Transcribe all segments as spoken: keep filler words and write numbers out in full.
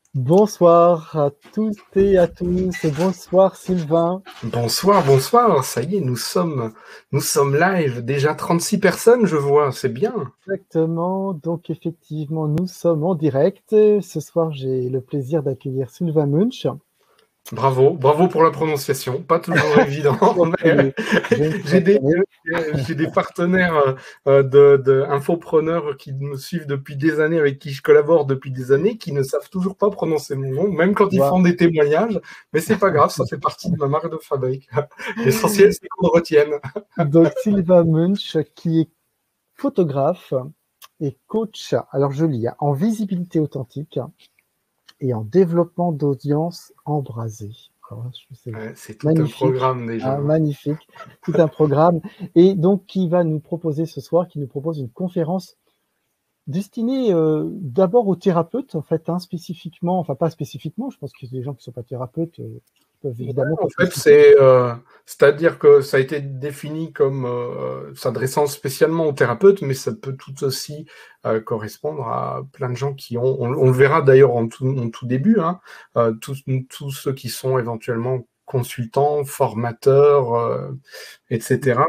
Bonsoir à toutes et à tous et bonsoir Sylvain. Bonsoir, bonsoir, ça y est, nous sommes, nous sommes live, déjà trente-six personnes, je vois, c'est bien. Exactement, donc effectivement nous sommes en direct. Ce soir j'ai le plaisir d'accueillir Sylvain Munch. Bravo, bravo pour la prononciation, pas toujours évident, Je ne mais je ne j'ai saurais des, jamais. j'ai des partenaires euh, de, de infopreneurs qui me suivent depuis des années, avec qui je collabore depuis des années, qui ne savent toujours pas prononcer mon nom, même quand ils Voilà. font des témoignages, mais c'est pas grave, ça fait partie de ma marque de fabrique. L'essentiel, c'est qu'on le retienne. Donc Sylvain Munch qui est photographe et coach, alors je lis, hein, en visibilité authentique et en développement d'audience embrasée. Alors, je sais, Ouais, c'est tout un magnifique, programme déjà. hein, Hein. magnifique, tout un programme. Et donc, qui va nous proposer ce soir, qui nous propose une conférence destinée euh, d'abord aux thérapeutes, en fait, hein, spécifiquement, enfin pas spécifiquement, je pense que des gens qui ne sont pas thérapeutes euh, peuvent Ouais, évidemment en pas fait, s'écouter. c'est, euh, c'est-à-dire que ça a été défini comme euh, s'adressant spécialement aux thérapeutes, mais ça peut tout aussi euh, correspondre à plein de gens qui ont, on, on le verra d'ailleurs en tout, en tout début, hein, euh, tous, tous ceux qui sont éventuellement consultants, formateurs, euh, et cetera.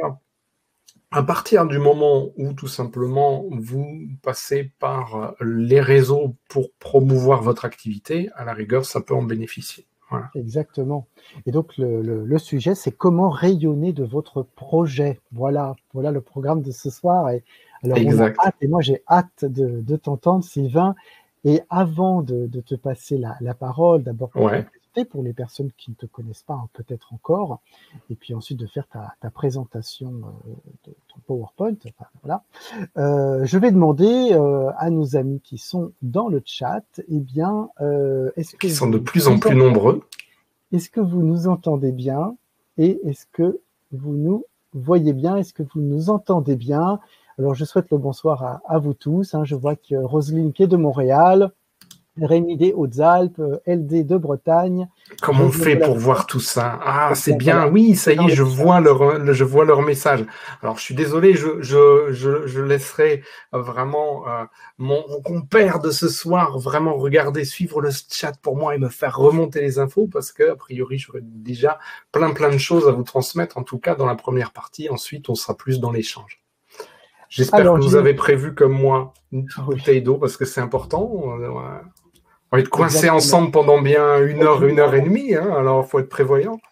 À partir du moment où tout simplement vous passez par les réseaux pour promouvoir votre activité, à la rigueur, ça peut en bénéficier. Voilà. Exactement. Et donc, le, le, le sujet, c'est comment rayonner de votre projet. Voilà, voilà le programme de ce soir. Et alors, on a Exact. hâte, et moi, j'ai hâte de, de t'entendre, Sylvain. Et avant de, de te passer la, la parole, d'abord pour te Ouais. présenter, pour les personnes qui ne te connaissent pas, hein, peut-être encore, et puis ensuite de faire ta, ta présentation euh, de ton PowerPoint. Enfin, voilà. Euh, je vais demander euh, à nos amis qui sont dans le chat, eh bien, euh, est-ce que Qui sont de vous plus en nous plus entendez? nombreux. Est-ce que vous nous entendez bien? Et est-ce que vous nous voyez bien? Est-ce que vous nous entendez bien? Alors, je souhaite le bonsoir à, à vous tous. Hein. Je vois que Roselyne qui est de Montréal, Rémi des Hautes-Alpes, L D de Bretagne, Comment on José fait de la pour voir France. tout ça? Ah, Eh c'est bien, voilà, bien. Oui, ça c'est y dans est, le je chat. vois leur, je vois leur message. Alors, je suis désolé, je, je, je, je laisserai vraiment euh, mon, mon compère de ce soir vraiment regarder, suivre le chat pour moi et me faire remonter les infos parce que, a priori, j'aurai déjà plein, plein de choses à vous transmettre, en tout cas dans la première partie. Ensuite, on sera plus dans l'échange. J'espère que Alors, vous j'ai... avez prévu, comme moi, une petite Oui, bouteille d'eau parce que c'est important. Euh, On va être coincés exactement. ensemble pendant bien une heure, une heure et Évidemment. demie, hein, alors il faut être prévoyant.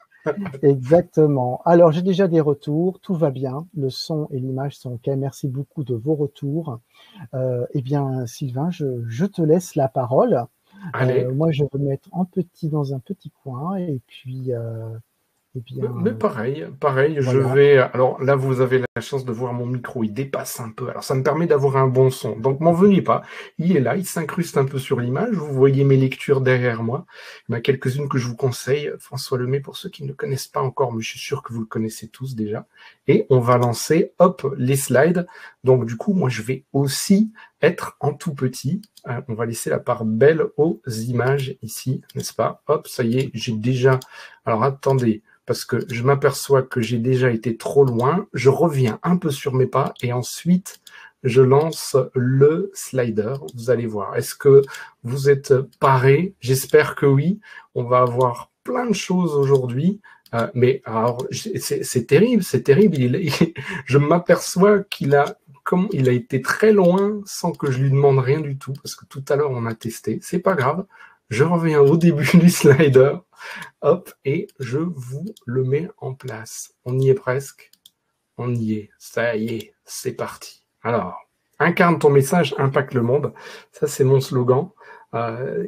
Exactement. Alors, j'ai déjà des retours. Tout va bien. Le son et l'image sont OK. Merci beaucoup de vos retours. Euh, eh bien, Sylvain, je, je te laisse la parole. Allez, Euh, moi, je vais me mettre en petit dans un petit coin et puis, euh, eh bien, mais euh, pareil, pareil, je voilà. vais. Alors là, vous avez la chance de voir mon micro, il dépasse un peu. Alors ça me permet d'avoir un bon son. Donc m'en venez pas. Il est là, il s'incruste un peu sur l'image. Vous voyez mes lectures derrière moi. Il y en a quelques-unes que je vous conseille. François Lemay, pour ceux qui ne le connaissent pas encore, mais je suis sûr que vous le connaissez tous déjà. Et on va lancer, hop, les slides. Donc du coup, moi, je vais aussi être en tout petit. Euh, on va laisser la part belle aux images ici, n'est-ce pas? Hop, ça y est, j'ai déjà. Alors attendez. Parce que je m'aperçois que j'ai déjà été trop loin, je reviens un peu sur mes pas et ensuite je lance le slider. Vous allez voir. Est-ce que vous êtes parés? J'espère que oui. On va avoir plein de choses aujourd'hui. Euh, mais alors, c'est, c'est terrible, c'est terrible. Il, il, je m'aperçois qu'il a, comme il a été très loin sans que je lui demande rien du tout, parce que tout à l'heure on a testé. C'est pas grave. Je reviens au début du slider. Hop, et je vous le mets en place. On y est presque. On y est. Ça y est, c'est parti. Alors, incarne ton message, impacte le monde. Ça, c'est mon slogan. Euh,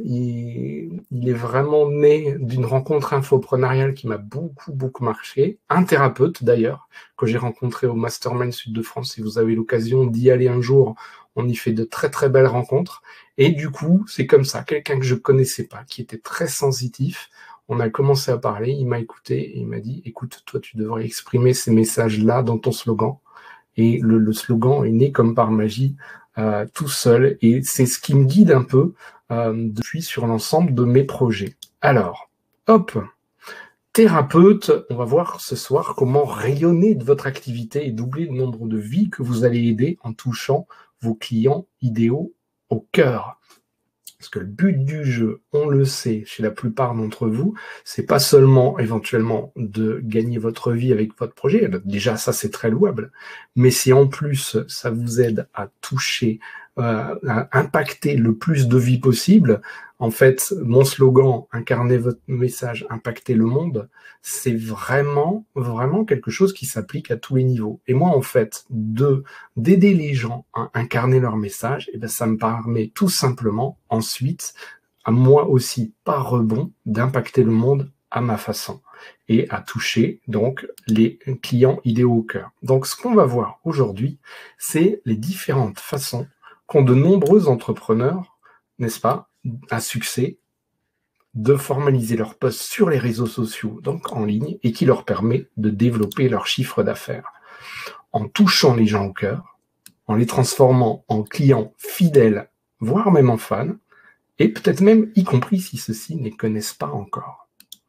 il, il est vraiment né d'une rencontre infoprenariale qui m'a beaucoup, beaucoup marché. Un thérapeute, d'ailleurs, que j'ai rencontré au Mastermind Sud de France. Si vous avez l'occasion d'y aller un jour, on y fait de très, très belles rencontres. Et du coup, c'est comme ça, quelqu'un que je connaissais pas, qui était très sensitif. On a commencé à parler, il m'a écouté et il m'a dit, écoute, toi, tu devrais exprimer ces messages-là dans ton slogan. Et le, le slogan est né comme par magie, euh, tout seul. Et c'est ce qui me guide un peu euh, depuis sur l'ensemble de mes projets. Alors, hop, thérapeute, on va voir ce soir comment rayonner de votre activité et doubler le nombre de vies que vous allez aider en touchant vos clients idéaux au cœur. Parce que le but du jeu, on le sait chez la plupart d'entre vous, c'est pas seulement éventuellement de gagner votre vie avec votre projet, déjà ça c'est très louable, mais si en plus ça vous aide à toucher, euh, à impacter le plus de vies possible, en fait mon slogan, incarner votre message, impacter le monde, c'est vraiment, vraiment quelque chose qui s'applique à tous les niveaux. Et moi en fait, de d'aider les gens à incarner leur message, et ben ça me permet tout simplement ensuite, à moi aussi, par rebond, d'impacter le monde à ma façon et à toucher donc les clients idéaux au cœur. Donc ce qu'on va voir aujourd'hui, c'est les différentes façons qu'ont de nombreux entrepreneurs, n'est-ce pas, à succès, de formaliser leur poste sur les réseaux sociaux, donc en ligne, et qui leur permet de développer leur chiffre d'affaires en touchant les gens au cœur, en les transformant en clients fidèles, voire même en fans, et peut-être même y compris si ceux-ci ne les connaissent pas encore.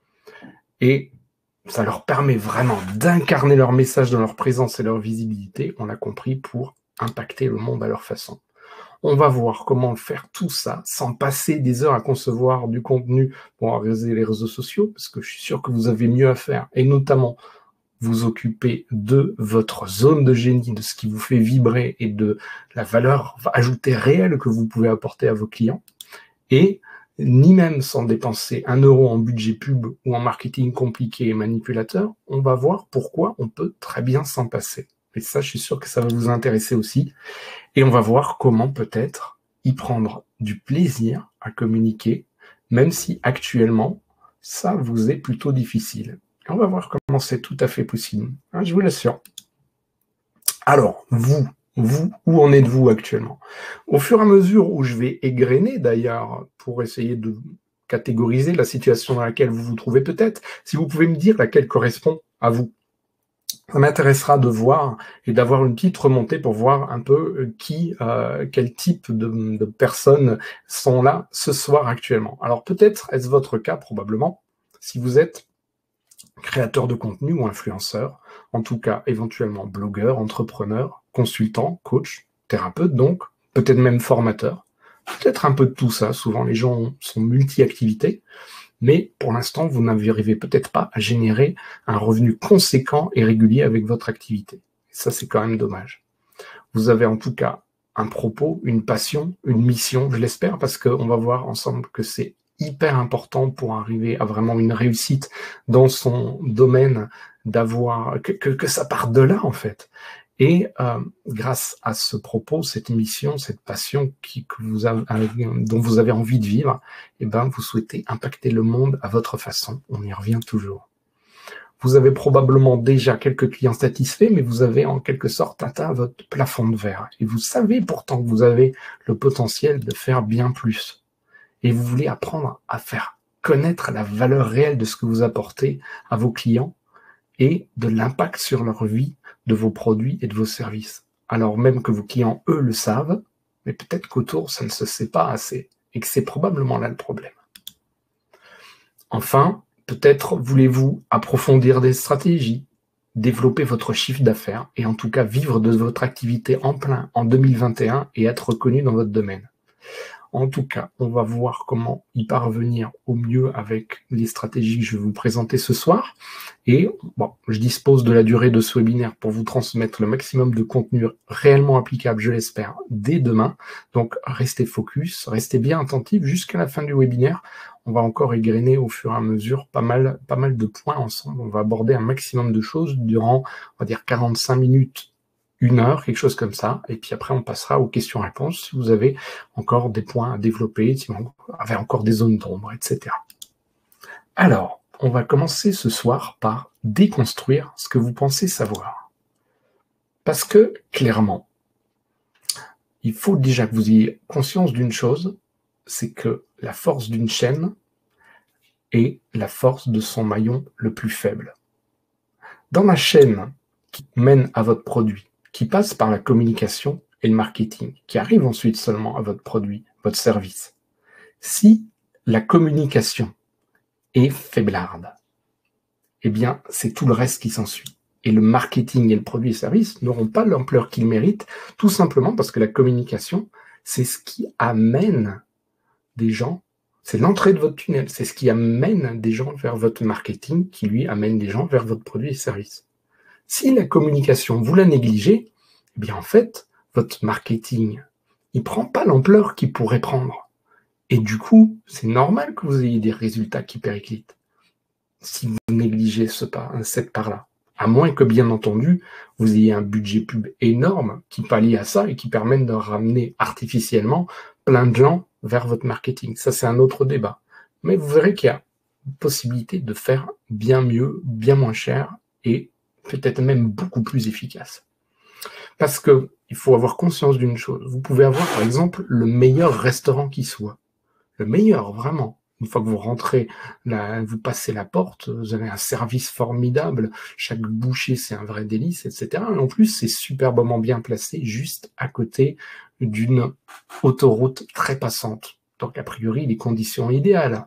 Et ça leur permet vraiment d'incarner leur message dans leur présence et leur visibilité, on l'a compris, pour impacter le monde à leur façon. On va voir comment faire tout ça sans passer des heures à concevoir du contenu pour organiser les réseaux sociaux, parce que je suis sûr que vous avez mieux à faire, et notamment vous occuper de votre zone de génie, de ce qui vous fait vibrer et de la valeur ajoutée réelle que vous pouvez apporter à vos clients. Et ni même sans dépenser un euro en budget pub ou en marketing compliqué et manipulateur, on va voir pourquoi on peut très bien s'en passer. Et ça, je suis sûr que ça va vous intéresser aussi. Et on va voir comment peut-être y prendre du plaisir à communiquer, même si actuellement, ça vous est plutôt difficile. Et on va voir comment c'est tout à fait possible. Hein, je vous l'assure. Alors, vous, vous, où en êtes-vous actuellement? Au fur et à mesure où je vais égrener d'ailleurs, pour essayer de catégoriser la situation dans laquelle vous vous trouvez peut-être, si vous pouvez me dire laquelle correspond à vous. Ça m'intéressera de voir et d'avoir une petite remontée pour voir un peu qui, euh, quel type de, de personnes sont là ce soir actuellement. Alors peut-être est-ce votre cas probablement, si vous êtes créateur de contenu ou influenceur, en tout cas éventuellement blogueur, entrepreneur, consultant, coach, thérapeute donc, peut-être même formateur, peut-être un peu de tout ça, souvent les gens sont multi-activités, mais pour l'instant, vous n'arrivez peut-être pas à générer un revenu conséquent et régulier avec votre activité. Et ça, c'est quand même dommage. Vous avez en tout cas un propos, une passion, une mission, je l'espère, parce qu'on va voir ensemble que c'est hyper important pour arriver à vraiment une réussite dans son domaine, d'avoir que, que, que ça parte de là, en fait. Et euh, grâce à ce propos, cette mission, cette passion qui, que vous avez, dont vous avez envie de vivre, eh ben, vous souhaitez impacter le monde à votre façon. On y revient toujours. Vous avez probablement déjà quelques clients satisfaits, mais vous avez en quelque sorte atteint votre plafond de verre. Et vous savez pourtant que vous avez le potentiel de faire bien plus. Et vous voulez apprendre à faire connaître la valeur réelle de ce que vous apportez à vos clients et de l'impact sur leur vie de vos produits et de vos services. Alors même que vos clients, eux, le savent, mais peut-être qu'autour, ça ne se sait pas assez, et que c'est probablement là le problème. Enfin, peut-être voulez-vous approfondir des stratégies, développer votre chiffre d'affaires, et en tout cas vivre de votre activité en plein en deux mille vingt et un et être reconnu dans votre domaine. En tout cas, on va voir comment y parvenir au mieux avec les stratégies que je vais vous présenter ce soir. Et bon, je dispose de la durée de ce webinaire pour vous transmettre le maximum de contenu réellement applicable, je l'espère, dès demain. Donc, restez focus, restez bien attentifs jusqu'à la fin du webinaire. On va encore égrener au fur et à mesure pas mal, pas mal de points ensemble. On va aborder un maximum de choses durant, on va dire, quarante-cinq minutes, une heure, quelque chose comme ça, et puis après on passera aux questions-réponses si vous avez encore des points à développer, si vous avez encore des zones d'ombre, et cetera. Alors, on va commencer ce soir par déconstruire ce que vous pensez savoir. Parce que, clairement, il faut déjà que vous ayez conscience d'une chose, c'est que la force d'une chaîne est la force de son maillon le plus faible. Dans la chaîne qui mène à votre produit, qui passe par la communication et le marketing, qui arrive ensuite seulement à votre produit, votre service. Si la communication est faiblarde, eh bien, c'est tout le reste qui s'ensuit. Et le marketing et le produit et service n'auront pas l'ampleur qu'ils méritent, tout simplement parce que la communication, c'est ce qui amène des gens, c'est l'entrée de votre tunnel. C'est ce qui amène des gens vers votre marketing, qui lui amène des gens vers votre produit et service. Si la communication, vous la négligez, eh bien en fait, votre marketing, il prend pas l'ampleur qu'il pourrait prendre. Et du coup, c'est normal que vous ayez des résultats qui périclitent. Si vous négligez ce pas, cette part-là. À moins que, bien entendu, vous ayez un budget pub énorme qui pallie à ça et qui permette de ramener artificiellement plein de gens vers votre marketing. Ça, c'est un autre débat. Mais vous verrez qu'il y a une possibilité de faire bien mieux, bien moins cher et peut-être même beaucoup plus efficace. Parce que il faut avoir conscience d'une chose. Vous pouvez avoir, par exemple, le meilleur restaurant qui soit. Le meilleur, vraiment. Une fois que vous rentrez, là, vous passez la porte, vous avez un service formidable, chaque bouchée, c'est un vrai délice, et cetera. Et en plus, c'est superbement bien placé, juste à côté d'une autoroute très passante. Donc, a priori, les conditions idéales.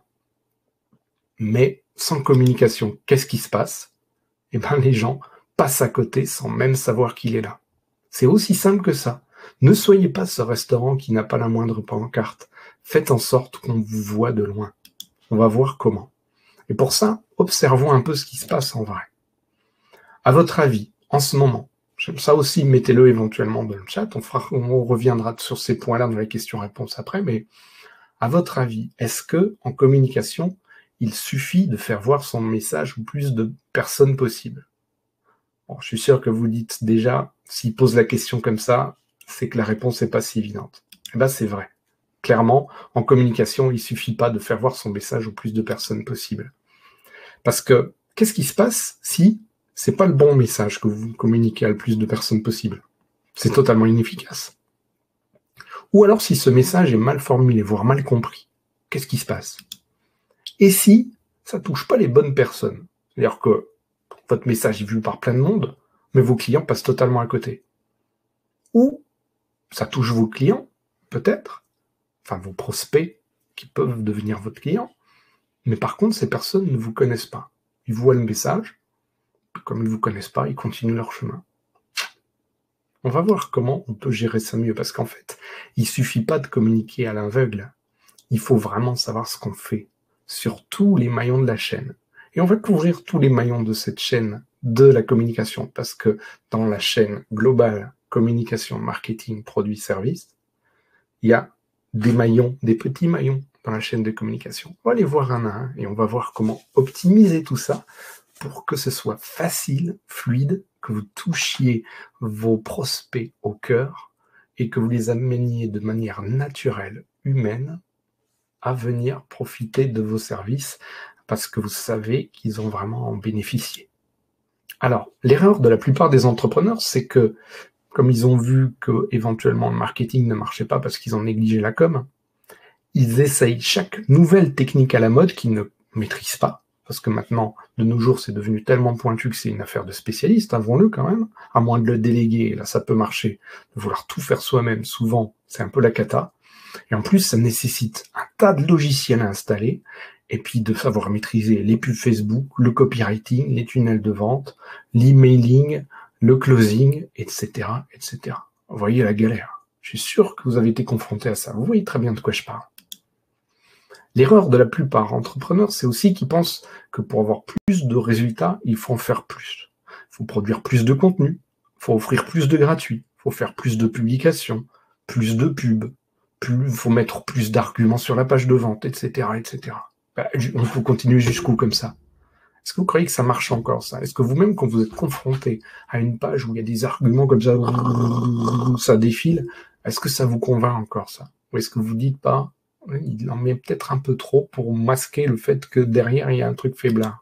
Mais sans communication, qu'est-ce qui se passe? Eh bien, les gens passent à côté sans même savoir qu'il est là. C'est aussi simple que ça. Ne soyez pas ce restaurant qui n'a pas la moindre pancarte. Faites en sorte qu'on vous voit de loin. On va voir comment. Et pour ça, observons un peu ce qui se passe en vrai. À votre avis, en ce moment, j'aime ça aussi, mettez-le éventuellement dans le chat, on, fera, on reviendra sur ces points-là dans les questions-réponses après, mais à votre avis, est-ce que en communication, il suffit de faire voir son message au plus de personnes possible? Bon, je suis sûr que vous dites déjà, s'il pose la question comme ça, c'est que la réponse n'est pas si évidente. Eh bien, c'est vrai. Clairement, en communication, il ne suffit pas de faire voir son message au plus de personnes possible. Parce que, qu'est-ce qui se passe si c'est pas le bon message que vous communiquez à le plus de personnes possible? C'est totalement inefficace. Ou alors si ce message est mal formulé, voire mal compris, qu'est-ce qui se passe? Et si ça touche pas les bonnes personnes? C'est-à-dire que votre message est vu par plein de monde, mais vos clients passent totalement à côté. Ou ça touche vos clients, peut-être, enfin vos prospects qui peuvent devenir votre client, mais par contre, ces personnes ne vous connaissent pas. Ils voient le message, comme ils ne vous connaissent pas, ils continuent leur chemin. On va voir comment on peut gérer ça mieux, parce qu'en fait, il ne suffit pas de communiquer à l'aveugle. Il faut vraiment savoir ce qu'on fait sur tous les maillons de la chaîne. Et on va couvrir tous les maillons de cette chaîne de la communication, parce que dans la chaîne globale, communication, marketing, produits, services, il y a des maillons, des petits maillons dans la chaîne de communication. On va les voir un à un et on va voir comment optimiser tout ça pour que ce soit facile, fluide, que vous touchiez vos prospects au cœur et que vous les ameniez de manière naturelle, humaine, à venir profiter de vos services parce que vous savez qu'ils ont vraiment en bénéficié. Alors, l'erreur de la plupart des entrepreneurs, c'est que comme ils ont vu que éventuellement le marketing ne marchait pas parce qu'ils ont négligé la com, ils essayent chaque nouvelle technique à la mode qu'ils ne maîtrisent pas, parce que maintenant, de nos jours, c'est devenu tellement pointu que c'est une affaire de spécialistes, avouons-le quand même, à moins de le déléguer, là ça peut marcher, de vouloir tout faire soi-même, souvent c'est un peu la cata, et en plus ça nécessite un tas de logiciels à installer, et puis de savoir maîtriser les pubs Facebook, le copywriting, les tunnels de vente, l'emailing, le closing, et cetera, et cetera. Vous voyez la galère. Je suis sûr que vous avez été confronté à ça. Vous voyez très bien de quoi je parle. L'erreur de la plupart entrepreneurs, c'est aussi qu'ils pensent que pour avoir plus de résultats, il faut en faire plus. Il faut produire plus de contenu, il faut offrir plus de gratuit, il faut faire plus de publications, plus de pubs, il faut mettre plus d'arguments sur la page de vente, et cetera, et cetera. Ben, on peut continuer jusqu'où comme ça? Est-ce que vous croyez que ça marche encore, ça? Est-ce que vous-même, quand vous êtes confronté à une page où il y a des arguments comme ça, ça défile, est-ce que ça vous convainc encore, ça? Ou est-ce que vous dites pas, il en met peut-être un peu trop pour masquer le fait que derrière, il y a un truc faiblard?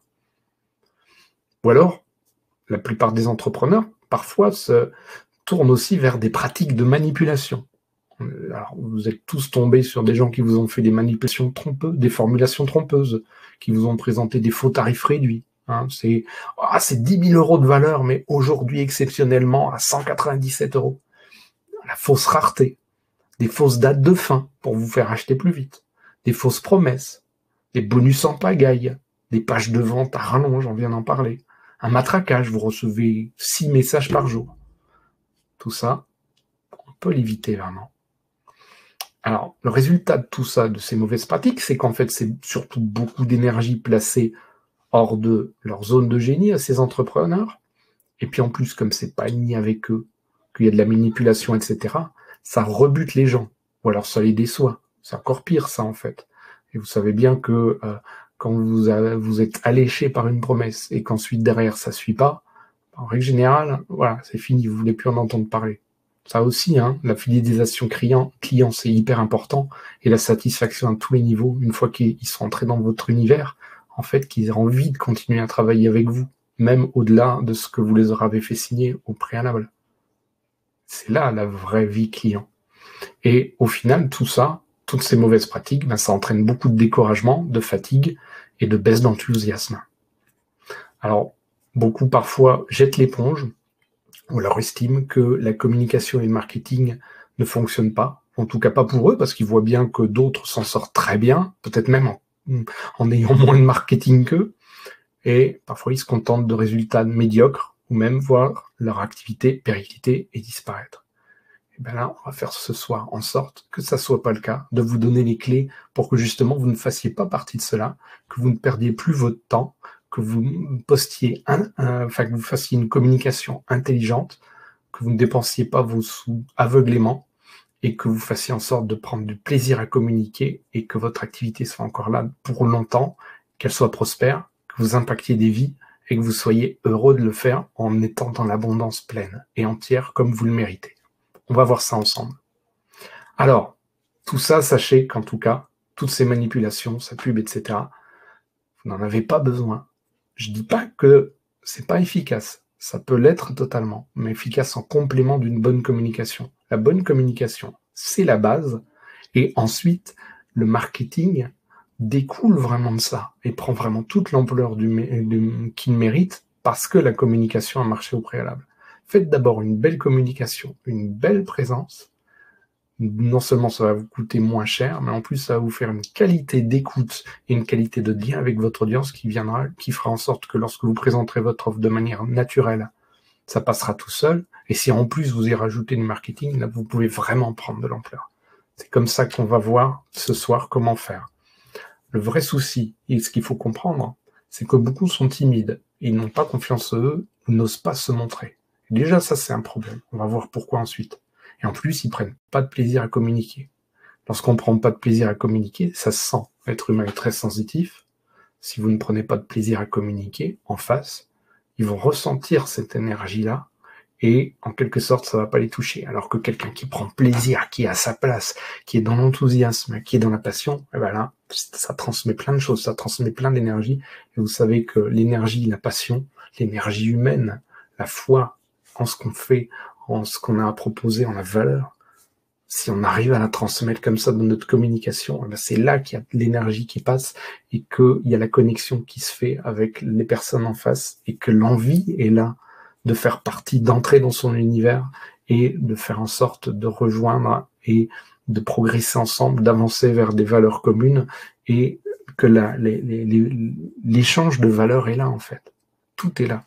Ou alors, la plupart des entrepreneurs, parfois, se tournent aussi vers des pratiques de manipulation. Alors, vous êtes tous tombés sur des gens qui vous ont fait des manipulations trompeuses, des formulations trompeuses, qui vous ont présenté des faux tarifs réduits. Hein, c'est ah, c'est dix mille euros de valeur, mais aujourd'hui, exceptionnellement, à cent quatre-vingt-dix-sept euros. La fausse rareté, des fausses dates de fin pour vous faire acheter plus vite, des fausses promesses, des bonus en pagaille, des pages de vente à rallonge, on vient d'en parler, un matraquage, vous recevez six messages par jour. Tout ça, on peut l'éviter vraiment. Alors, le résultat de tout ça, de ces mauvaises pratiques, c'est qu'en fait, c'est surtout beaucoup d'énergie placée hors de leur zone de génie à ces entrepreneurs. Et puis en plus, comme c'est pas aligné avec eux, qu'il y a de la manipulation, et cetera, ça rebute les gens. Ou alors ça les déçoit. C'est encore pire, ça, en fait. Et vous savez bien que euh, quand vous, avez, vous êtes alléché par une promesse et qu'ensuite derrière ça suit pas, en règle générale, voilà, c'est fini, vous voulez plus en entendre parler. Ça aussi, hein, la fidélisation client, client, c'est hyper important, et la satisfaction à tous les niveaux, une fois qu'ils sont entrés dans votre univers, en fait, qu'ils aient envie de continuer à travailler avec vous, même au-delà de ce que vous les avez fait signer au préalable. C'est là la vraie vie client. Et au final, tout ça, toutes ces mauvaises pratiques, ben, ça entraîne beaucoup de découragement, de fatigue et de baisse d'enthousiasme. Alors, beaucoup parfois jettent l'éponge, ou alors estiment que la communication et le marketing ne fonctionnent pas, en tout cas pas pour eux, parce qu'ils voient bien que d'autres s'en sortent très bien, peut-être même en, en ayant moins de marketing qu'eux, et parfois ils se contentent de résultats médiocres, ou même voir leur activité péricliter et disparaître. Et bien là, on va faire ce soir en sorte que ça soit pas le cas, de vous donner les clés pour que justement vous ne fassiez pas partie de cela, que vous ne perdiez plus votre temps, que vous postiez, un, un, enfin que vous fassiez une communication intelligente, que vous ne dépensiez pas vos sous aveuglément et que vous fassiez en sorte de prendre du plaisir à communiquer et que votre activité soit encore là pour longtemps, qu'elle soit prospère, que vous impactiez des vies et que vous soyez heureux de le faire en étant dans l'abondance pleine et entière comme vous le méritez. On va voir ça ensemble. Alors, tout ça, sachez qu'en tout cas, toutes ces manipulations, sa pub, et cetera, vous n'en avez pas besoin. Je dis pas que c'est pas efficace. Ça peut l'être totalement, mais efficace en complément d'une bonne communication. La bonne communication, c'est la base. Et ensuite, le marketing découle vraiment de ça et prend vraiment toute l'ampleur du, du, qu'il mérite parce que la communication a marché au préalable. Faites d'abord une belle communication, une belle présence. Non seulement ça va vous coûter moins cher, mais en plus ça va vous faire une qualité d'écoute et une qualité de lien avec votre audience qui viendra, qui fera en sorte que lorsque vous présenterez votre offre de manière naturelle, ça passera tout seul. Et si en plus vous y rajoutez du marketing, là vous pouvez vraiment prendre de l'ampleur. C'est comme ça qu'on va voir ce soir comment faire. Le vrai souci, et ce qu'il faut comprendre, c'est que beaucoup sont timides. Ils n'ont pas confiance en eux, ou n'osent pas se montrer. Et déjà ça c'est un problème. On va voir pourquoi ensuite. Et en plus, ils prennent pas de plaisir à communiquer. Lorsqu'on prend pas de plaisir à communiquer, ça se sent. L'être humain est très sensitif. Si vous ne prenez pas de plaisir à communiquer en face, ils vont ressentir cette énergie-là et en quelque sorte, ça va pas les toucher. Alors que quelqu'un qui prend plaisir, qui est à sa place, qui est dans l'enthousiasme, qui est dans la passion, et ben là, ça transmet plein de choses, ça transmet plein d'énergie. Et vous savez que l'énergie, la passion, l'énergie humaine, la foi en ce qu'on fait, en ce qu'on a à proposer, en la valeur, si on arrive à la transmettre comme ça dans notre communication, c'est là qu'il y a de l'énergie qui passe et qu'il y a la connexion qui se fait avec les personnes en face et que l'envie est là de faire partie, d'entrer dans son univers et de faire en sorte de rejoindre et de progresser ensemble, d'avancer vers des valeurs communes et que la, les, les, les, l'échange de valeurs est là en fait. Tout est là.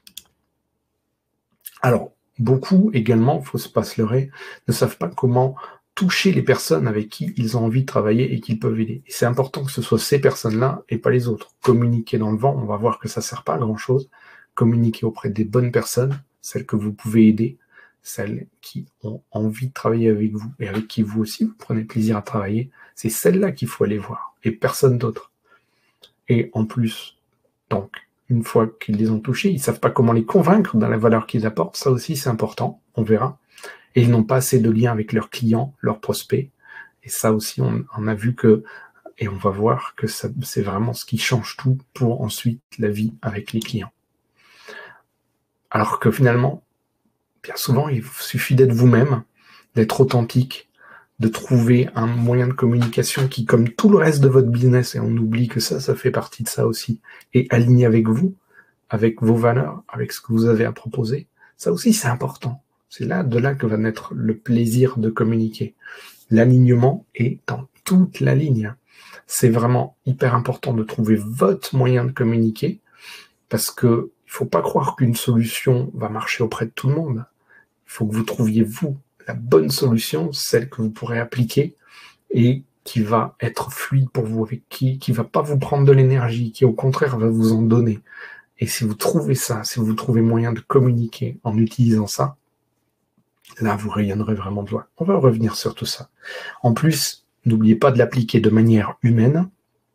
Alors, beaucoup également, il faut se pas se leurrer, ne savent pas comment toucher les personnes avec qui ils ont envie de travailler et qu'ils peuvent aider. Et c'est important que ce soit ces personnes-là et pas les autres. Communiquer dans le vent, on va voir que ça sert pas à grand-chose. Communiquer auprès des bonnes personnes, celles que vous pouvez aider, celles qui ont envie de travailler avec vous et avec qui vous aussi vous prenez plaisir à travailler, c'est celles-là qu'il faut aller voir et personne d'autre. Et en plus, donc, une fois qu'ils les ont touchés, ils savent pas comment les convaincre dans la valeur qu'ils apportent. Ça aussi, c'est important. On verra. Et ils n'ont pas assez de liens avec leurs clients, leurs prospects. Et ça aussi, on, on a vu que, et on va voir que ça, c'est vraiment ce qui change tout pour ensuite la vie avec les clients. Alors que finalement, bien souvent, il suffit d'être vous-même, d'être authentique, de trouver un moyen de communication qui, comme tout le reste de votre business, et on oublie que ça, ça fait partie de ça aussi, est aligné avec vous, avec vos valeurs, avec ce que vous avez à proposer. Ça aussi, c'est important. C'est là, de là que va naître le plaisir de communiquer. L'alignement est dans toute la ligne. C'est vraiment hyper important de trouver votre moyen de communiquer, parce que il faut pas croire qu'une solution va marcher auprès de tout le monde. Il faut que vous trouviez, vous, la bonne solution, celle que vous pourrez appliquer et qui va être fluide pour vous, avec qui qui va pas vous prendre de l'énergie, qui au contraire va vous en donner. Et si vous trouvez ça, si vous trouvez moyen de communiquer en utilisant ça, là vous rayonnerez vraiment de joie. On va revenir sur tout ça. En plus, n'oubliez pas de l'appliquer de manière humaine.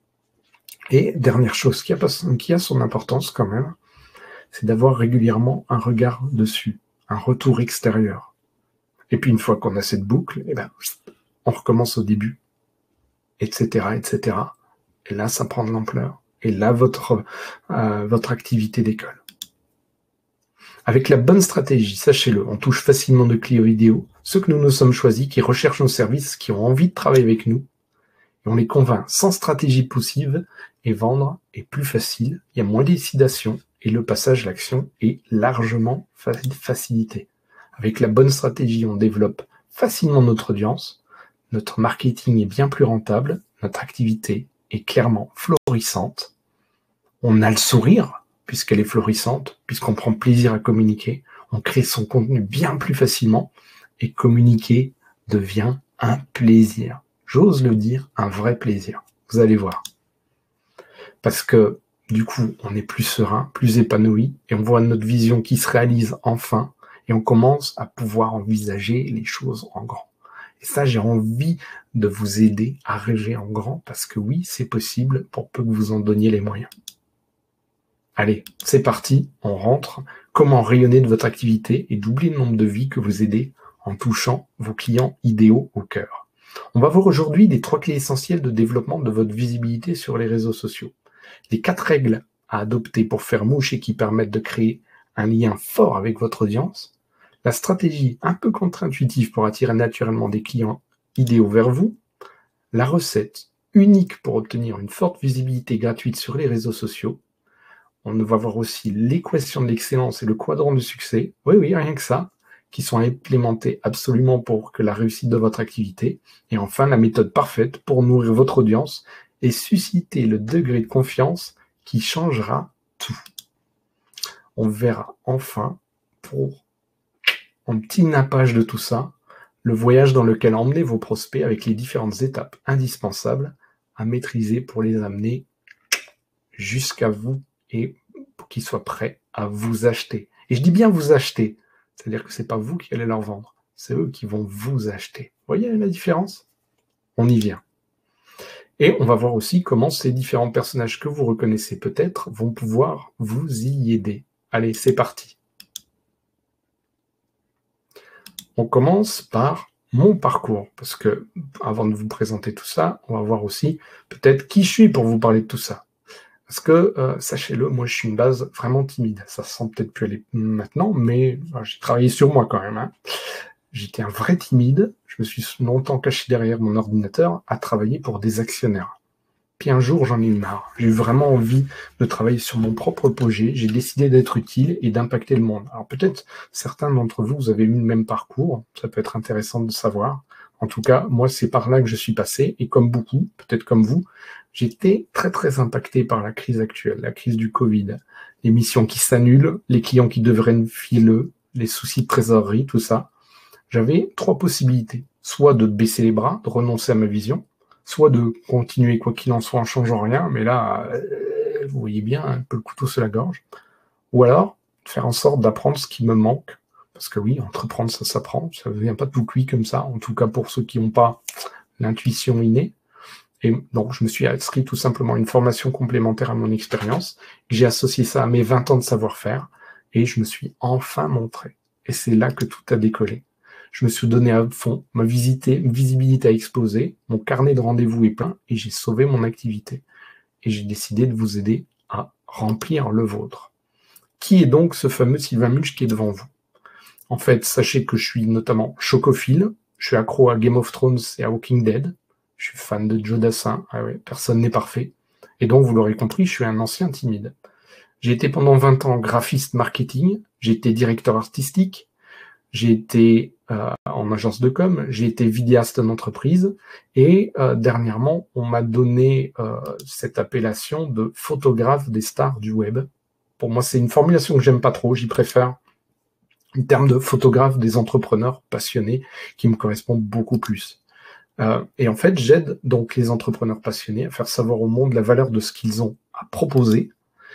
Et dernière chose qui a, qui a son importance quand même, c'est d'avoir régulièrement un regard dessus, un retour extérieur. Et puis une fois qu'on a cette boucle, eh ben, on recommence au début, et cetera, et cetera. Et là, ça prend de l'ampleur. Et là, votre, euh, votre activité décolle. Avec la bonne stratégie, sachez-le, on touche facilement de clients idéaux, ceux que nous nous sommes choisis, qui recherchent nos services, qui ont envie de travailler avec nous. Et on les convainc sans stratégie poussive, et vendre est plus facile, il y a moins d'hésitation, et le passage à l'action est largement facilité. Avec la bonne stratégie, on développe facilement notre audience, notre marketing est bien plus rentable, notre activité est clairement florissante. On a le sourire, puisqu'elle est florissante, puisqu'on prend plaisir à communiquer, on crée son contenu bien plus facilement, et communiquer devient un plaisir. J'ose le dire, un vrai plaisir. Vous allez voir. Parce que, du coup, on est plus serein, plus épanoui, et on voit notre vision qui se réalise enfin, et on commence à pouvoir envisager les choses en grand. Et ça, j'ai envie de vous aider à rêver en grand, parce que oui, c'est possible, pour peu que vous en donniez les moyens. Allez, c'est parti, on rentre. Comment rayonner de votre activité et doubler le nombre de vies que vous aidez en touchant vos clients idéaux au cœur. On va voir aujourd'hui les trois clés essentielles de développement de votre visibilité sur les réseaux sociaux. Les quatre règles à adopter pour faire mouche et qui permettent de créer un lien fort avec votre audience. La stratégie un peu contre-intuitive pour attirer naturellement des clients idéaux vers vous. La recette unique pour obtenir une forte visibilité gratuite sur les réseaux sociaux. On va voir aussi l'équation de l'excellence et le quadrant du succès. Oui, oui, rien que ça, qui sont implémentés absolument pour que la réussite de votre activité. Et enfin, la méthode parfaite pour nourrir votre audience et susciter le degré de confiance qui changera tout. On verra enfin, pour un petit nappage de tout ça, le voyage dans lequel emmener vos prospects avec les différentes étapes indispensables à maîtriser pour les amener jusqu'à vous et pour qu'ils soient prêts à vous acheter. Et je dis bien vous acheter, c'est-à-dire que c'est pas vous qui allez leur vendre, c'est eux qui vont vous acheter. Vous voyez la différence? On y vient. Et on va voir aussi comment ces différents personnages que vous reconnaissez peut-être vont pouvoir vous y aider. Allez, c'est parti. On commence par mon parcours, parce que avant de vous présenter tout ça, on va voir aussi peut-être qui je suis pour vous parler de tout ça. Parce que, euh, sachez-le, moi je suis une base vraiment timide. Ça se sent peut-être plus aller maintenant, mais enfin, j'ai travaillé sur moi quand même. Hein. J'étais un vrai timide, je me suis longtemps caché derrière mon ordinateur à travailler pour des actionnaires. Puis un jour, j'en ai eu marre. J'ai eu vraiment envie de travailler sur mon propre projet. J'ai décidé d'être utile et d'impacter le monde. Alors peut-être certains d'entre vous, vous avez eu le même parcours. Ça peut être intéressant de savoir. En tout cas, moi, c'est par là que je suis passé. Et comme beaucoup, peut-être comme vous, j'étais très, très impacté par la crise actuelle, la crise du Covid. Les missions qui s'annulent, les clients qui devraient filer, les soucis de trésorerie, tout ça. J'avais trois possibilités. Soit de baisser les bras, de renoncer à ma vision, soit de continuer quoi qu'il en soit en changeant rien, mais là, euh, vous voyez bien, un peu le couteau sur la gorge. Ou alors, faire en sorte d'apprendre ce qui me manque. Parce que oui, entreprendre, ça s'apprend. Ça ne vient pas tout cuit comme ça, en tout cas pour ceux qui n'ont pas l'intuition innée. Et donc, je me suis inscrit tout simplement à une formation complémentaire à mon expérience. J'ai associé ça à mes vingt ans de savoir-faire et je me suis enfin montré. Et c'est là que tout a décollé. Je me suis donné à fond, ma visité, visibilité a explosé, mon carnet de rendez-vous est plein et j'ai sauvé mon activité. Et j'ai décidé de vous aider à remplir le vôtre. Qui est donc ce fameux Sylvain Mulch qui est devant vous? En fait, sachez que je suis notamment chocophile, je suis accro à Game of Thrones et à Walking Dead, je suis fan de Joe Dassin, ah ouais, personne n'est parfait. Et donc, vous l'aurez compris, je suis un ancien timide. J'ai été pendant vingt ans graphiste marketing, j'ai été directeur artistique, j'ai été euh, en agence de com, j'ai été vidéaste d'entreprise et euh, dernièrement, on m'a donné euh, cette appellation de photographe des stars du web. Pour moi, c'est une formulation que j'aime pas trop, j'y préfère le terme de photographe des entrepreneurs passionnés qui me correspond beaucoup plus. Euh, et en fait, j'aide donc les entrepreneurs passionnés à faire savoir au monde la valeur de ce qu'ils ont à proposer,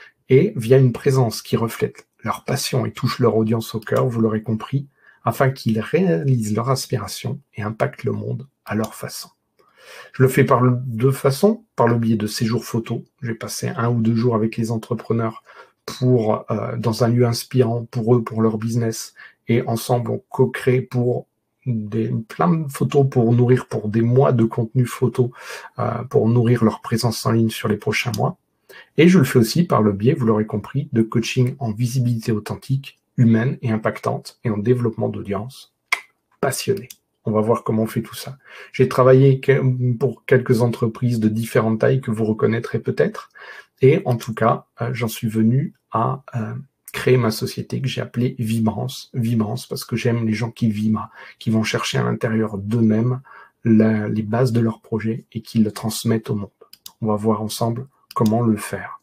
et via une présence qui reflète leur passion et touche leur audience au cœur, vous l'aurez compris, afin qu'ils réalisent leur aspiration et impactent le monde à leur façon. Je le fais par deux façons, par le biais de séjours photos. J'ai passé un ou deux jours avec les entrepreneurs pour euh, dans un lieu inspirant pour eux, pour leur business, et ensemble on co-crée pour des, plein de photos pour nourrir, pour des mois de contenu photo, euh, pour nourrir leur présence en ligne sur les prochains mois. Et je le fais aussi par le biais, vous l'aurez compris, de coaching en visibilité authentique, humaine et impactante, et en développement d'audience passionné. On va voir comment on fait tout ça. J'ai travaillé pour quelques entreprises de différentes tailles que vous reconnaîtrez peut-être, et en tout cas, euh, j'en suis venu à euh, créer ma société que j'ai appelée Vibrance. Vibrance parce que j'aime les gens qui vibrent, qui vont chercher à l'intérieur d'eux-mêmes la, les bases de leur projet et qui le transmettent au monde. On va voir ensemble comment le faire.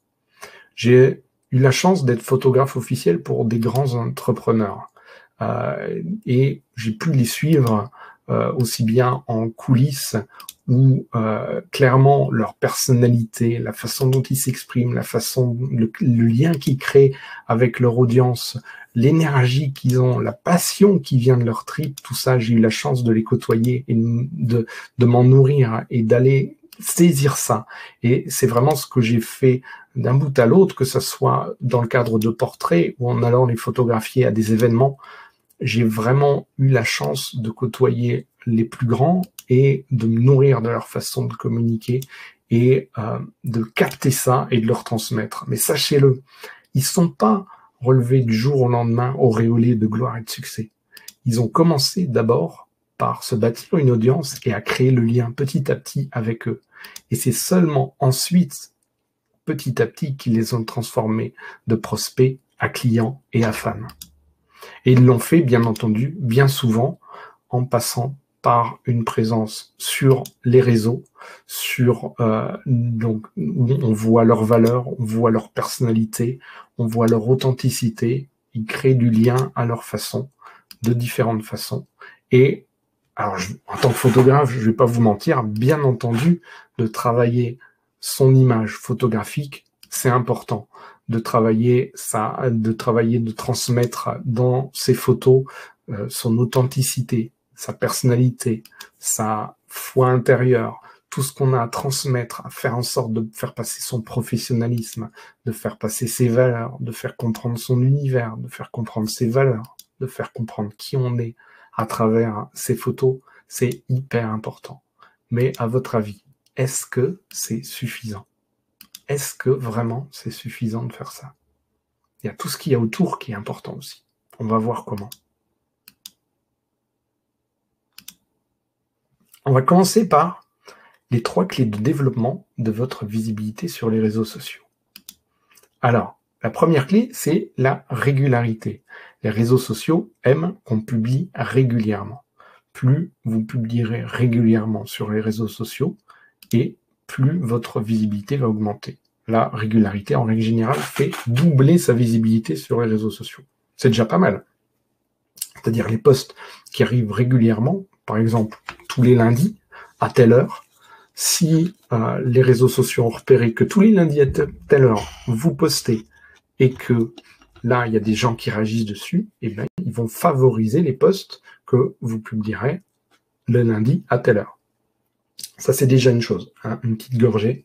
J'ai eu la chance d'être photographe officiel pour des grands entrepreneurs euh, et j'ai pu les suivre euh, aussi bien en coulisses où euh, clairement leur personnalité, la façon dont ils s'expriment, la façon, le, le lien qu'ils créent avec leur audience, l'énergie qu'ils ont, la passion qui vient de leur trip, tout ça, j'ai eu la chance de les côtoyer et de, de m'en nourrir et d'aller saisir ça. Et c'est vraiment ce que j'ai fait d'un bout à l'autre, que ce soit dans le cadre de portraits ou en allant les photographier à des événements. J'ai vraiment eu la chance de côtoyer les plus grands et de me nourrir de leur façon de communiquer et euh, de capter ça et de leur transmettre. Mais sachez-le, ils sont pas relevés du jour au lendemain auréolés de gloire et de succès. Ils ont commencé d'abord par se bâtir une audience et à créer le lien petit à petit avec eux. Et c'est seulement ensuite, petit à petit, qu'ils les ont transformés de prospects à clients et à fans. Et ils l'ont fait, bien entendu, bien souvent, en passant par une présence sur les réseaux, sur euh, donc où on voit leurs valeurs, on voit leur personnalité, on voit leur authenticité. Ils créent du lien à leur façon, de différentes façons. Et alors, je, en tant que photographe, je ne vais pas vous mentir, bien entendu, de travailler son image photographique, c'est important. De travailler ça, de travailler, de transmettre dans ses photos euh, son authenticité, sa personnalité, sa foi intérieure, tout ce qu'on a à transmettre, à faire en sorte de faire passer son professionnalisme, de faire passer ses valeurs, de faire comprendre son univers, de faire comprendre ses valeurs, de faire comprendre qui on est à travers ces photos, c'est hyper important. Mais à votre avis, est-ce que c'est suffisant ? Est-ce que vraiment c'est suffisant de faire ça ? Il y a tout ce qu'il y a autour qui est important aussi. On va voir comment. On va commencer par les trois clés de développement de votre visibilité sur les réseaux sociaux. Alors, la première clé, c'est la régularité. Les réseaux sociaux aiment qu'on publie régulièrement. Plus vous publierez régulièrement sur les réseaux sociaux, et plus votre visibilité va augmenter. La régularité, en règle générale, fait doubler sa visibilité sur les réseaux sociaux. C'est déjà pas mal. C'est-à-dire les posts qui arrivent régulièrement, par exemple tous les lundis, à telle heure, si euh, les réseaux sociaux ont repéré que tous les lundis à telle heure, vous postez, et que là, il y a des gens qui réagissent dessus, eh bien, ils vont favoriser les posts que vous publierez le lundi à telle heure. Ça, c'est déjà une chose, hein, une petite gorgée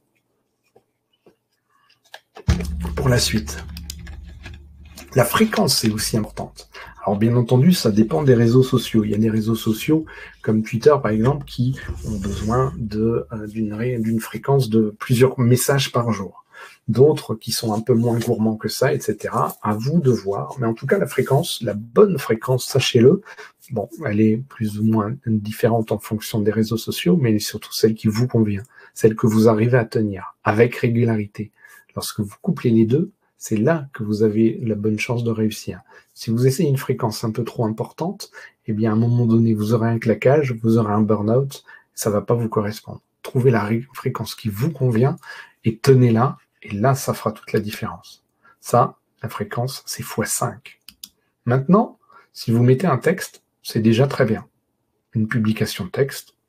pour la suite. La fréquence est aussi importante. Alors, bien entendu, ça dépend des réseaux sociaux. Il y a des réseaux sociaux comme Twitter, par exemple, qui ont besoin de, euh, d'une, ré, d'une fréquence de plusieurs messages par jour. D'autres qui sont un peu moins gourmands que ça, et cetera. À vous de voir. Mais en tout cas, la fréquence, la bonne fréquence, sachez-le, bon, elle est plus ou moins différente en fonction des réseaux sociaux, mais surtout celle qui vous convient, celle que vous arrivez à tenir avec régularité. Lorsque vous couplez les deux, c'est là que vous avez la bonne chance de réussir. Si vous essayez une fréquence un peu trop importante, eh bien, à un moment donné, vous aurez un claquage, vous aurez un burn-out, ça va pas vous correspondre. Trouvez la fréquence qui vous convient et tenez-la, et là, ça fera toute la différence. Ça, la fréquence, c'est fois cinq. Maintenant, si vous mettez un texte, c'est déjà très bien. Une publication de texte,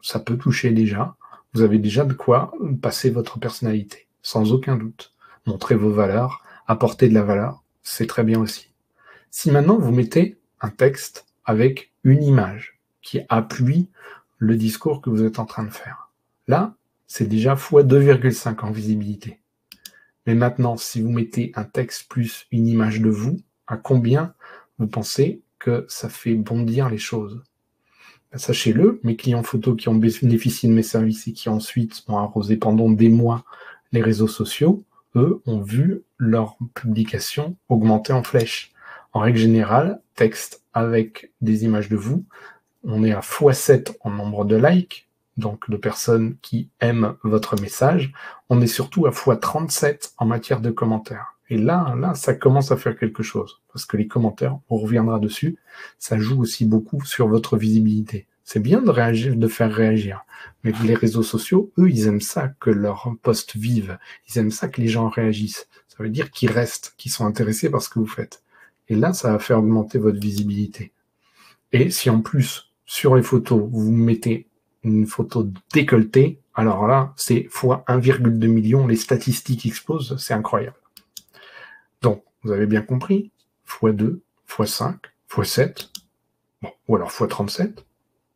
ça peut toucher déjà. Vous avez déjà de quoi passer votre personnalité, sans aucun doute. Montrer vos valeurs, apporter de la valeur, c'est très bien aussi. Si maintenant vous mettez un texte avec une image qui appuie le discours que vous êtes en train de faire, là, c'est déjà fois deux virgule cinq en visibilité. Mais maintenant, si vous mettez un texte plus une image de vous, à combien vous pensez que ça fait bondir les choses? Ben, sachez-le, mes clients photos qui ont bénéficié de mes services et qui ensuite ont arrosé pendant des mois les réseaux sociaux, eux ont vu leur publication augmenter en flèche. En règle générale, texte avec des images de vous, on est à fois sept en nombre de likes, donc de personnes qui aiment votre message. On est surtout à fois trente-sept en matière de commentaires. Et là, là, ça commence à faire quelque chose, parce que les commentaires, on reviendra dessus, ça joue aussi beaucoup sur votre visibilité. C'est bien de réagir, de faire réagir, mais les réseaux sociaux, eux, ils aiment ça que leurs posts vivent, ils aiment ça que les gens réagissent. Ça veut dire qu'ils restent, qu'ils sont intéressés par ce que vous faites. Et là, ça va faire augmenter votre visibilité. Et si en plus, sur les photos, vous mettez une photo décolletée, alors là, c'est fois un virgule deux million, les statistiques explosent, c'est incroyable. Donc, vous avez bien compris, fois deux, fois cinq, fois sept, bon, ou alors fois trente-sept,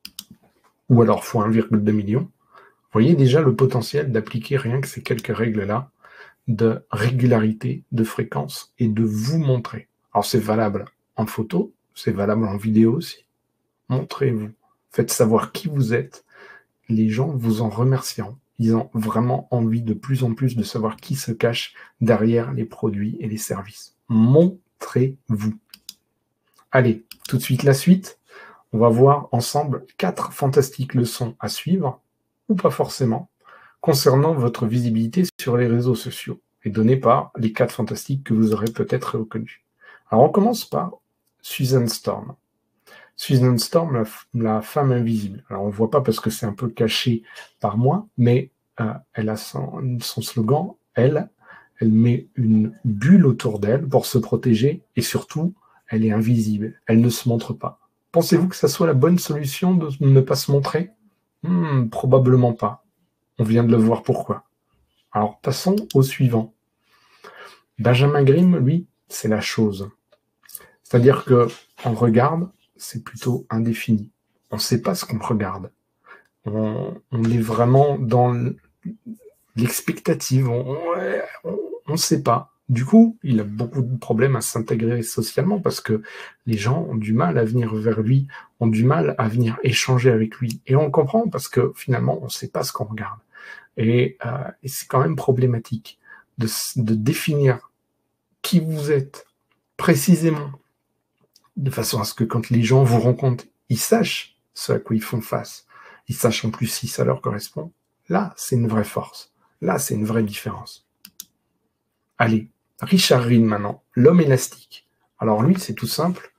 ou alors fois un virgule deux million. Vous voyez déjà le potentiel d'appliquer rien que ces quelques règles-là, de régularité, de fréquence, et de vous montrer. Alors c'est valable en photo, c'est valable en vidéo aussi. Montrez-vous, faites savoir qui vous êtes, les gens vous en remercieront. Ils ont vraiment envie de plus en plus de savoir qui se cache derrière les produits et les services. Montrez-vous. Allez, tout de suite la suite. On va voir ensemble quatre fantastiques leçons à suivre, ou pas forcément, concernant votre visibilité sur les réseaux sociaux, et données par les quatre fantastiques que vous aurez peut-être reconnus. Alors on commence par Susan Storm. Susan Storm, la, la femme invisible. Alors on ne voit pas parce que c'est un peu caché par moi, mais euh, elle a son, son slogan, elle, elle met une bulle autour d'elle pour se protéger, et surtout, elle est invisible, elle ne se montre pas. Pensez-vous que ça soit la bonne solution de ne pas se montrer? hmm, Probablement pas. On vient de le voir pourquoi. Alors passons au suivant. Benjamin Grimm, lui, c'est la chose. C'est-à-dire que on regarde, c'est plutôt indéfini. On ne sait pas ce qu'on regarde. On, on est vraiment dans l'expectative. On ne sait pas. Du coup, il a beaucoup de problèmes à s'intégrer socialement parce que les gens ont du mal à venir vers lui, ont du mal à venir échanger avec lui. Et on comprend parce que finalement, on ne sait pas ce qu'on regarde. Et, euh, et c'est quand même problématique de, de définir qui vous êtes précisément, de façon à ce que quand les gens vous rencontrent, ils sachent ce à quoi ils font face. Ils sachent en plus si ça leur correspond. Là, c'est une vraie force. Là, c'est une vraie différence. Allez, Richard Rhine maintenant, l'homme élastique. Alors lui, c'est tout simple.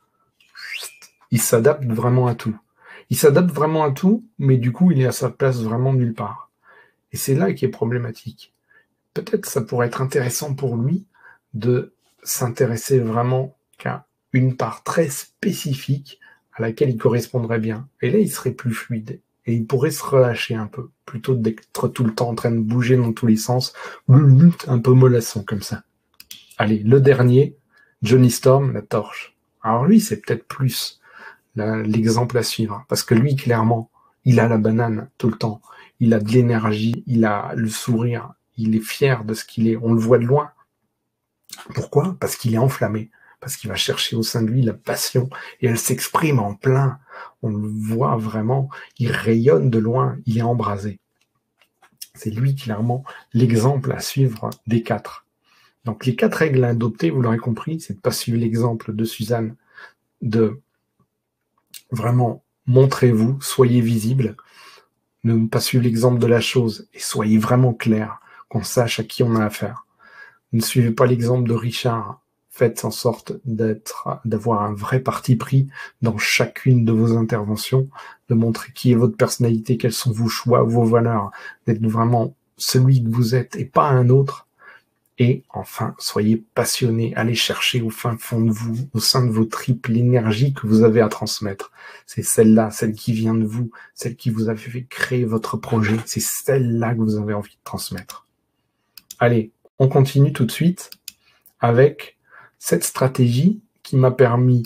Il s'adapte vraiment à tout. Il s'adapte vraiment à tout, mais du coup, il est à sa place vraiment nulle part. Et c'est là qui est problématique. Peut-être ça pourrait être intéressant pour lui de s'intéresser vraiment qu'à une part très spécifique à laquelle il correspondrait bien. Et là, il serait plus fluide. Et il pourrait se relâcher un peu, plutôt d'être tout le temps en train de bouger dans tous les sens, un peu mollasson comme ça. Allez, le dernier, Johnny Storm, la torche. Alors lui, c'est peut-être plus l'exemple à suivre, parce que lui, clairement, il a la banane tout le temps. Il a de l'énergie, il a le sourire, il est fier de ce qu'il est. On le voit de loin. Pourquoi? Parce qu'il est enflammé. Parce qu'il va chercher au sein de lui la passion, et elle s'exprime en plein. On le voit vraiment, il rayonne de loin, il est embrasé. C'est lui, clairement, l'exemple à suivre des quatre. Donc les quatre règles à adopter, vous l'aurez compris, c'est de ne pas suivre l'exemple de Suzanne, de vraiment montrez-vous, soyez visible, ne pas suivre l'exemple de la chose, et soyez vraiment clair, qu'on sache à qui on a affaire. Ne suivez pas l'exemple de Richard. Faites en sorte d'être, d'avoir un vrai parti pris dans chacune de vos interventions, de montrer qui est votre personnalité, quels sont vos choix, vos valeurs, d'être vraiment celui que vous êtes et pas un autre. Et enfin, soyez passionné, allez chercher au fin fond de vous, au sein de vos tripes, l'énergie que vous avez à transmettre. C'est celle-là, celle qui vient de vous, celle qui vous a fait créer votre projet. C'est celle-là que vous avez envie de transmettre. Allez, on continue tout de suite avec cette stratégie qui m'a permis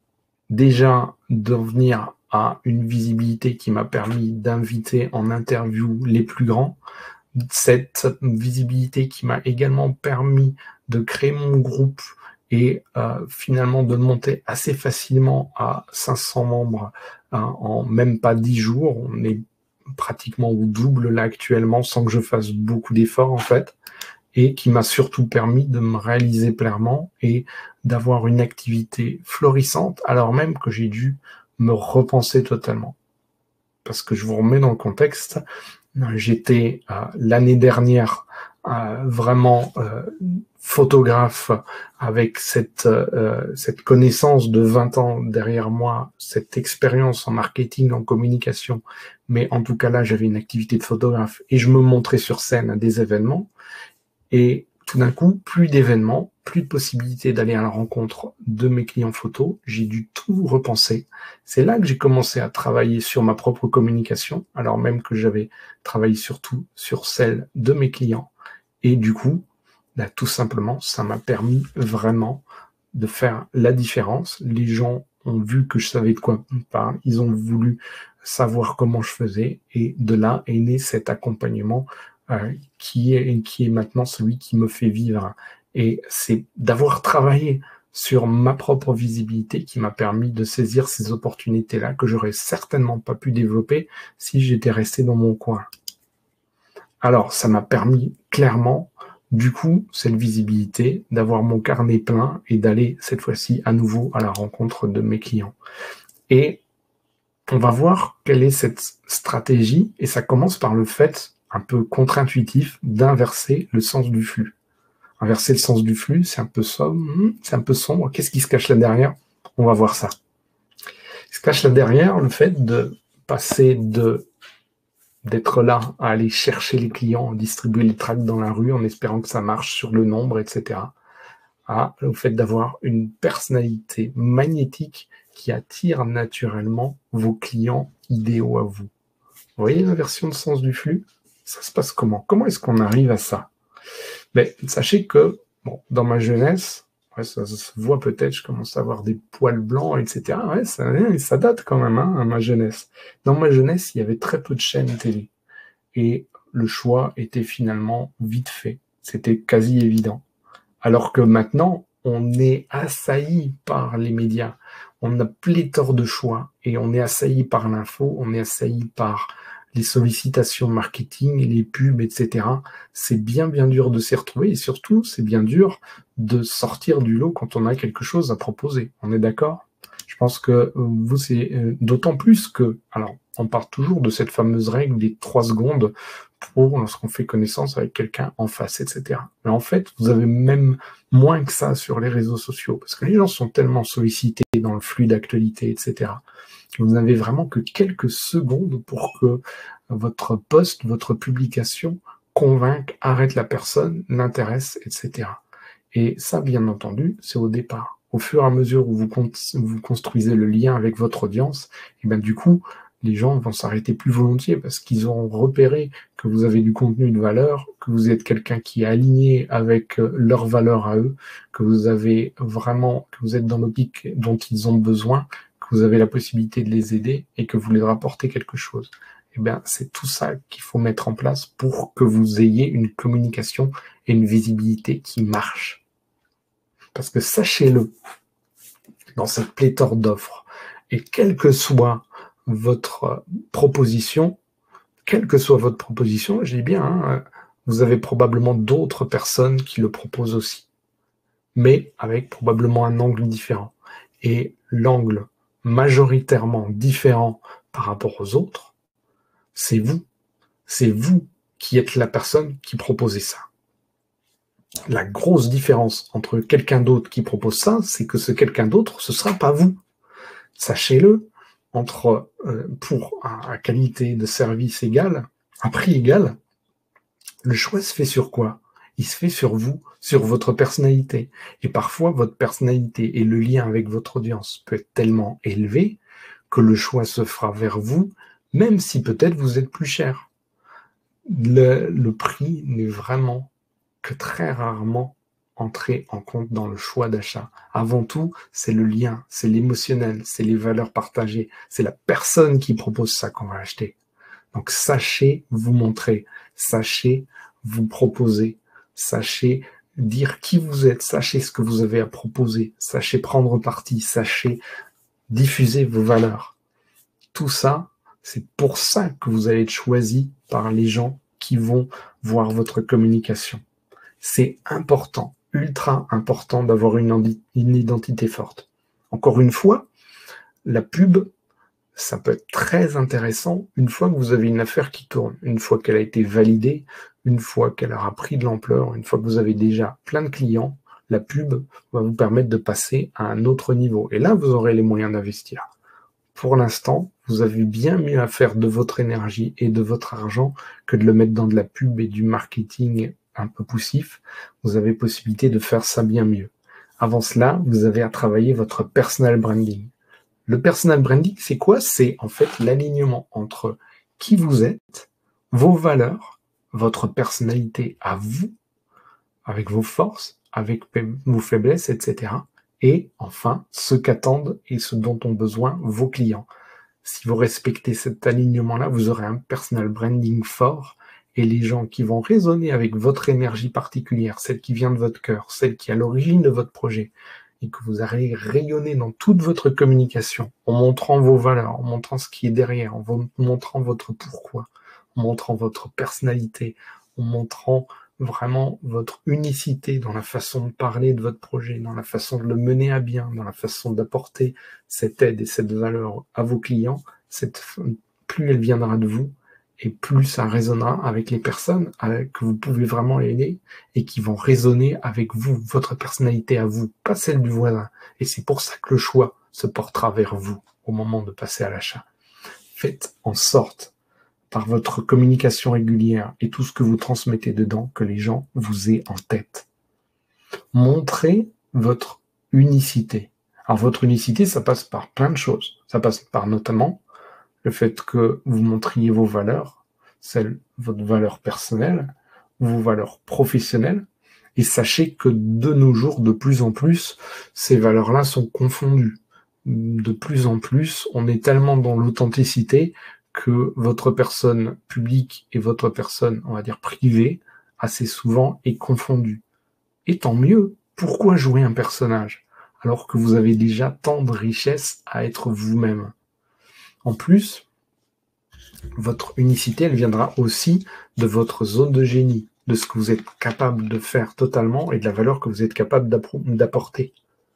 déjà de venir à une visibilité qui m'a permis d'inviter en interview les plus grands. Cette visibilité qui m'a également permis de créer mon groupe et euh, finalement de monter assez facilement à cinq cents membres hein, en même pas dix jours. On est pratiquement au double là actuellement sans que je fasse beaucoup d'efforts en fait, et qui m'a surtout permis de me réaliser pleinement et d'avoir une activité florissante alors même que j'ai dû me repenser totalement. Parce que je vous remets dans le contexte, j'étais euh, l'année dernière euh, vraiment euh, photographe avec cette, euh, cette connaissance de vingt ans derrière moi, cette expérience en marketing, en communication, mais en tout cas là j'avais une activité de photographe et je me montrais sur scène à des événements et tout d'un coup, plus d'événements, plus de possibilités d'aller à la rencontre de mes clients photos. J'ai dû tout repenser. C'est là que j'ai commencé à travailler sur ma propre communication, alors même que j'avais travaillé surtout sur celle de mes clients. Et du coup, là, tout simplement, ça m'a permis vraiment de faire la différence. Les gens ont vu que je savais de quoi on parle. Ils ont voulu savoir comment je faisais. Et de là est né cet accompagnement Euh, qui est, qui est maintenant celui qui me fait vivre. Et c'est d'avoir travaillé sur ma propre visibilité qui m'a permis de saisir ces opportunités-là que j'aurais certainement pas pu développer si j'étais resté dans mon coin. Alors, ça m'a permis clairement, du coup, cette visibilité, d'avoir mon carnet plein et d'aller cette fois-ci à nouveau à la rencontre de mes clients. Et on va voir quelle est cette stratégie, et ça commence par le fait un peu contre-intuitif d'inverser le sens du flux. Inverser le sens du flux, c'est un peu sombre, c'est un peu sombre. Qu'est-ce qui se cache là derrière? On va voir ça. Il se cache là derrière le fait de passer de d'être là à aller chercher les clients, distribuer les tracts dans la rue en espérant que ça marche sur le nombre, et cetera, à le fait d'avoir une personnalité magnétique qui attire naturellement vos clients idéaux à vous. Vous voyez l'inversion de sens du flux? Ça se passe comment? Comment est-ce qu'on arrive à ça? Ben, sachez que, bon, dans ma jeunesse, ouais, ça, ça se voit peut-être, je commence à avoir des poils blancs, et cetera. Ouais, ça, ça date quand même, hein, à ma jeunesse. Dans ma jeunesse, il y avait très peu de chaînes télé. Et le choix était finalement vite fait. C'était quasi évident. Alors que maintenant, on est assailli par les médias. On a pléthore de choix et on est assailli par l'info, on est assailli par les sollicitations marketing, les pubs, et cetera. C'est bien, bien dur de s'y retrouver et surtout, c'est bien dur de sortir du lot quand on a quelque chose à proposer. On est d'accord? Je pense que vous, c'est d'autant plus que, alors, on part toujours de cette fameuse règle des trois secondes pour lorsqu'on fait connaissance avec quelqu'un en face, et cetera. Mais en fait, vous avez même moins que ça sur les réseaux sociaux, parce que les gens sont tellement sollicités dans le flux d'actualité, et cetera. Vous n'avez vraiment que quelques secondes pour que votre post, votre publication convainque, arrête la personne, l'intéresse, et cetera. Et ça, bien entendu, c'est au départ. Au fur et à mesure où vous, vous construisez le lien avec votre audience, et bien du coup, les gens vont s'arrêter plus volontiers parce qu'ils auront repéré que vous avez du contenu de valeur, que vous êtes quelqu'un qui est aligné avec leurs valeurs à eux, que vous avez vraiment, que vous êtes dans l'optique dont ils ont besoin, que vous avez la possibilité de les aider et que vous leur apportez quelque chose. Eh bien, c'est tout ça qu'il faut mettre en place pour que vous ayez une communication et une visibilité qui marche. Parce que sachez-le, dans cette pléthore d'offres, et quelle que soit votre proposition, quelle que soit votre proposition, je dis bien, hein, vous avez probablement d'autres personnes qui le proposent aussi, mais avec probablement un angle différent. Et l'angle majoritairement différent par rapport aux autres, c'est vous. C'est vous qui êtes la personne qui proposez ça. La grosse différence entre quelqu'un d'autre qui propose ça, c'est que ce quelqu'un d'autre, ce sera pas vous. Sachez-le, entre euh, pour à qualité de service égale, à prix égal, le choix se fait sur quoi? il se fait sur vous, sur votre personnalité. Et parfois, votre personnalité et le lien avec votre audience peut être tellement élevé que le choix se fera vers vous, même si peut-être vous êtes plus cher. Le, le prix n'est vraiment que très rarement entré en compte dans le choix d'achat. Avant tout, c'est le lien, c'est l'émotionnel, c'est les valeurs partagées, c'est la personne qui propose ça qu'on va acheter. Donc sachez vous montrer, sachez vous proposer, sachez dire qui vous êtes, sachez ce que vous avez à proposer, sachez prendre parti, sachez diffuser vos valeurs. Tout ça, c'est pour ça que vous allez être choisi par les gens qui vont voir votre communication. C'est important, ultra important d'avoir une, une identité forte. Encore une fois, la pub, ça peut être très intéressant une fois que vous avez une affaire qui tourne, une fois qu'elle a été validée, une fois qu'elle aura pris de l'ampleur, une fois que vous avez déjà plein de clients, la pub va vous permettre de passer à un autre niveau. Et là, vous aurez les moyens d'investir. Pour l'instant, vous avez bien mieux à faire de votre énergie et de votre argent que de le mettre dans de la pub et du marketing un peu poussif. Vous avez possibilité de faire ça bien mieux. Avant cela, vous avez à travailler votre personal branding. Le personal branding, c'est quoi? C'est en fait l'alignement entre qui vous êtes, vos valeurs, votre personnalité à vous, avec vos forces, avec vos faiblesses, et cetera. Et enfin, ce qu'attendent et ce dont ont besoin vos clients. Si vous respectez cet alignement-là, vous aurez un personal branding fort et les gens qui vont résonner avec votre énergie particulière, celle qui vient de votre cœur, celle qui est à l'origine de votre projet, et que vous allez rayonner dans toute votre communication, en montrant vos valeurs, en montrant ce qui est derrière, en montrant votre pourquoi, en montrant votre personnalité, en montrant vraiment votre unicité dans la façon de parler de votre projet, dans la façon de le mener à bien, dans la façon d'apporter cette aide et cette valeur à vos clients, cette, plus elle viendra de vous, et plus ça résonnera avec les personnes que vous pouvez vraiment aider et qui vont résonner avec vous, votre personnalité à vous, pas celle du voisin. Et c'est pour ça que le choix se portera vers vous au moment de passer à l'achat. Faites en sorte, par votre communication régulière et tout ce que vous transmettez dedans, que les gens vous aient en tête. Montrez votre unicité. Alors votre unicité, ça passe par plein de choses. Ça passe par notamment le fait que vous montriez vos valeurs, celles, votre valeur personnelle, vos valeurs professionnelles, et sachez que de nos jours, de plus en plus, ces valeurs-là sont confondues. De plus en plus, on est tellement dans l'authenticité que votre personne publique et votre personne, on va dire, privée, assez souvent est confondue. Et tant mieux, pourquoi jouer un personnage alors que vous avez déjà tant de richesses à être vous-même? En plus, votre unicité, elle viendra aussi de votre zone de génie, de ce que vous êtes capable de faire totalement et de la valeur que vous êtes capable d'apporter.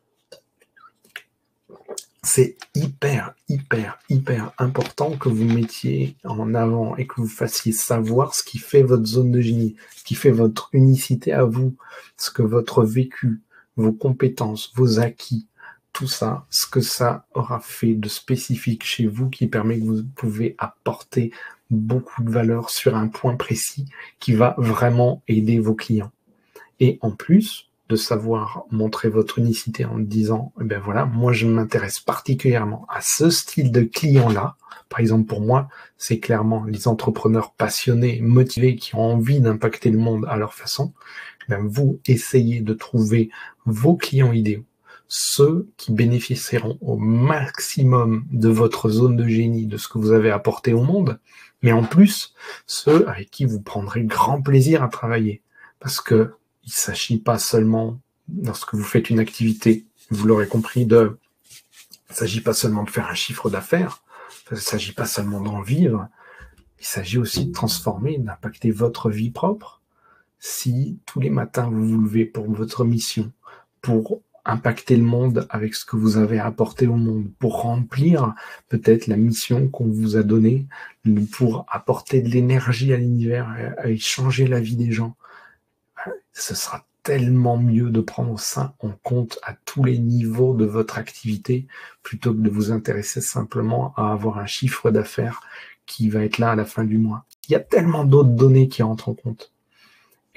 C'est hyper, hyper, hyper important que vous mettiez en avant et que vous fassiez savoir ce qui fait votre zone de génie, ce qui fait votre unicité à vous, ce que votre vécu, vos compétences, vos acquis, tout ça, ce que ça aura fait de spécifique chez vous qui permet que vous pouvez apporter beaucoup de valeur sur un point précis qui va vraiment aider vos clients. Et en plus de savoir montrer votre unicité en disant, eh ben voilà, moi je m'intéresse particulièrement à ce style de client-là. Par exemple, pour moi, c'est clairement les entrepreneurs passionnés, motivés, qui ont envie d'impacter le monde à leur façon. Eh ben, vous essayez de trouver vos clients idéaux, ceux qui bénéficieront au maximum de votre zone de génie, de ce que vous avez apporté au monde, mais en plus, ceux avec qui vous prendrez grand plaisir à travailler. Parce que il ne s'agit pas seulement, lorsque vous faites une activité, vous l'aurez compris, de, il ne s'agit pas seulement de faire un chiffre d'affaires, il ne s'agit pas seulement d'en vivre, il s'agit aussi de transformer, d'impacter votre vie propre. Si tous les matins vous vous levez pour votre mission, pour impacter le monde avec ce que vous avez apporté au monde, pour remplir peut-être la mission qu'on vous a donnée, pour apporter de l'énergie à l'univers, et changer la vie des gens, ce sera tellement mieux de prendre ça en compte à tous les niveaux de votre activité plutôt que de vous intéresser simplement à avoir un chiffre d'affaires qui va être là à la fin du mois. Il y a tellement d'autres données qui rentrent en compte. Et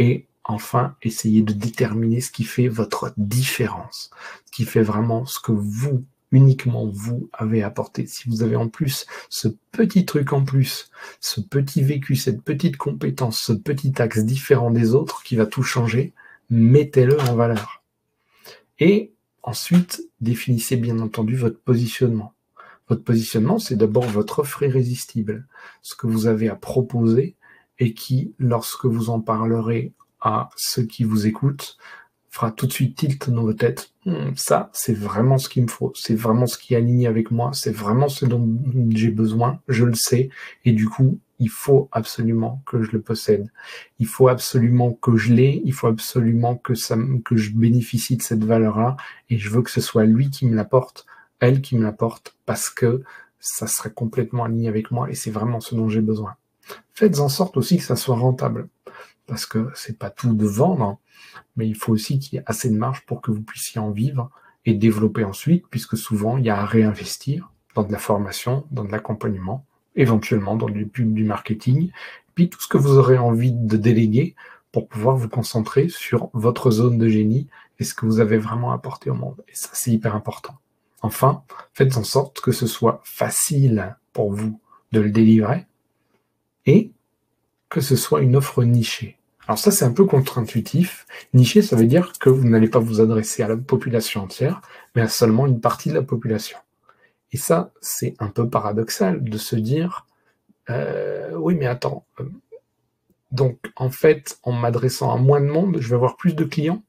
enfin, essayez de déterminer ce qui fait votre différence, ce qui fait vraiment ce que vous, uniquement vous, avez apporté. Si vous avez en plus ce petit truc en plus, ce petit vécu, cette petite compétence, ce petit axe différent des autres qui va tout changer, mettez-le en valeur. Et ensuite, définissez bien entendu votre positionnement. Votre positionnement, c'est d'abord votre offre irrésistible, ce que vous avez à proposer et qui, lorsque vous en parlerez à ceux qui vous écoutent, fera tout de suite tilt dans votre tête. Hm, ça, c'est vraiment ce qu'il me faut, c'est vraiment ce qui est aligné avec moi, c'est vraiment ce dont j'ai besoin, je le sais, et du coup, il faut absolument que je le possède. Il faut absolument que je l'ai, il faut absolument que, ça, que je bénéficie de cette valeur-là, et je veux que ce soit lui qui me l'apporte, elle qui me l'apporte, parce que ça serait complètement aligné avec moi, et c'est vraiment ce dont j'ai besoin. Faites en sorte aussi que ça soit rentable, parce que c'est pas tout de vendre, mais il faut aussi qu'il y ait assez de marge pour que vous puissiez en vivre et développer ensuite, puisque souvent, il y a à réinvestir dans de la formation, dans de l'accompagnement, éventuellement dans du pub, du marketing, puis tout ce que vous aurez envie de déléguer pour pouvoir vous concentrer sur votre zone de génie et ce que vous avez vraiment apporté au monde. Et ça, c'est hyper important. Enfin, faites en sorte que ce soit facile pour vous de le délivrer et que ce soit une offre nichée. Alors ça, c'est un peu contre-intuitif. Niché, ça veut dire que vous n'allez pas vous adresser à la population entière, mais à seulement une partie de la population. Et ça, c'est un peu paradoxal de se dire, euh, oui, mais attends, euh, donc en fait, en m'adressant à moins de monde, je vais avoir plus de clients?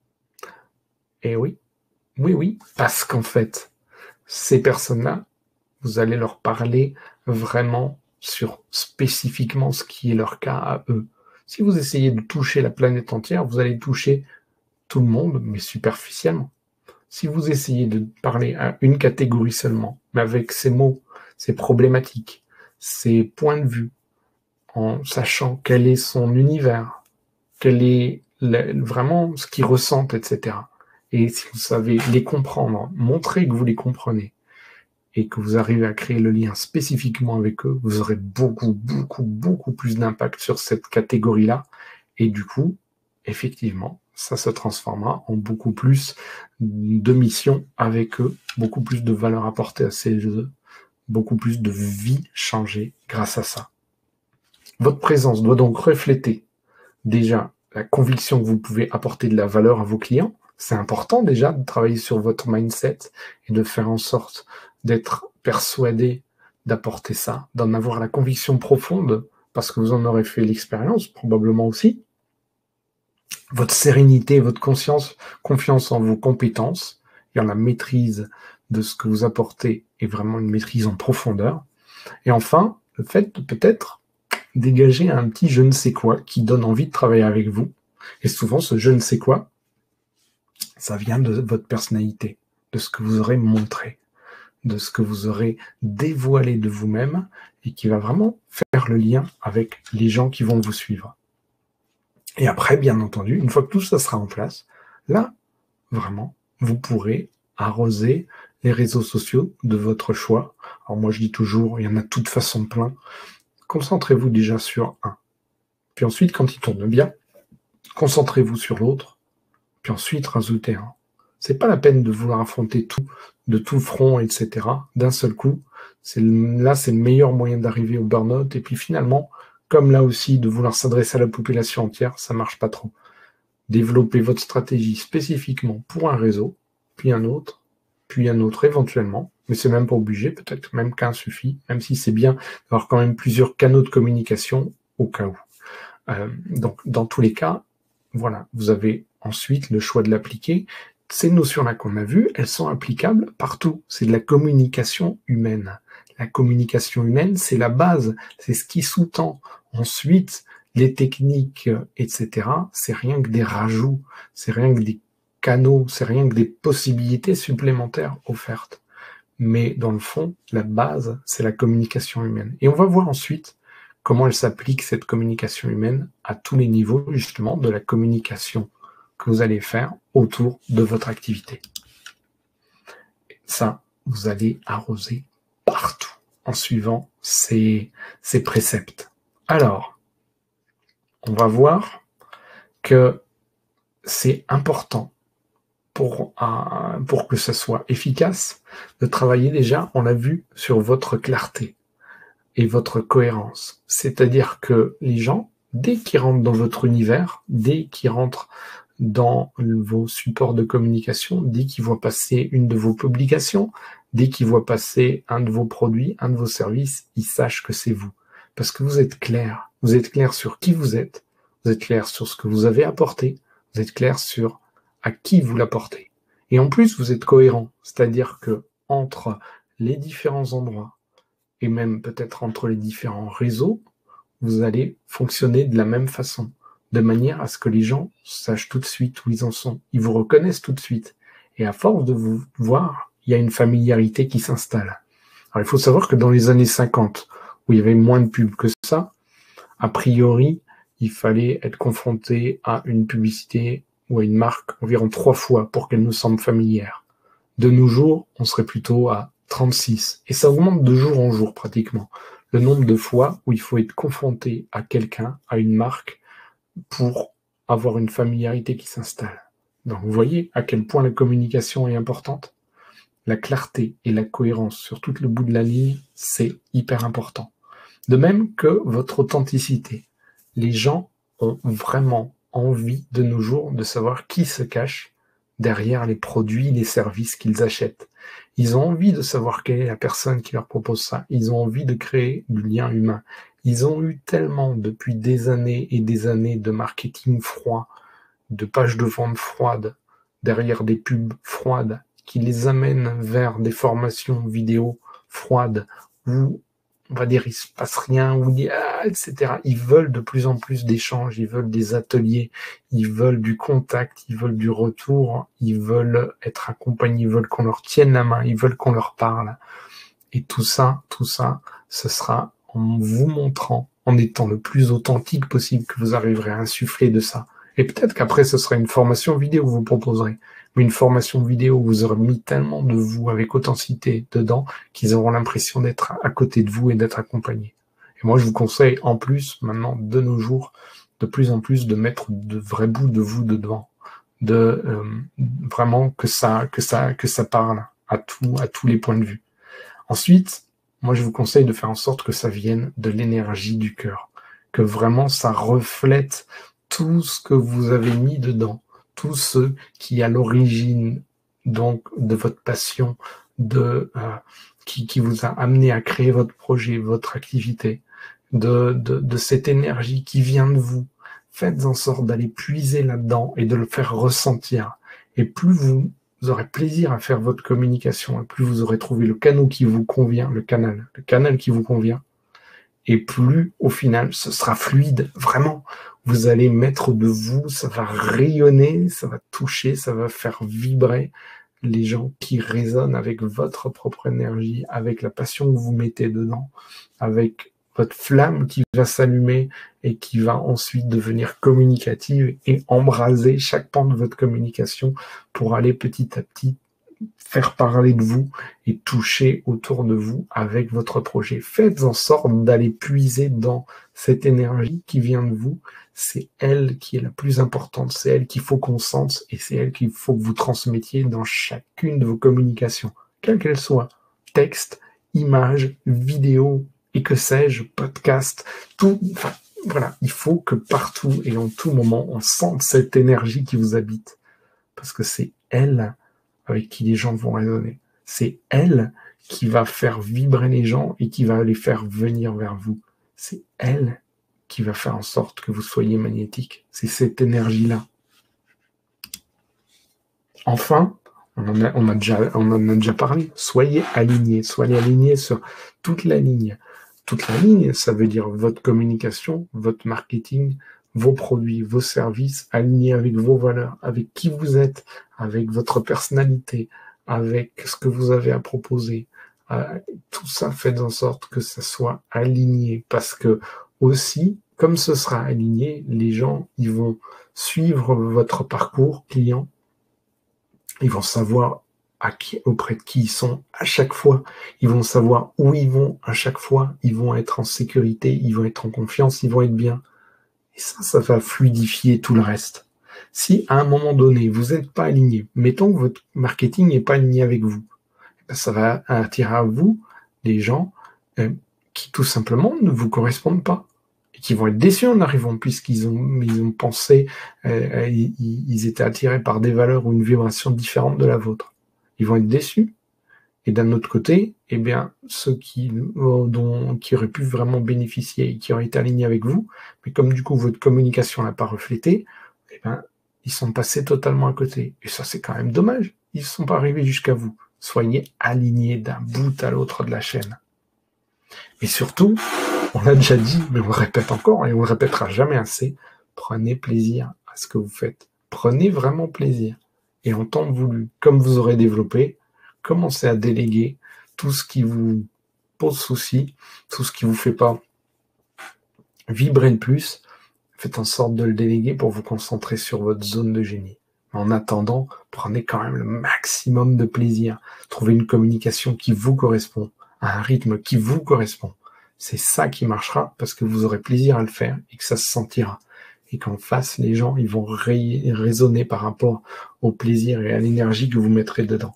Et oui, oui, oui, parce qu'en fait, ces personnes-là, vous allez leur parler vraiment sur spécifiquement ce qui est leur cas à eux. Si vous essayez de toucher la planète entière, vous allez toucher tout le monde, mais superficiellement. Si vous essayez de parler à une catégorie seulement, mais avec ses mots, ses problématiques, ses points de vue, en sachant quel est son univers, quel est le, vraiment ce qu'ils ressentent, et cetera. Et si vous savez les comprendre, montrer que vous les comprenez, et que vous arrivez à créer le lien spécifiquement avec eux, vous aurez beaucoup, beaucoup, beaucoup plus d'impact sur cette catégorie-là. Et du coup, effectivement, ça se transformera en beaucoup plus de missions avec eux, beaucoup plus de valeur apportée à ces jeux, beaucoup plus de vie changée grâce à ça. Votre présence doit donc refléter déjà la conviction que vous pouvez apporter de la valeur à vos clients. C'est important déjà de travailler sur votre mindset et de faire en sorte d'être persuadé d'apporter ça, d'en avoir la conviction profonde, parce que vous en aurez fait l'expérience, probablement aussi. Votre sérénité, votre conscience, confiance en vos compétences, et en la maîtrise de ce que vous apportez est vraiment une maîtrise en profondeur. Et enfin, le fait de peut-être dégager un petit je ne sais quoi qui donne envie de travailler avec vous. Et souvent, ce je ne sais quoi, ça vient de votre personnalité, de ce que vous aurez montré, de ce que vous aurez dévoilé de vous-même et qui va vraiment faire le lien avec les gens qui vont vous suivre. Et après, bien entendu, une fois que tout ça sera en place, là, vraiment, vous pourrez arroser les réseaux sociaux de votre choix. Alors moi, je dis toujours, il y en a de toute façon plein. Concentrez-vous déjà sur un. Puis ensuite, quand il tourne bien, concentrez-vous sur l'autre. Puis ensuite, rajoutez un. C'est pas la peine de vouloir affronter tout, de tout front, et cetera, d'un seul coup. C'est, là, c'est le meilleur moyen d'arriver au burn-out. Et puis finalement, comme là aussi, de vouloir s'adresser à la population entière, ça marche pas trop. Développez votre stratégie spécifiquement pour un réseau, puis un autre, puis un autre éventuellement. Mais c'est même pas obligé, peut-être même qu'un suffit, même si c'est bien d'avoir quand même plusieurs canaux de communication au cas où. Euh, donc, dans tous les cas, voilà, vous avez ensuite le choix de l'appliquer. Ces notions-là qu'on a vues, elles sont applicables partout. C'est de la communication humaine. La communication humaine, c'est la base, c'est ce qui sous-tend. Ensuite, les techniques, et cetera, c'est rien que des rajouts, c'est rien que des canaux, c'est rien que des possibilités supplémentaires offertes. Mais dans le fond, la base, c'est la communication humaine. Et on va voir ensuite comment elle s'applique, cette communication humaine, à tous les niveaux, justement, de la communication que vous allez faire autour de votre activité. Ça, vous allez arroser partout en suivant ces, ces préceptes. Alors, on va voir que c'est important pour, euh, pour que ça soit efficace de travailler déjà, on l'a vu, sur votre clarté et votre cohérence. C'est-à-dire que les gens, dès qu'ils rentrent dans votre univers, dès qu'ils rentrent dans vos supports de communication, dès qu'ils voient passer une de vos publications, dès qu'ils voient passer un de vos produits, un de vos services, ils sachent que c'est vous. Parce que vous êtes clair. Vous êtes clair sur qui vous êtes, vous êtes clair sur ce que vous avez apporté, vous êtes clair sur à qui vous l'apportez. Et en plus, vous êtes cohérent. C'est-à-dire que entre les différents endroits, et même peut-être entre les différents réseaux, vous allez fonctionner de la même façon, de manière à ce que les gens sachent tout de suite où ils en sont. Ils vous reconnaissent tout de suite. Et à force de vous voir, il y a une familiarité qui s'installe. Alors, il faut savoir que dans les années cinquante, où il y avait moins de pubs que ça, a priori, il fallait être confronté à une publicité ou à une marque environ trois fois pour qu'elle nous semble familière. De nos jours, on serait plutôt à trente-six. Et ça augmente de jour en jour pratiquement. Le nombre de fois où il faut être confronté à quelqu'un, à une marque, pour avoir une familiarité qui s'installe. Donc vous voyez à quel point la communication est importante. La clarté et la cohérence sur tout le bout de la ligne, c'est hyper important. De même que votre authenticité. Les gens ont vraiment envie de nos jours de savoir qui se cache derrière les produits, les services qu'ils achètent. Ils ont envie de savoir quelle est la personne qui leur propose ça. Ils ont envie de créer du lien humain. Ils ont eu tellement depuis des années et des années de marketing froid, de pages de vente froides, derrière des pubs froides, qui les amènent vers des formations vidéo froides, où on va dire il se passe rien, où il y a, et cetera. Ils veulent de plus en plus d'échanges, ils veulent des ateliers, ils veulent du contact, ils veulent du retour, ils veulent être accompagnés, ils veulent qu'on leur tienne la main, ils veulent qu'on leur parle. Et tout ça, tout ça, ce sera en vous montrant, en étant le plus authentique possible, que vous arriverez à insuffler de ça. Et peut-être qu'après, ce sera une formation vidéo que vous proposerez. Mais une formation vidéo où vous aurez mis tellement de vous avec authenticité dedans qu'ils auront l'impression d'être à côté de vous et d'être accompagnés. Et moi, je vous conseille en plus, maintenant, de nos jours, de plus en plus de mettre de vrais bouts de vous dedans. De euh, vraiment que ça, que ça, que ça parle à tout, à tous les points de vue. Ensuite, moi, je vous conseille de faire en sorte que ça vienne de l'énergie du cœur. Que vraiment, ça reflète tout ce que vous avez mis dedans. Tout ce qui est à l'origine donc de votre passion, de euh, qui, qui vous a amené à créer votre projet, votre activité, de, de, de cette énergie qui vient de vous. Faites en sorte d'aller puiser là-dedans et de le faire ressentir. Et plus vous, vous aurez plaisir à faire votre communication, et plus vous aurez trouvé le canal qui vous convient, le canal, le canal qui vous convient, et plus au final ce sera fluide, vraiment. Vous allez mettre de vous, ça va rayonner, ça va toucher, ça va faire vibrer les gens qui résonnent avec votre propre énergie, avec la passion que vous mettez dedans, avec votre flamme qui va s'allumer et qui va ensuite devenir communicative et embraser chaque pan de votre communication pour aller petit à petit faire parler de vous et toucher autour de vous avec votre projet. Faites en sorte d'aller puiser dans cette énergie qui vient de vous. C'est elle qui est la plus importante, c'est elle qu'il faut qu'on sente et c'est elle qu'il faut que vous transmettiez dans chacune de vos communications, quelles qu'elles soient, texte, image, vidéo et que sais-je, podcast, tout, enfin, voilà, il faut que partout et en tout moment, on sente cette énergie qui vous habite parce que c'est elle avec qui les gens vont résonner. C'est elle qui va faire vibrer les gens et qui va les faire venir vers vous. C'est elle qui va faire en sorte que vous soyez magnétique. C'est cette énergie-là. Enfin, on en a, on a déjà, on en a déjà parlé. Soyez alignés. Soyez alignés sur toute la ligne. Toute la ligne, ça veut dire votre communication, votre marketing, vos produits, vos services, alignés avec vos valeurs, avec qui vous êtes, avec votre personnalité, avec ce que vous avez à proposer. Euh, tout ça, faites en sorte que ça soit aligné, parce que aussi, comme ce sera aligné, les gens, ils vont suivre votre parcours client, ils vont savoir à qui, auprès de qui ils sont à chaque fois, ils vont savoir où ils vont à chaque fois, ils vont être en sécurité, ils vont être en confiance, ils vont être bien. Et ça, ça va fluidifier tout le reste. Si à un moment donné, vous n'êtes pas aligné, mettons que votre marketing n'est pas aligné avec vous, ça va attirer à vous des gens euh, qui tout simplement ne vous correspondent pas et qui vont être déçus en arrivant puisqu'ils ont, ils ont pensé, euh, ils, ils étaient attirés par des valeurs ou une vibration différente de la vôtre. Ils vont être déçus. Et d'un autre côté, eh bien, ceux qui, dont, qui auraient pu vraiment bénéficier et qui auraient été alignés avec vous, mais comme du coup votre communication l'a pas reflété, eh bien, ils sont passés totalement à côté. Et ça, c'est quand même dommage. Ils ne sont pas arrivés jusqu'à vous. Soyez alignés d'un bout à l'autre de la chaîne. Et surtout, on l'a déjà dit, mais on le répète encore et on le répétera jamais assez, prenez plaisir à ce que vous faites. Prenez vraiment plaisir. Et en temps voulu, comme vous aurez développé, commencez à déléguer tout ce qui vous pose souci, tout ce qui vous fait pas vibrer le plus. Faites en sorte de le déléguer pour vous concentrer sur votre zone de génie. En attendant, prenez quand même le maximum de plaisir. Trouvez une communication qui vous correspond, à un rythme qui vous correspond. C'est ça qui marchera parce que vous aurez plaisir à le faire et que ça se sentira. Et qu'en face, les gens, ils vont ré- raisonner par rapport au plaisir et à l'énergie que vous mettrez dedans.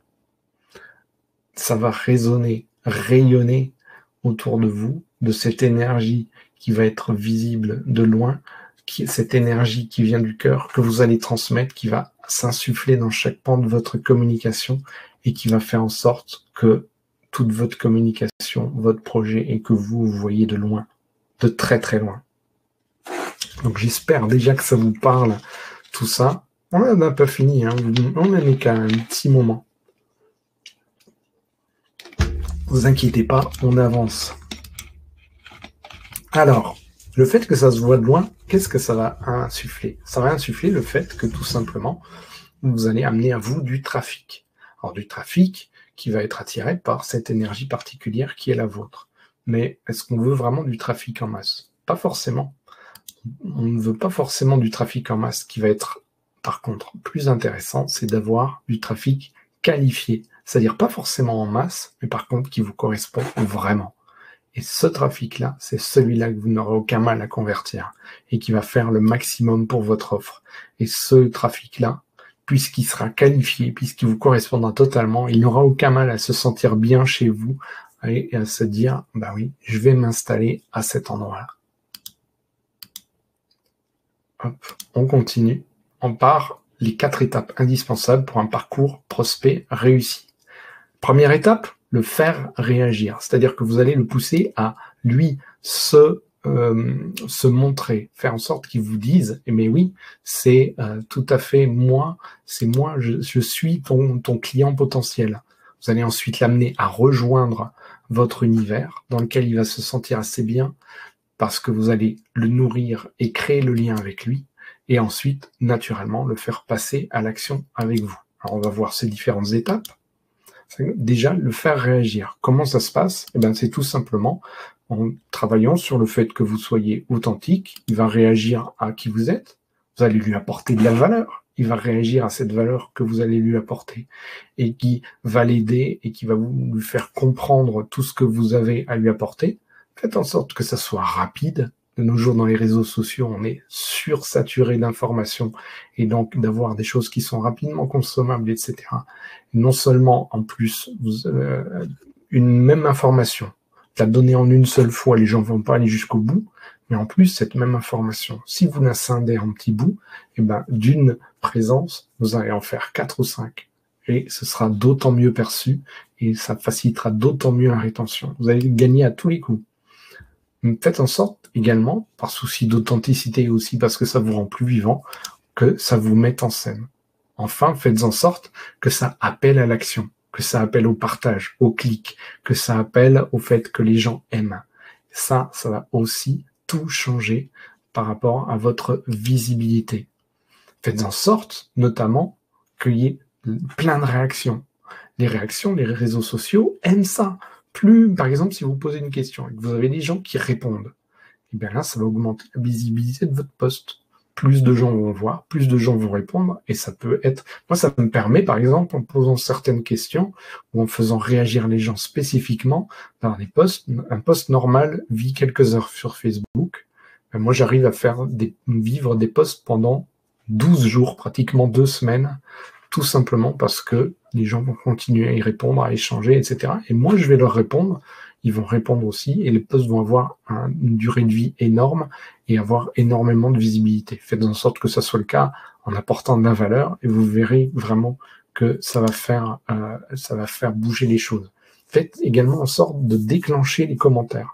Ça va résonner, rayonner autour de vous, de cette énergie qui va être visible de loin, qui, cette énergie qui vient du cœur, que vous allez transmettre, qui va s'insuffler dans chaque pan de votre communication et qui va faire en sorte que toute votre communication, votre projet, et que vous, vous voyez de loin, de très très loin. Donc j'espère déjà que ça vous parle, tout ça. On n'a pas fini, hein. On n'en est qu'à un petit moment. Ne vous inquiétez pas, on avance. Alors, le fait que ça se voit de loin, qu'est-ce que ça va insuffler? Ça va insuffler le fait que tout simplement, vous allez amener à vous du trafic. Alors du trafic qui va être attiré par cette énergie particulière qui est la vôtre. Mais est-ce qu'on veut vraiment du trafic en masse? Pas forcément. On ne veut pas forcément du trafic en masse. Ce qui va être, par contre, plus intéressant, c'est d'avoir du trafic qualifié. C'est-à-dire pas forcément en masse, mais par contre qui vous correspond vraiment. Et ce trafic-là, c'est celui-là que vous n'aurez aucun mal à convertir et qui va faire le maximum pour votre offre. Et ce trafic-là, puisqu'il sera qualifié, puisqu'il vous correspondra totalement, il n'aura aucun mal à se sentir bien chez vous et à se dire, bah oui, je vais m'installer à cet endroit-là. Hop, on continue. On part les quatre étapes indispensables pour un parcours prospect réussi. Première étape, le faire réagir. C'est-à-dire que vous allez le pousser à lui se, euh, se montrer, faire en sorte qu'il vous dise, eh mais oui, c'est euh, tout à fait moi, c'est moi, je, je suis ton, ton client potentiel. Vous allez ensuite l'amener à rejoindre votre univers dans lequel il va se sentir assez bien parce que vous allez le nourrir et créer le lien avec lui et ensuite, naturellement, le faire passer à l'action avec vous. Alors, on va voir ces différentes étapes. Déjà, le faire réagir. Comment ça se passe? Eh ben, c'est tout simplement en travaillant sur le fait que vous soyez authentique. Il va réagir à qui vous êtes. Vous allez lui apporter de la valeur. Il va réagir à cette valeur que vous allez lui apporter et qui va l'aider et qui va vous lui faire comprendre tout ce que vous avez à lui apporter. Faites en sorte que ça soit rapide. De nos jours, dans les réseaux sociaux, on est sursaturé d'informations et donc d'avoir des choses qui sont rapidement consommables, et cetera. Non seulement, en plus, vous, euh, une même information, la donner en une seule fois, les gens ne vont pas aller jusqu'au bout, mais en plus, cette même information, si vous la scindez en petits bouts, eh ben, d'une présence, vous allez en faire quatre ou cinq. Et ce sera d'autant mieux perçu et ça facilitera d'autant mieux la rétention. Vous allez gagner à tous les coups. Faites en sorte également, par souci d'authenticité et aussi parce que ça vous rend plus vivant, que ça vous mette en scène. Enfin, faites en sorte que ça appelle à l'action, que ça appelle au partage, au clic, que ça appelle au fait que les gens aiment. Ça, ça va aussi tout changer par rapport à votre visibilité. Faites en sorte, notamment, qu'il y ait plein de réactions. Les réactions, les réseaux sociaux aiment ça. Plus, par exemple, si vous posez une question et que vous avez des gens qui répondent, et bien là, ça va augmenter la visibilité de votre post. Plus de gens vont voir, plus de gens vont répondre, et ça peut être... Moi, ça me permet, par exemple, en posant certaines questions ou en faisant réagir les gens spécifiquement dans des posts. Un post normal vit quelques heures sur Facebook. Ben moi, j'arrive à faire des, vivre des posts pendant douze jours, pratiquement deux semaines, tout simplement parce que les gens vont continuer à y répondre, à échanger, et cetera. Et moi, je vais leur répondre, ils vont répondre aussi, et les posts vont avoir un, une durée de vie énorme et avoir énormément de visibilité. Faites en sorte que ça soit le cas en apportant de la valeur, et vous verrez vraiment que ça va faire, euh, ça va faire bouger les choses. Faites également en sorte de déclencher les commentaires.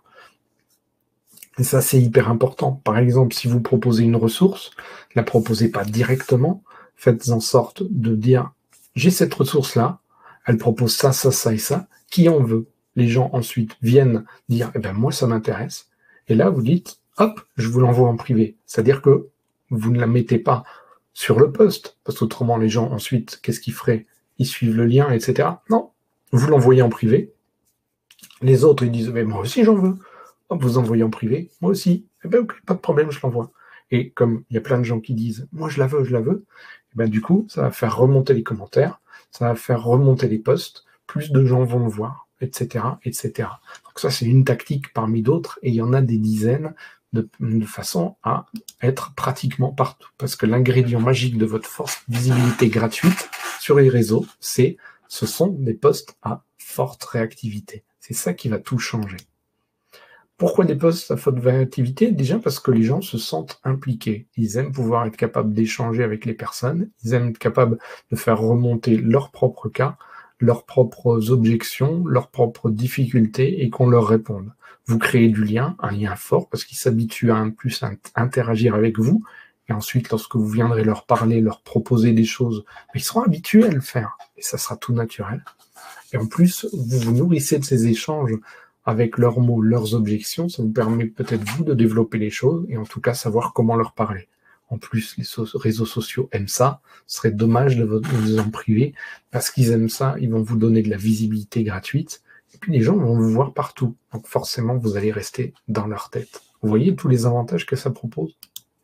Et ça, c'est hyper important. Par exemple, si vous proposez une ressource, ne la proposez pas directement. Faites en sorte de dire, j'ai cette ressource-là, elle propose ça, ça, ça et ça. Qui en veut? Les gens ensuite viennent dire, eh ben moi, ça m'intéresse. Et là, vous dites, hop, je vous l'envoie en privé. C'est-à-dire que vous ne la mettez pas sur le post, parce qu'autrement, les gens ensuite, qu'est-ce qu'ils feraient? Ils suivent le lien, et cetera. Non, vous l'envoyez en privé. Les autres, ils disent, mais moi aussi, j'en veux. Hop, vous envoyez en privé, moi aussi. Eh ben, ok, pas de problème, je l'envoie. Et comme il y a plein de gens qui disent, moi, je la veux, je la veux, eh ben, du coup, ça va faire remonter les commentaires, ça va faire remonter les posts, plus de gens vont le voir, et cetera, et cetera. Donc ça, c'est une tactique parmi d'autres, et il y en a des dizaines de, de façon à être pratiquement partout. Parce que l'ingrédient magique de votre forte visibilité gratuite sur les réseaux, c'est, ce sont des posts à forte réactivité. C'est ça qui va tout changer. Pourquoi des posts à forte réactivité? Déjà parce que les gens se sentent impliqués. Ils aiment pouvoir être capables d'échanger avec les personnes. Ils aiment être capables de faire remonter leurs propres cas, leurs propres objections, leurs propres difficultés et qu'on leur réponde. Vous créez du lien, un lien fort, parce qu'ils s'habituent à un plus à interagir avec vous. Et ensuite, lorsque vous viendrez leur parler, leur proposer des choses, ils seront habitués à le faire. Et ça sera tout naturel. Et en plus, vous vous nourrissez de ces échanges avec leurs mots, leurs objections, ça vous permet peut-être vous de développer les choses et en tout cas savoir comment leur parler. En plus, les so- réseaux sociaux aiment ça, ce serait dommage de vous les en priver, parce qu'ils aiment ça, ils vont vous donner de la visibilité gratuite, et puis les gens vont vous voir partout, donc forcément vous allez rester dans leur tête. Vous voyez tous les avantages que ça propose?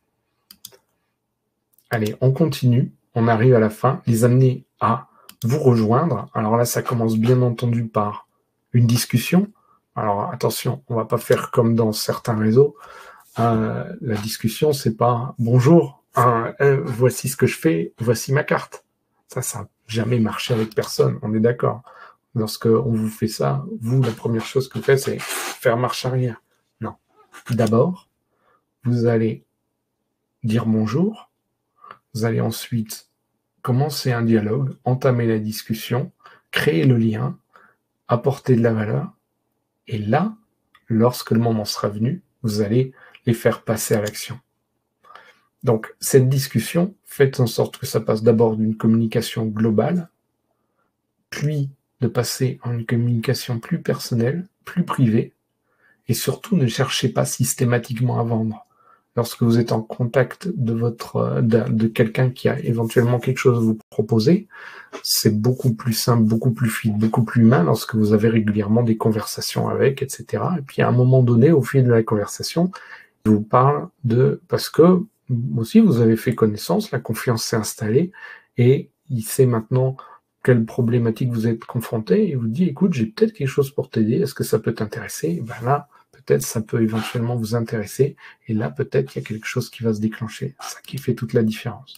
Allez, on continue, on arrive à la fin, les amener à vous rejoindre. Alors là, ça commence bien entendu par une discussion. Alors attention, on va pas faire comme dans certains réseaux. Euh, la discussion, c'est pas bonjour, euh, euh, voici ce que je fais, voici ma carte. Ça, ça n'a jamais marché avec personne. On est d'accord. Lorsque on vous fait ça, vous, la première chose que vous faites, c'est faire marche arrière. Non. D'abord, vous allez dire bonjour. Vous allez ensuite commencer un dialogue, entamer la discussion, créer le lien, apporter de la valeur. Et là, lorsque le moment sera venu, vous allez les faire passer à l'action. Donc, cette discussion, faites en sorte que ça passe d'abord d'une communication globale, puis de passer à une communication plus personnelle, plus privée, et surtout ne cherchez pas systématiquement à vendre. Lorsque vous êtes en contact de votre de, de quelqu'un qui a éventuellement quelque chose à vous proposer, c'est beaucoup plus simple, beaucoup plus fluide, beaucoup plus humain lorsque vous avez régulièrement des conversations avec, et cetera. Et puis à un moment donné, au fil de la conversation, il vous parle de parce que aussi vous avez fait connaissance, la confiance s'est installée et il sait maintenant quelle problématique vous êtes confronté et vous dit écoute, j'ai peut-être quelque chose pour t'aider, est-ce que ça peut t'intéresser? Et ben là, peut-être ça peut éventuellement vous intéresser, et là peut-être qu'il y a quelque chose qui va se déclencher. C'est ça qui fait toute la différence.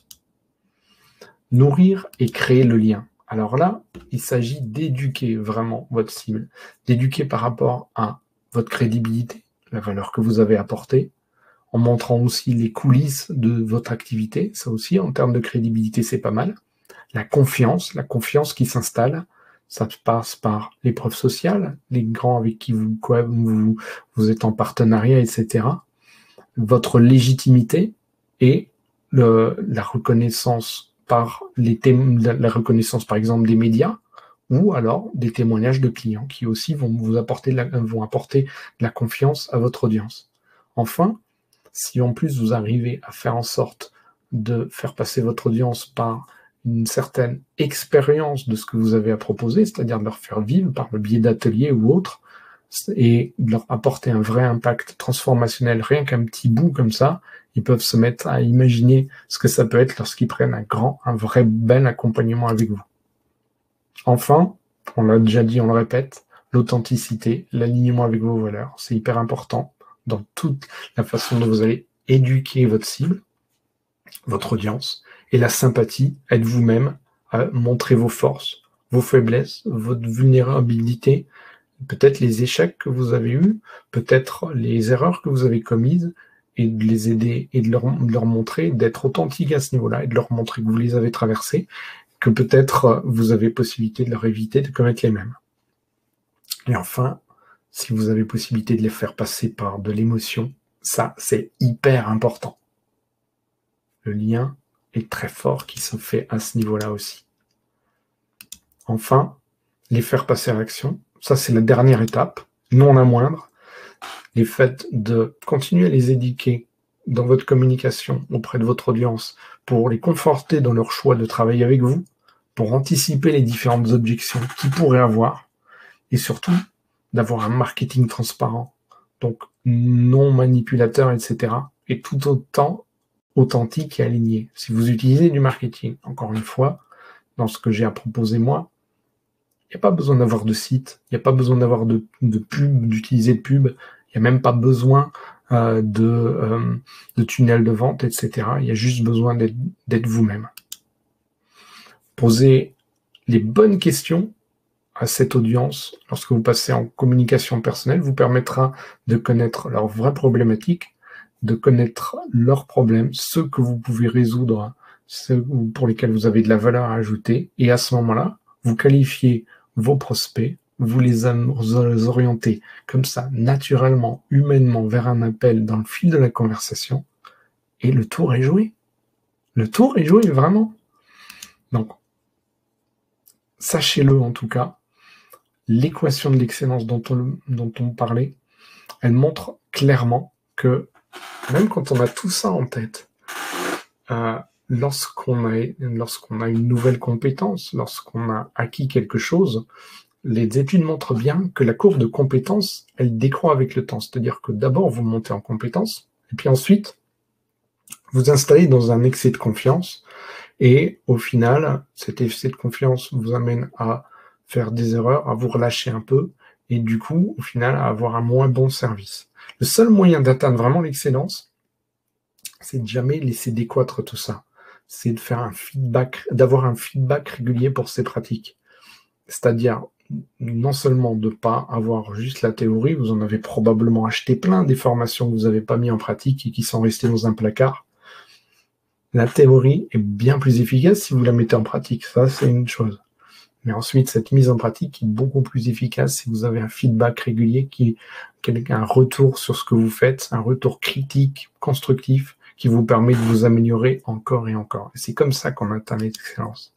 Nourrir et créer le lien. Alors là, il s'agit d'éduquer vraiment votre cible, d'éduquer par rapport à votre crédibilité, la valeur que vous avez apportée, en montrant aussi les coulisses de votre activité, ça aussi en termes de crédibilité c'est pas mal. La confiance, la confiance qui s'installe, ça passe par les preuves sociales, les grands avec qui vous, quoi, vous, vous êtes en partenariat, et cetera. Votre légitimité et le, la reconnaissance par les thém- la, la reconnaissance par exemple des médias, ou alors des témoignages de clients qui aussi vont vous apporter de la, vont apporter de la confiance à votre audience. Enfin, si en plus vous arrivez à faire en sorte de faire passer votre audience par une certaine expérience de ce que vous avez à proposer, c'est-à-dire de leur faire vivre par le biais d'ateliers ou autres, et de leur apporter un vrai impact transformationnel, rien qu'un petit bout comme ça, ils peuvent se mettre à imaginer ce que ça peut être lorsqu'ils prennent un grand, un vrai bel accompagnement avec vous. Enfin, on l'a déjà dit, on le répète, l'authenticité, l'alignement avec vos valeurs, c'est hyper important. dans toute la façon dont vous allez éduquer votre cible, votre audience, et la sympathie, être vous-même, à montrer vos forces, vos faiblesses, votre vulnérabilité, peut-être les échecs que vous avez eus, peut-être les erreurs que vous avez commises, et de les aider et de leur, de leur montrer, d'être authentique à ce niveau-là, et de leur montrer que vous les avez traversés, que peut-être vous avez possibilité de leur éviter de commettre les mêmes. Et enfin, si vous avez possibilité de les faire passer par de l'émotion, ça, c'est hyper important. Le lien est très fort qui se fait à ce niveau-là aussi. Enfin, les faire passer à l'action, ça c'est la dernière étape, non la moindre. Les faits de continuer à les éduquer dans votre communication auprès de votre audience pour les conforter dans leur choix de travailler avec vous, pour anticiper les différentes objections qu'ils pourraient avoir, et surtout d'avoir un marketing transparent, donc non manipulateur, et cetera, et tout autant authentique et aligné. Si vous utilisez du marketing, encore une fois, dans ce que j'ai à proposer moi, il n'y a pas besoin d'avoir de site, il n'y a pas besoin d'avoir de, de pub, d'utiliser de pub, il n'y a même pas besoin euh, de, euh, de tunnel de vente, et cetera. Il y a juste besoin d'être, d'être vous-même. Posez les bonnes questions à cette audience lorsque vous passez en communication personnelle vous permettra de connaître leurs vraies problématiques, de connaître leurs problèmes, ceux que vous pouvez résoudre, ceux pour lesquels vous avez de la valeur à ajouter, et à ce moment-là, vous qualifiez vos prospects, vous les orientez comme ça, naturellement, humainement, vers un appel dans le fil de la conversation, et le tour est joué. Le tour est joué, vraiment. Donc, sachez-le en tout cas, l'équation de l'excellence dont on, dont on parlait, elle montre clairement que même quand on a tout ça en tête, euh, lorsqu'on a, lorsqu'on a une nouvelle compétence, lorsqu'on a acquis quelque chose, les études montrent bien que la courbe de compétences, elle décroît avec le temps. C'est-à-dire que d'abord, vous montez en compétences, et puis ensuite, vous installez dans un excès de confiance, et au final, cet excès de confiance vous amène à faire des erreurs, à vous relâcher un peu, et du coup, au final, à avoir un moins bon service. Le seul moyen d'atteindre vraiment l'excellence, c'est de jamais laisser décroître tout ça. C'est de faire un feedback, d'avoir un feedback régulier pour ces pratiques. C'est-à-dire, non seulement de ne pas avoir juste la théorie, vous en avez probablement acheté plein des formations que vous n'avez pas mis en pratique et qui sont restées dans un placard. La théorie est bien plus efficace si vous la mettez en pratique, ça c'est une chose. Mais ensuite, cette mise en pratique est beaucoup plus efficace si vous avez un feedback régulier, qui est un retour sur ce que vous faites, un retour critique, constructif, qui vous permet de vous améliorer encore et encore. Et c'est comme ça qu'on atteint l'excellence.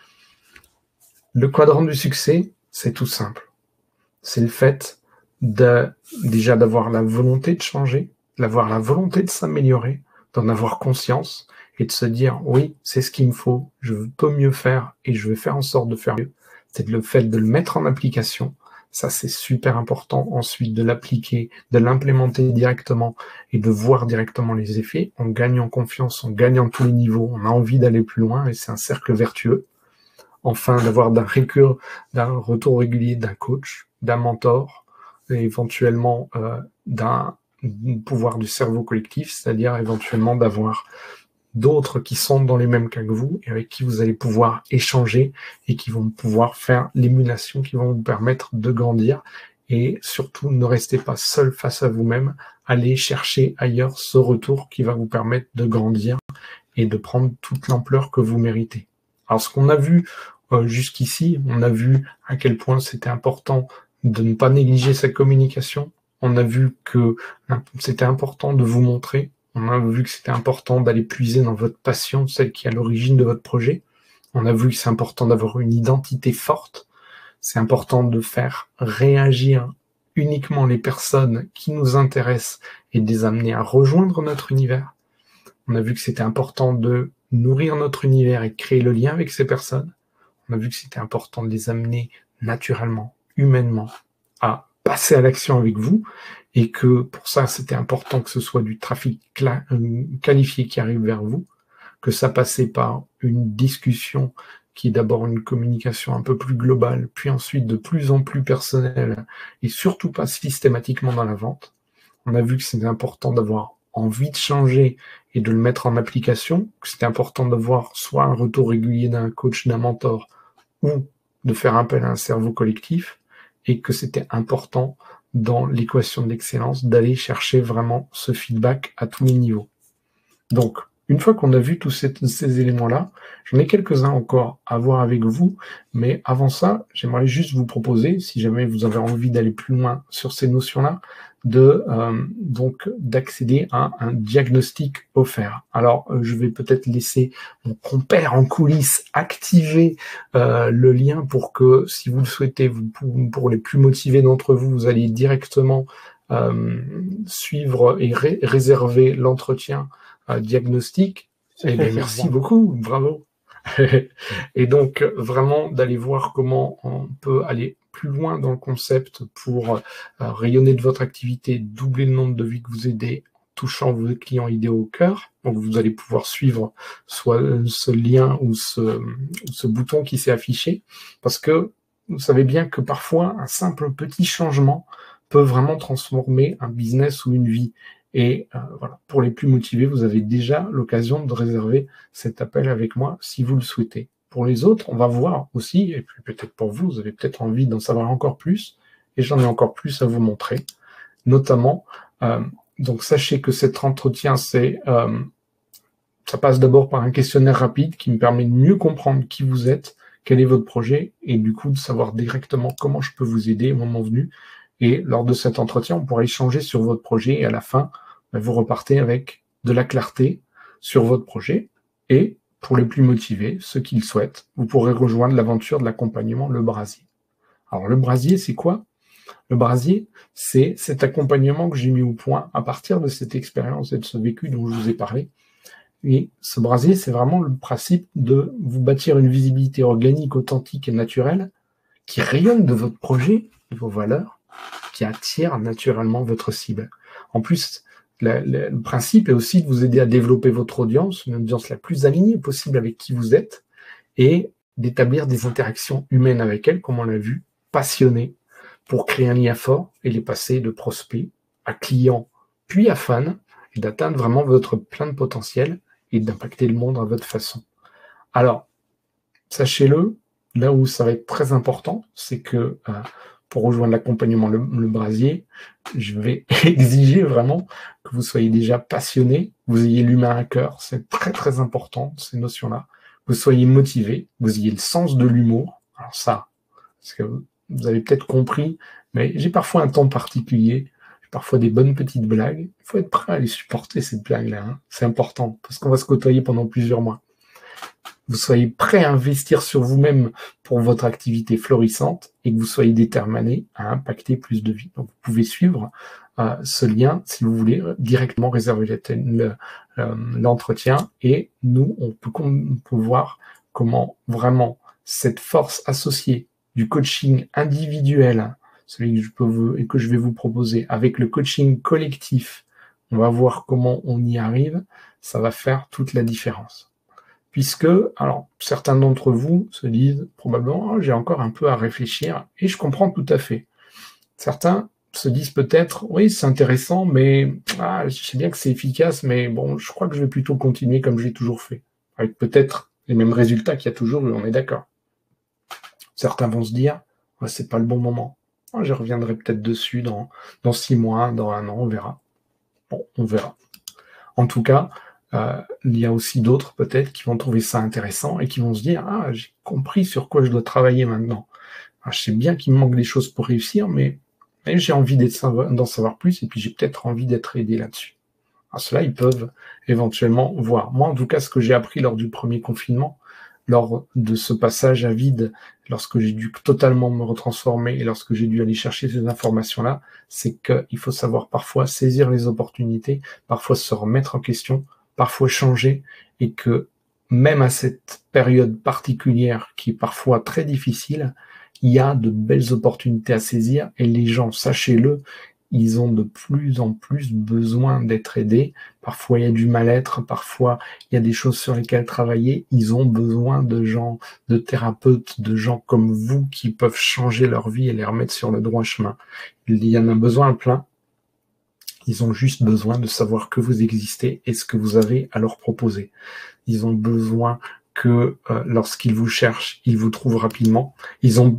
Le quadrant du succès, c'est tout simple. C'est le fait de, déjà d'avoir la volonté de changer, d'avoir la volonté de s'améliorer, d'en avoir conscience et de se dire, oui, c'est ce qu'il me faut, je peux mieux faire et je vais faire en sorte de faire mieux. C'est le fait de le mettre en application. Ça, c'est super important. Ensuite, de l'appliquer, de l'implémenter directement et de voir directement les effets. On gagne en confiance, on gagne en tous les niveaux, on a envie d'aller plus loin et c'est un cercle vertueux. Enfin, d'avoir d'un, récur, d'un retour régulier d'un coach, d'un mentor, et éventuellement euh, d'un pouvoir du cerveau collectif, c'est-à-dire éventuellement d'avoir d'autres qui sont dans les mêmes cas que vous et avec qui vous allez pouvoir échanger et qui vont pouvoir faire l'émulation, qui vont vous permettre de grandir. Et surtout, ne restez pas seul face à vous-même. Allez chercher ailleurs ce retour qui va vous permettre de grandir et de prendre toute l'ampleur que vous méritez. Alors, ce qu'on a vu euh, jusqu'ici, on a vu à quel point c'était important de ne pas négliger sa communication. On a vu que c'était important de vous montrer. On a vu que c'était important d'aller puiser dans votre passion, celle qui est à l'origine de votre projet. On a vu que c'est important d'avoir une identité forte. C'est important de faire réagir uniquement les personnes qui nous intéressent et de les amener à rejoindre notre univers. On a vu que c'était important de nourrir notre univers et de créer le lien avec ces personnes. On a vu que c'était important de les amener naturellement, humainement, à passer à l'action avec vous, et que pour ça, c'était important que ce soit du trafic qualifié qui arrive vers vous, que ça passait par une discussion qui est d'abord une communication un peu plus globale, puis ensuite de plus en plus personnelle, et surtout pas systématiquement dans la vente. on a vu que c'était important d'avoir envie de changer et de le mettre en application, que c'était important d'avoir soit un retour régulier d'un coach, d'un mentor, ou de faire appel à un cerveau collectif, et que c'était important dans l'équation de l'excellence d'aller chercher vraiment ce feedback à tous les niveaux. Donc, une fois qu'on a vu tous ces, ces éléments-là, j'en ai quelques-uns encore à voir avec vous, mais avant ça, j'aimerais juste vous proposer, si jamais vous avez envie d'aller plus loin sur ces notions-là, de euh, donc d'accéder à un diagnostic offert. Alors, euh, je vais peut-être laisser mon compère en coulisses activer euh, le lien pour que, si vous le souhaitez, vous, pour les plus motivés d'entre vous, vous allez directement euh, suivre et ré réserver l'entretien euh, diagnostic. Eh bien, merci beaucoup, bravo. Et donc, vraiment, d'aller voir comment on peut aller plus loin dans le concept pour euh, rayonner de votre activité, doubler le nombre de vies que vous aidez, touchant vos clients idéaux au cœur. Donc, vous allez pouvoir suivre soit ce lien ou ce, ce bouton qui s'est affiché, parce que vous savez bien que parfois, un simple petit changement peut vraiment transformer un business ou une vie. Et euh, voilà, pour les plus motivés, vous avez déjà l'occasion de réserver cet appel avec moi si vous le souhaitez. Pour les autres, on va voir aussi, et puis peut-être pour vous, vous avez peut-être envie d'en savoir encore plus, et j'en ai encore plus à vous montrer. Notamment, euh, donc sachez que cet entretien, c'est, euh, ça passe d'abord par un questionnaire rapide qui me permet de mieux comprendre qui vous êtes, quel est votre projet, et du coup de savoir directement comment je peux vous aider au moment venu. Et lors de cet entretien, on pourra échanger sur votre projet, et à la fin, vous repartez avec de la clarté sur votre projet. Et pour les plus motivés, ceux qui le souhaitent, vous pourrez rejoindre l'aventure de l'accompagnement Le Brasier. Alors, Le Brasier, c'est quoi? Le Brasier, c'est cet accompagnement que j'ai mis au point à partir de cette expérience et de ce vécu dont je vous ai parlé. Et ce Brasier, c'est vraiment le principe de vous bâtir une visibilité organique, authentique et naturelle qui rayonne de votre projet, de vos valeurs, qui attire naturellement votre cible. En plus, La, la, le principe est aussi de vous aider à développer votre audience, une audience la plus alignée possible avec qui vous êtes, et d'établir des interactions humaines avec elle, comme on l'a vu, passionnées, pour créer un lien fort et les passer de prospect à client, puis à fan, et d'atteindre vraiment votre plein de potentiel et d'impacter le monde à votre façon. Alors, sachez-le, là où ça va être très important, c'est que euh, pour rejoindre l'accompagnement le, le Brasier, je vais exiger vraiment que vous soyez déjà passionné, vous ayez l'humain à cœur, c'est très très important ces notions-là, vous soyez motivé, vous ayez le sens de l'humour, alors ça, parce que vous avez peut-être compris, mais j'ai parfois un ton particulier, j'ai parfois des bonnes petites blagues, il faut être prêt à les supporter cette blague-là, hein. C'est important, parce qu'on va se côtoyer pendant plusieurs mois. Vous soyez prêt à investir sur vous-même pour votre activité florissante et que vous soyez déterminé à impacter plus de vies. Donc, vous pouvez suivre euh, ce lien, si vous voulez, directement réserver l'entretien le, euh, et nous, on peut, on peut voir comment vraiment cette force associée du coaching individuel, celui que je peux vous, et que je vais vous proposer, avec le coaching collectif, on va voir comment on y arrive, ça va faire toute la différence. Puisque, alors, certains d'entre vous se disent probablement, oh, j'ai encore un peu à réfléchir, et je comprends tout à fait. Certains se disent peut-être, oui, c'est intéressant, mais ah, je sais bien que c'est efficace, mais bon, je crois que je vais plutôt continuer comme j'ai toujours fait, avec peut-être les mêmes résultats qu'il y a toujours eu, on est d'accord. Certains vont se dire, oh, c'est pas le bon moment. Oh, je reviendrai peut-être dessus dans, dans six mois, dans un an, on verra. Bon, on verra. En tout cas, Euh, il y a aussi d'autres peut-être qui vont trouver ça intéressant et qui vont se dire « Ah, j'ai compris sur quoi je dois travailler maintenant. Alors, je sais bien qu'il me manque des choses pour réussir, mais, mais j'ai envie d'en savoir, savoir plus et puis j'ai peut-être envie d'être aidé là-dessus. » Alors cela, ils peuvent éventuellement voir. Moi, en tout cas, ce que j'ai appris lors du premier confinement, lors de ce passage à vide, lorsque j'ai dû totalement me retransformer et lorsque j'ai dû aller chercher ces informations-là, c'est qu'il faut savoir parfois saisir les opportunités, parfois se remettre en question, parfois changer, et que même à cette période particulière qui est parfois très difficile, il y a de belles opportunités à saisir et les gens, sachez-le, ils ont de plus en plus besoin d'être aidés. Parfois, il y a du mal-être, parfois, il y a des choses sur lesquelles travailler. Ils ont besoin de gens, de thérapeutes, de gens comme vous qui peuvent changer leur vie et les remettre sur le droit chemin. Il y en a besoin plein. Ils ont juste besoin de savoir que vous existez et ce que vous avez à leur proposer. Ils ont besoin que euh, lorsqu'ils vous cherchent, ils vous trouvent rapidement. Ils ont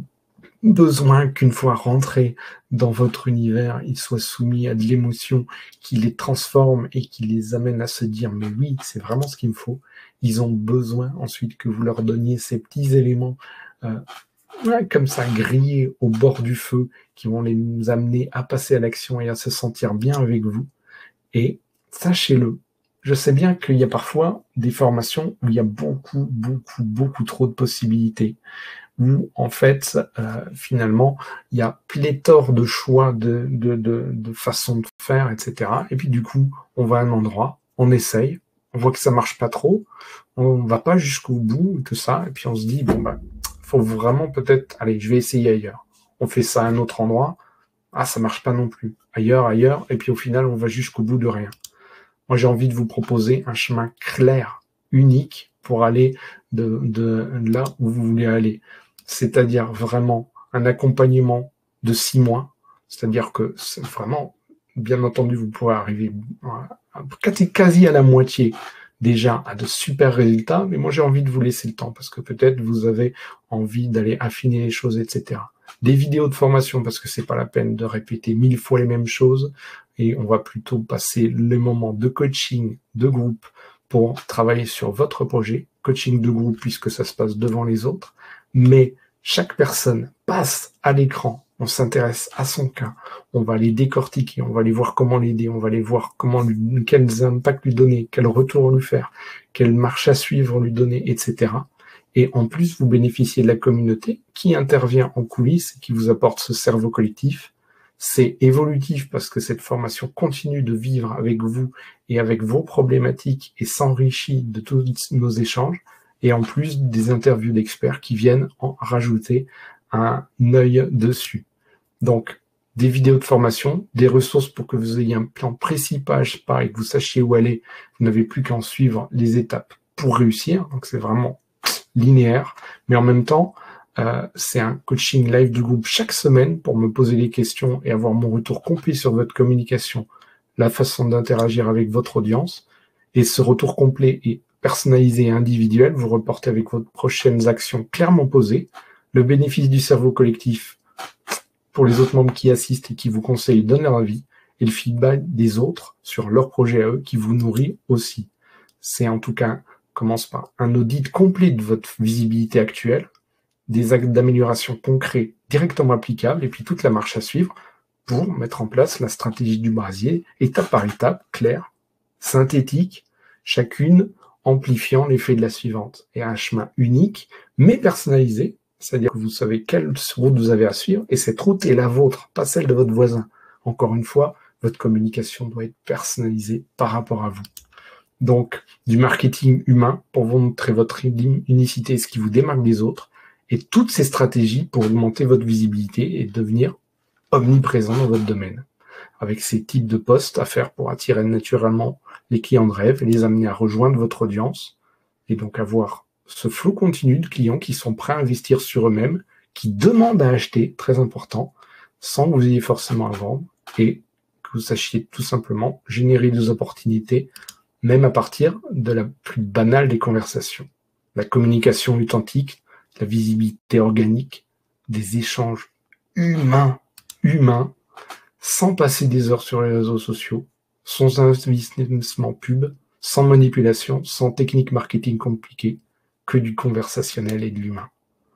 besoin qu'une fois rentrés dans votre univers, ils soient soumis à de l'émotion qui les transforme et qui les amène à se dire « mais oui, c'est vraiment ce qu'il me faut ». Ils ont besoin ensuite que vous leur donniez ces petits éléments euh, ouais, comme ça, grillés au bord du feu, qui vont les amener à passer à l'action et à se sentir bien avec vous. Et sachez-le, je sais bien qu'il y a parfois des formations où il y a beaucoup, beaucoup, beaucoup trop de possibilités, où en fait, euh, finalement, il y a pléthore de choix, de, de, de, de façons de faire, et cetera. Et puis du coup, on va à un endroit, on essaye, on voit que ça marche pas trop, on va pas jusqu'au bout, tout ça, et puis on se dit, bon ben, faut vraiment peut-être, allez, je vais essayer ailleurs. On fait ça à un autre endroit, ah, ça marche pas non plus. Ailleurs, ailleurs, et puis au final, on va jusqu'au bout de rien. Moi, j'ai envie de vous proposer un chemin clair, unique, pour aller de, de là où vous voulez aller. C'est-à-dire vraiment un accompagnement de six mois. C'est-à-dire que c'est vraiment, bien entendu, vous pourrez arriver à, quasi à la moitié déjà à de super résultats, mais moi j'ai envie de vous laisser le temps parce que peut-être vous avez envie d'aller affiner les choses, et cetera. Des vidéos de formation parce que c'est pas la peine de répéter mille fois les mêmes choses et on va plutôt passer les moments de coaching de groupe pour travailler sur votre projet, coaching de groupe puisque ça se passe devant les autres, mais chaque personne passe à l'écran, on s'intéresse à son cas, on va les décortiquer, on va aller voir comment l'aider, on va aller voir comment lui, quels impacts lui donner, quel retour lui faire, quelle marche à suivre lui donner, et cetera. Et en plus, vous bénéficiez de la communauté qui intervient en coulisses et qui vous apporte ce cerveau collectif. C'est évolutif parce que cette formation continue de vivre avec vous et avec vos problématiques et s'enrichit de tous nos échanges. Et en plus des interviews d'experts qui viennent en rajouter un œil dessus. Donc, des vidéos de formation, des ressources pour que vous ayez un plan précis page par et que vous sachiez où aller. Vous n'avez plus qu'à en suivre les étapes pour réussir. Donc, c'est vraiment linéaire. Mais en même temps, euh, c'est un coaching live de groupe chaque semaine pour me poser des questions et avoir mon retour complet sur votre communication, la façon d'interagir avec votre audience. Et ce retour complet est personnalisé et individuel, vous reportez avec vos prochaines actions clairement posées, le bénéfice du cerveau collectif pour les autres membres qui assistent et qui vous conseillent, donnent leur avis, et le feedback des autres sur leur projet à eux qui vous nourrit aussi. C'est en tout cas, commence par un audit complet de votre visibilité actuelle, des actes d'amélioration concrets directement applicables, et puis toute la marche à suivre pour mettre en place la stratégie du brasier, étape par étape, claire, synthétique, chacune amplifiant l'effet de la suivante. Et un chemin unique, mais personnalisé, c'est-à-dire que vous savez quelle route vous avez à suivre, et cette route est la vôtre, pas celle de votre voisin. Encore une fois, votre communication doit être personnalisée par rapport à vous. Donc, du marketing humain pour vous montrer votre unicité, ce qui vous démarque des autres, et toutes ces stratégies pour augmenter votre visibilité et devenir omniprésent dans votre domaine. Avec ces types de postes à faire pour attirer naturellement les clients de rêve et les amener à rejoindre votre audience, et donc avoir ce flot continu de clients qui sont prêts à investir sur eux-mêmes, qui demandent à acheter, très important, sans que vous ayez forcément à vendre, et que vous sachiez tout simplement générer des opportunités, même à partir de la plus banale des conversations. La communication authentique, la visibilité organique, des échanges humains, humains, sans passer des heures sur les réseaux sociaux, sans investissement pub, sans manipulation, sans technique marketing compliquée, que du conversationnel et de l'humain.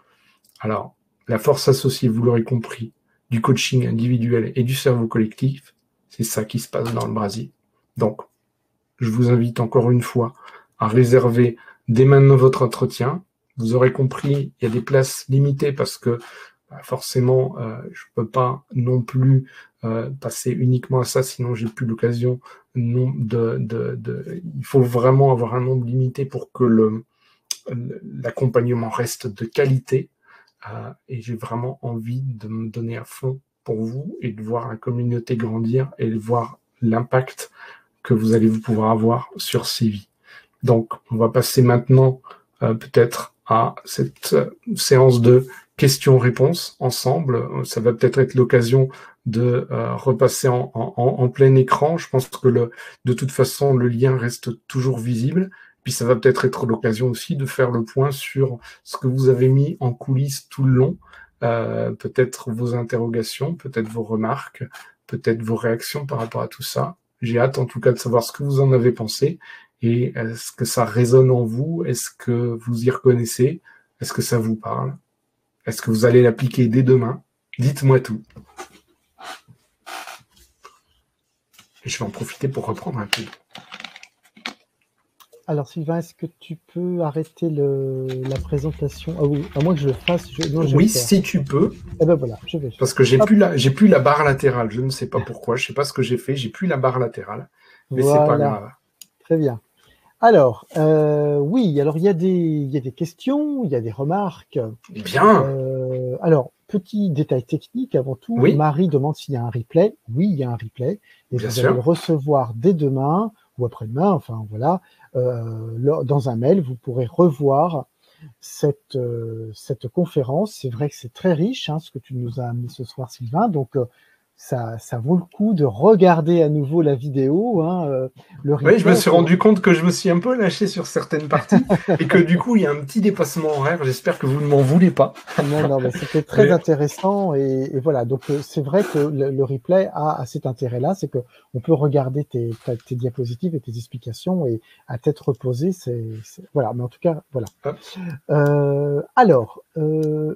Alors, la force associée, vous l'aurez compris, du coaching individuel et du cerveau collectif, c'est ça qui se passe dans le brasier. Donc, je vous invite encore une fois à réserver dès maintenant votre entretien. Vous aurez compris, il y a des places limitées parce que bah, forcément, euh, je peux pas non plus euh, passer uniquement à ça, sinon j'ai plus l'occasion non, de, de, de... Il faut vraiment avoir un nombre limité pour que le l'accompagnement reste de qualité euh, et j'ai vraiment envie de me donner à fond pour vous et de voir la communauté grandir et de voir l'impact que vous allez pouvoir avoir sur ces vies. Donc, on va passer maintenant euh, peut-être à cette euh, séance de questions-réponses ensemble. Ça va peut-être être l'occasion de euh, repasser en, en, en plein écran. Je pense que le, de toute façon, le lien reste toujours visible. Puis ça va peut-être être l'occasion aussi de faire le point sur ce que vous avez mis en coulisses tout le long, euh, peut-être vos interrogations, peut-être vos remarques, peut-être vos réactions par rapport à tout ça. J'ai hâte en tout cas de savoir ce que vous en avez pensé et est-ce que ça résonne en vous, est-ce que vous y reconnaissez, est-ce que ça vous parle, est-ce que vous allez l'appliquer dès demain? Dites-moi tout. Et je vais en profiter pour reprendre un peu. Alors Sylvain, est-ce que tu peux arrêter le, la présentation? Ah oui, à moins que je le fasse. Je, non, je oui, vais le faire. Si tu peux. Eh ben voilà, je vais faire. Parce que j'ai plus la, j'ai plus la barre latérale. Je ne sais pas pourquoi. Je sais pas ce que j'ai fait. J'ai plus la barre latérale. Mais voilà. C'est pas grave. Très bien. Alors, euh, oui, alors il y a des, il y a des questions, il y a des remarques. Bien. Euh, alors, petit détail technique avant tout. Oui. Marie demande s'il y a un replay. Oui, il y a un replay. Et Bien vous sûr. allez le recevoir dès demain ou après-demain. Enfin, voilà. Euh, dans un mail, vous pourrez revoir cette, euh, cette conférence. C'est vrai que c'est très riche, hein, ce que tu nous as amené ce soir, Sylvain. Donc, euh, ça, ça vaut le coup de regarder à nouveau la vidéo. Hein, euh, le replay, oui, je me suis rendu compte que je me suis un peu lâché sur certaines parties et que du coup, il y a un petit dépassement horaire. J'espère que vous ne m'en voulez pas. Non, non, mais c'était très mais... intéressant et, et voilà. Donc, c'est vrai que le, le replay a, a cet intérêt-là, c'est que on peut regarder tes, tes diapositives et tes explications et à tête reposée, c'est voilà. Mais en tout cas, voilà. Hop. Euh, alors, euh,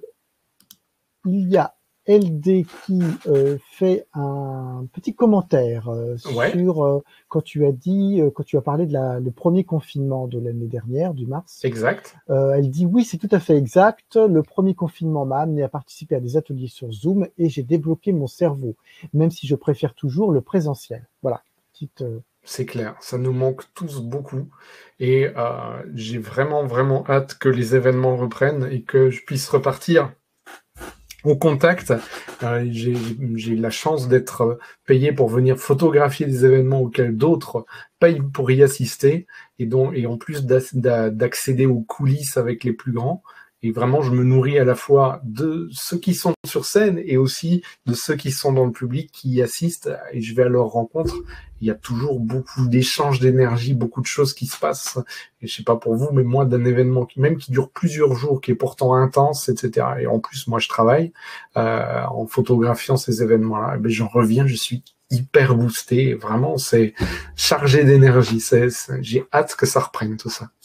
il y a L D qui euh, fait un petit commentaire euh, ouais. sur euh, quand tu as dit, euh, quand tu as parlé de la, le premier confinement de l'année dernière, du mars. Exact. Euh, elle dit oui, c'est tout à fait exact. Le premier confinement m'a amené à participer à des ateliers sur Zoom et j'ai débloqué mon cerveau, même si je préfère toujours le présentiel. Voilà. Petite, euh... C'est clair, ça nous manque tous beaucoup et euh, j'ai vraiment vraiment hâte que les événements reprennent et que je puisse repartir au contact. Euh, j'ai, j'ai la chance d'être payé pour venir photographier des événements auxquels d'autres payent pour y assister et, dont, et en plus d'accéder aux coulisses avec les plus grands. Et vraiment, je me nourris à la fois de ceux qui sont sur scène et aussi de ceux qui sont dans le public qui y assistent et je vais à leur rencontre. Il y a toujours beaucoup d'échanges d'énergie, beaucoup de choses qui se passent. Et je sais pas pour vous, mais moi, d'un événement qui même qui dure plusieurs jours, qui est pourtant intense, et cetera. Et en plus, moi, je travaille euh, en photographiant ces événements-là. Et ben, j'en reviens, je suis hyper boosté. Vraiment, c'est chargé d'énergie. C'est, c'est, j'ai hâte que ça reprenne tout ça.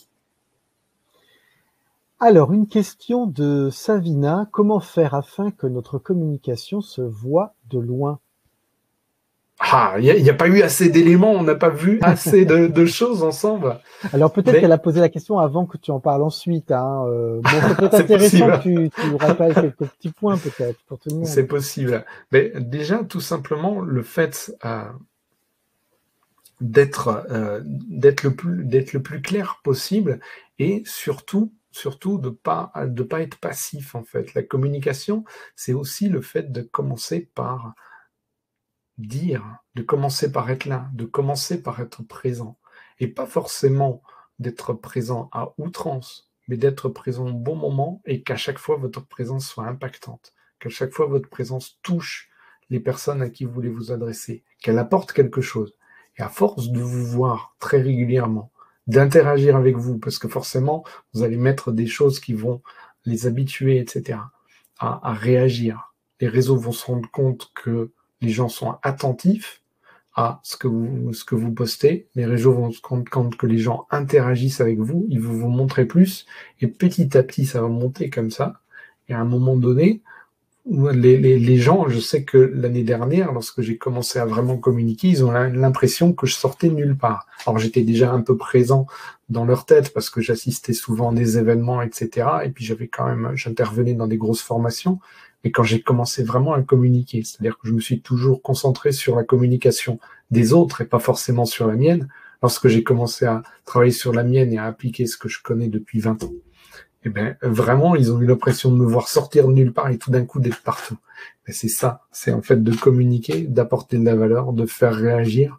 Alors, une question de Savina. Comment faire afin que notre communication se voit de loin? Ah, il n'y a, a pas eu assez d'éléments, on n'a pas vu assez de, de choses ensemble. Alors peut-être Mais... qu'elle a posé la question avant que tu en parles ensuite. Hein. Euh, bon, ça peut être intéressant que tu, tu rappelles quelques petits points peut-être pour tout le monde. C'est possible. Mais déjà, tout simplement, le fait euh, d'être euh, d'être le plus d'être le plus clair possible et surtout surtout de pas de pas être passif en fait. La communication, c'est aussi le fait de commencer par dire, de commencer par être là, de commencer par être présent. Et pas forcément d'être présent à outrance, mais d'être présent au bon moment et qu'à chaque fois votre présence soit impactante, qu'à chaque fois votre présence touche les personnes à qui vous voulez vous adresser, qu'elle apporte quelque chose. Et à force de vous voir très régulièrement, d'interagir avec vous, parce que forcément, vous allez mettre des choses qui vont les habituer, et cetera, à, à réagir. Les réseaux vont se rendre compte que les gens sont attentifs à ce que vous, ce que vous postez. Les réseaux vont se rendre compte que les gens interagissent avec vous, ils vont vous montrer plus, et petit à petit, ça va monter comme ça. Et à un moment donné, les, les, les gens, je sais que l'année dernière, lorsque j'ai commencé à vraiment communiquer, ils ont l'impression que je sortais nulle part. Alors j'étais déjà un peu présent dans leur tête parce que j'assistais souvent à des événements, et cetera. Et puis j'avais quand même, j'intervenais dans des grosses formations. Mais quand j'ai commencé vraiment à communiquer, c'est-à-dire que je me suis toujours concentré sur la communication des autres et pas forcément sur la mienne, lorsque j'ai commencé à travailler sur la mienne et à appliquer ce que je connais depuis vingt ans, eh ben vraiment, ils ont eu l'impression de me voir sortir de nulle part et tout d'un coup d'être partout. Mais c'est ça, c'est en fait de communiquer, d'apporter de la valeur, de faire réagir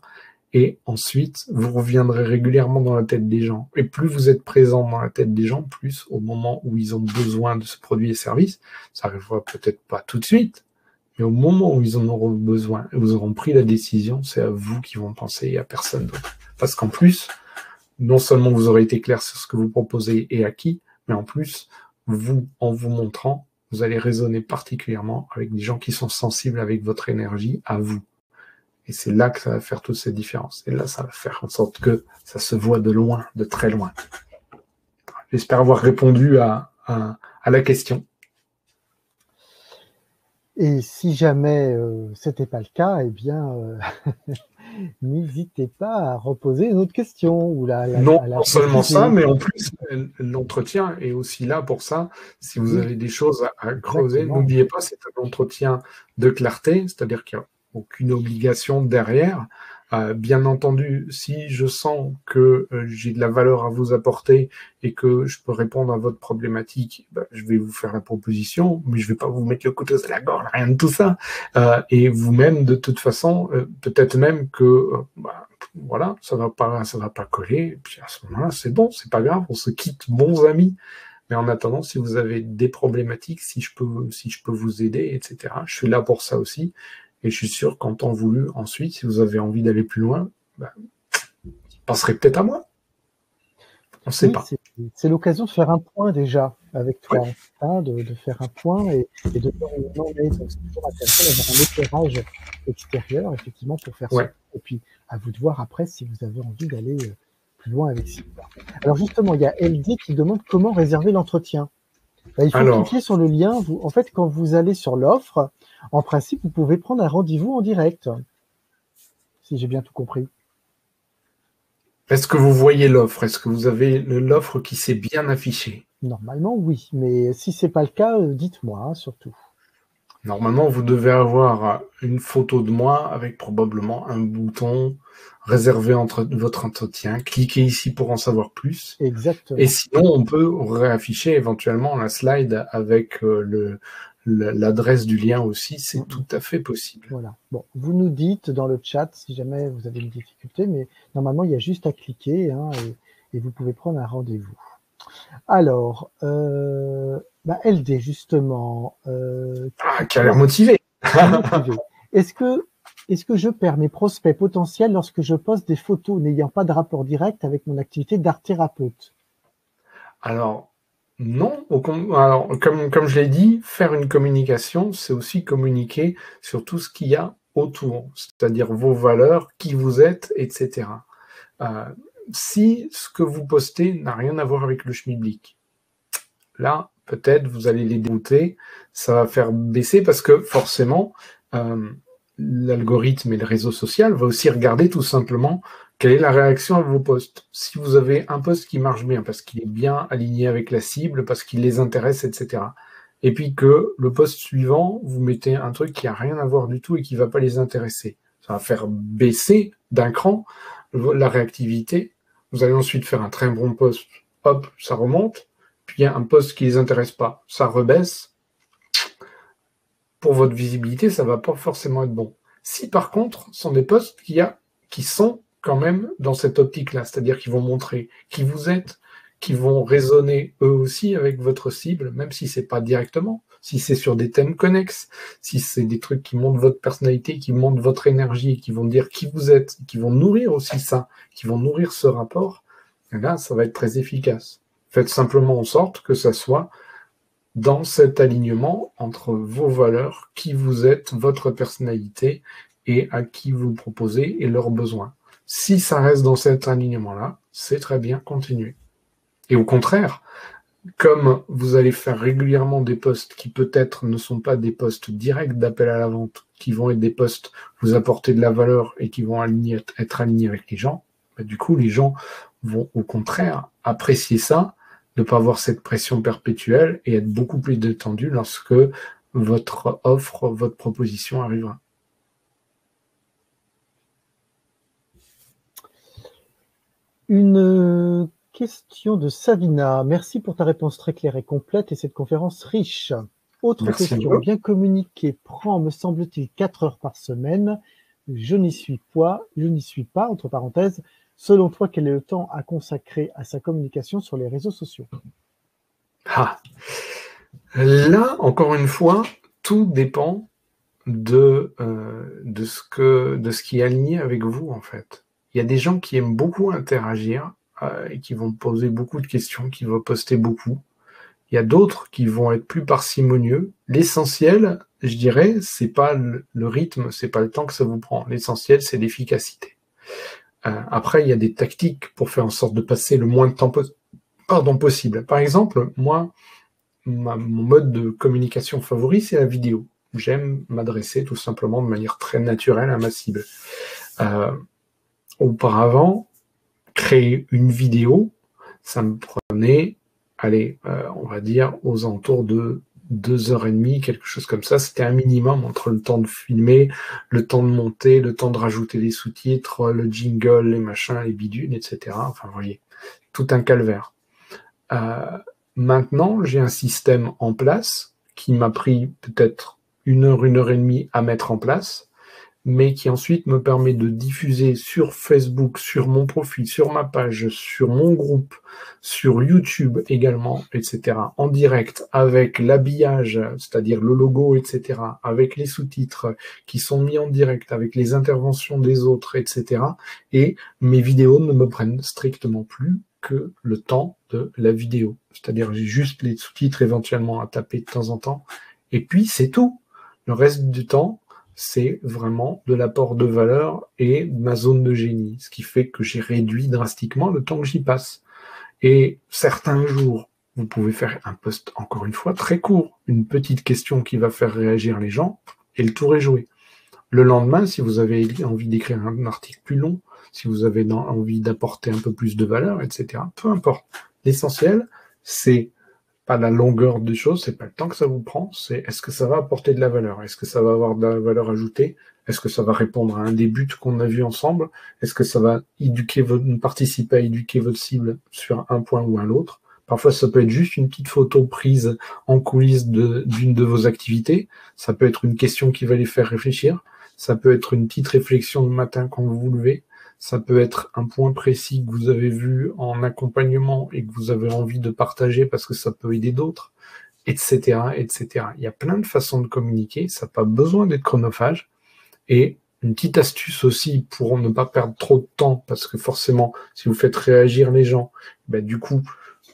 Et ensuite, vous reviendrez régulièrement dans la tête des gens. Et plus vous êtes présent dans la tête des gens, plus au moment où ils ont besoin de ce produit et service, ça arrivera peut-être pas tout de suite, mais au moment où ils en auront besoin, et vous auront pris la décision, c'est à vous qui vont penser et à personne d'autre. Parce qu'en plus, non seulement vous aurez été clair sur ce que vous proposez et à qui, mais en plus, vous, en vous montrant, vous allez raisonner particulièrement avec des gens qui sont sensibles avec votre énergie à vous. Et c'est là que ça va faire toute cette différence. Et là, ça va faire en sorte que ça se voit de loin, de très loin. J'espère avoir répondu à, à, à la question. Et si jamais euh, ce n'était pas le cas, eh bien, euh, n'hésitez pas à reposer une autre question. Ou la, la, non, à la non seulement préciser. ça, mais en plus, l'entretien est aussi là pour ça. Si vous Oui. avez des choses à, à creuser, Exactement. n'oubliez pas, c'est un entretien de clarté, c'est-à-dire qu'il n'y a aucune obligation derrière. Euh, bien entendu, si je sens que euh, j'ai de la valeur à vous apporter et que je peux répondre à votre problématique, ben, je vais vous faire la proposition, mais je vais pas vous mettre le couteau sur la gorge, rien de tout ça. Euh, et vous-même, de toute façon, euh, peut-être même que euh, bah, voilà, ça va pas, ça va pas coller. Et puis à ce moment-là, c'est bon, c'est pas grave, on se quitte bons amis. Mais en attendant, si vous avez des problématiques, si je peux, si je peux vous aider, et cetera, je suis là pour ça aussi. Et je suis sûr qu'en temps voulu, ensuite, si vous avez envie d'aller plus loin, bah, il passerait peut-être à moi. On ne sait oui, pas. C'est l'occasion de faire un point déjà avec toi, Ouais. hein, de, de faire un point et, et de voir où on en est. Donc, c'est toujours intéressant d'avoir un éclairage extérieur, effectivement, pour faire Ouais. ça. Et puis, à vous de voir après si vous avez envie d'aller plus loin avec ça. Alors, justement, il y a L D qui demande comment réserver l'entretien. Ben, il faut Alors, cliquer sur le lien. Vous, en fait, quand vous allez sur l'offre, en principe, vous pouvez prendre un rendez-vous en direct, si j'ai bien tout compris. est-ce que vous voyez l'offre? Est-ce que vous avez l'offre qui s'est bien affichée? Normalement, oui. Mais si c'est pas le cas, euh, dites-moi, hein, surtout. Normalement, vous devez avoir une photo de moi avec probablement un bouton réservé entre votre entretien. Cliquez ici pour en savoir plus. Exactement. Et sinon, on peut réafficher éventuellement la slide avec euh, le, l'adresse du lien aussi. C'est Mm-hmm. tout à fait possible. Voilà. Bon, vous nous dites dans le chat si jamais vous avez une difficulté, mais normalement, il y a juste à cliquer hein, et, et vous pouvez prendre un rendez-vous. Alors, euh, bah L D, justement. Euh, ah, qui a l'air motivé. Est-ce que, est-ce que je perds mes prospects potentiels lorsque je poste des photos n'ayant pas de rapport direct avec mon activité d'art thérapeute? Alors, non. Alors, comme, comme je l'ai dit, faire une communication, c'est aussi communiquer sur tout ce qu'il y a autour, c'est-à-dire vos valeurs, qui vous êtes, et cetera. Euh, si ce que vous postez n'a rien à voir avec le schmilblick, là, peut-être vous allez les dérouter, ça va faire baisser parce que forcément, euh, l'algorithme et le réseau social va aussi regarder tout simplement quelle est la réaction à vos posts. Si vous avez un post qui marche bien parce qu'il est bien aligné avec la cible, parce qu'il les intéresse, et cetera. Et puis que le post suivant, vous mettez un truc qui n'a rien à voir du tout et qui ne va pas les intéresser. Ça va faire baisser d'un cran la réactivité. Vous allez ensuite faire un très bon post, hop, ça remonte. Puis il y a un post qui ne les intéresse pas, ça rebaisse. Pour votre visibilité, ça ne va pas forcément être bon. Si par contre, ce sont des posts qui, a, qui sont quand même dans cette optique-là, c'est-à-dire qu'ils vont montrer qui vous êtes, qui vont résonner eux aussi avec votre cible, même si c'est pas directement, si c'est sur des thèmes connexes, si c'est des trucs qui montrent votre personnalité, qui montrent votre énergie, qui vont dire qui vous êtes, qui vont nourrir aussi ça, qui vont nourrir ce rapport, et là, ça va être très efficace. Faites simplement en sorte que ça soit dans cet alignement entre vos valeurs, qui vous êtes, votre personnalité, et à qui vous proposez et leurs besoins. Si ça reste dans cet alignement-là, c'est très bien, continuez. Et au contraire, comme vous allez faire régulièrement des posts qui peut-être ne sont pas des posts directs d'appel à la vente, qui vont être des posts vous apporter de la valeur et qui vont aligner, être alignés avec les gens, bah du coup, les gens vont au contraire apprécier ça, ne pas avoir cette pression perpétuelle et être beaucoup plus détendu lorsque votre offre, votre proposition arrivera. Une question de Savina. Merci pour ta réponse très claire et complète et cette conférence riche. Autre Merci question. Bien communiquer prend, me semble-t-il, quatre heures par semaine. je n'y suis pas, je n'y suis pas, entre parenthèses. Selon toi, quel est le temps à consacrer à sa communication sur les réseaux sociaux? Ah. Là, encore une fois, tout dépend de, euh, de, ce que, de ce qui est aligné avec vous, en fait. Il y a des gens qui aiment beaucoup interagir euh, et qui vont poser beaucoup de questions, qui vont poster beaucoup. Il y a d'autres qui vont être plus parcimonieux. L'essentiel, je dirais, c'est pas le, le rythme, c'est pas le temps que ça vous prend. L'essentiel, c'est l'efficacité. Euh, après, il y a des tactiques pour faire en sorte de passer le moins de temps po- pardon, possible. Par exemple, moi, ma, mon mode de communication favori, c'est la vidéo. J'aime m'adresser tout simplement de manière très naturelle à ma cible. Euh, auparavant, créer une vidéo, ça me prenait, allez, euh, on va dire, aux alentours de deux heures et demie, quelque chose comme ça. C'était un minimum entre le temps de filmer, le temps de monter, le temps de rajouter les sous-titres, le jingle, les machins, les bidules, et cetera. Enfin, vous voyez, tout un calvaire. Euh, maintenant, j'ai un système en place qui m'a pris peut-être une heure, une heure et demie à mettre en place, mais qui ensuite me permet de diffuser sur Facebook, sur mon profil, sur ma page, sur mon groupe, sur YouTube également, et cetera, en direct, avec l'habillage, c'est-à-dire le logo, et cetera, avec les sous-titres qui sont mis en direct, avec les interventions des autres, et cetera. Et mes vidéos ne me prennent strictement plus que le temps de la vidéo. C'est-à-dire j'ai juste les sous-titres éventuellement à taper de temps en temps, et puis c'est tout. Le reste du temps, c'est vraiment de l'apport de valeur et de ma zone de génie, ce qui fait que j'ai réduit drastiquement le temps que j'y passe. Et certains jours, vous pouvez faire un post, encore une fois, très court, une petite question qui va faire réagir les gens, et le tour est joué. Le lendemain, si vous avez envie d'écrire un article plus long, si vous avez envie d'apporter un peu plus de valeur, et cetera, peu importe. L'essentiel, c'est pas la longueur des choses, c'est pas le temps que ça vous prend, c'est est-ce que ça va apporter de la valeur, est-ce que ça va avoir de la valeur ajoutée, est-ce que ça va répondre à un des buts qu'on a vu ensemble, est-ce que ça va éduquer votre, participer à éduquer votre cible sur un point ou un autre. Parfois, ça peut être juste une petite photo prise en coulisses de, d'une de vos activités, ça peut être une question qui va les faire réfléchir, ça peut être une petite réflexion le matin quand vous vous levez, ça peut être un point précis que vous avez vu en accompagnement et que vous avez envie de partager parce que ça peut aider d'autres, et cetera, et cetera. Il y a plein de façons de communiquer, ça n'a pas besoin d'être chronophage. Et une petite astuce aussi pour ne pas perdre trop de temps, parce que forcément, si vous faites réagir les gens, ben du coup,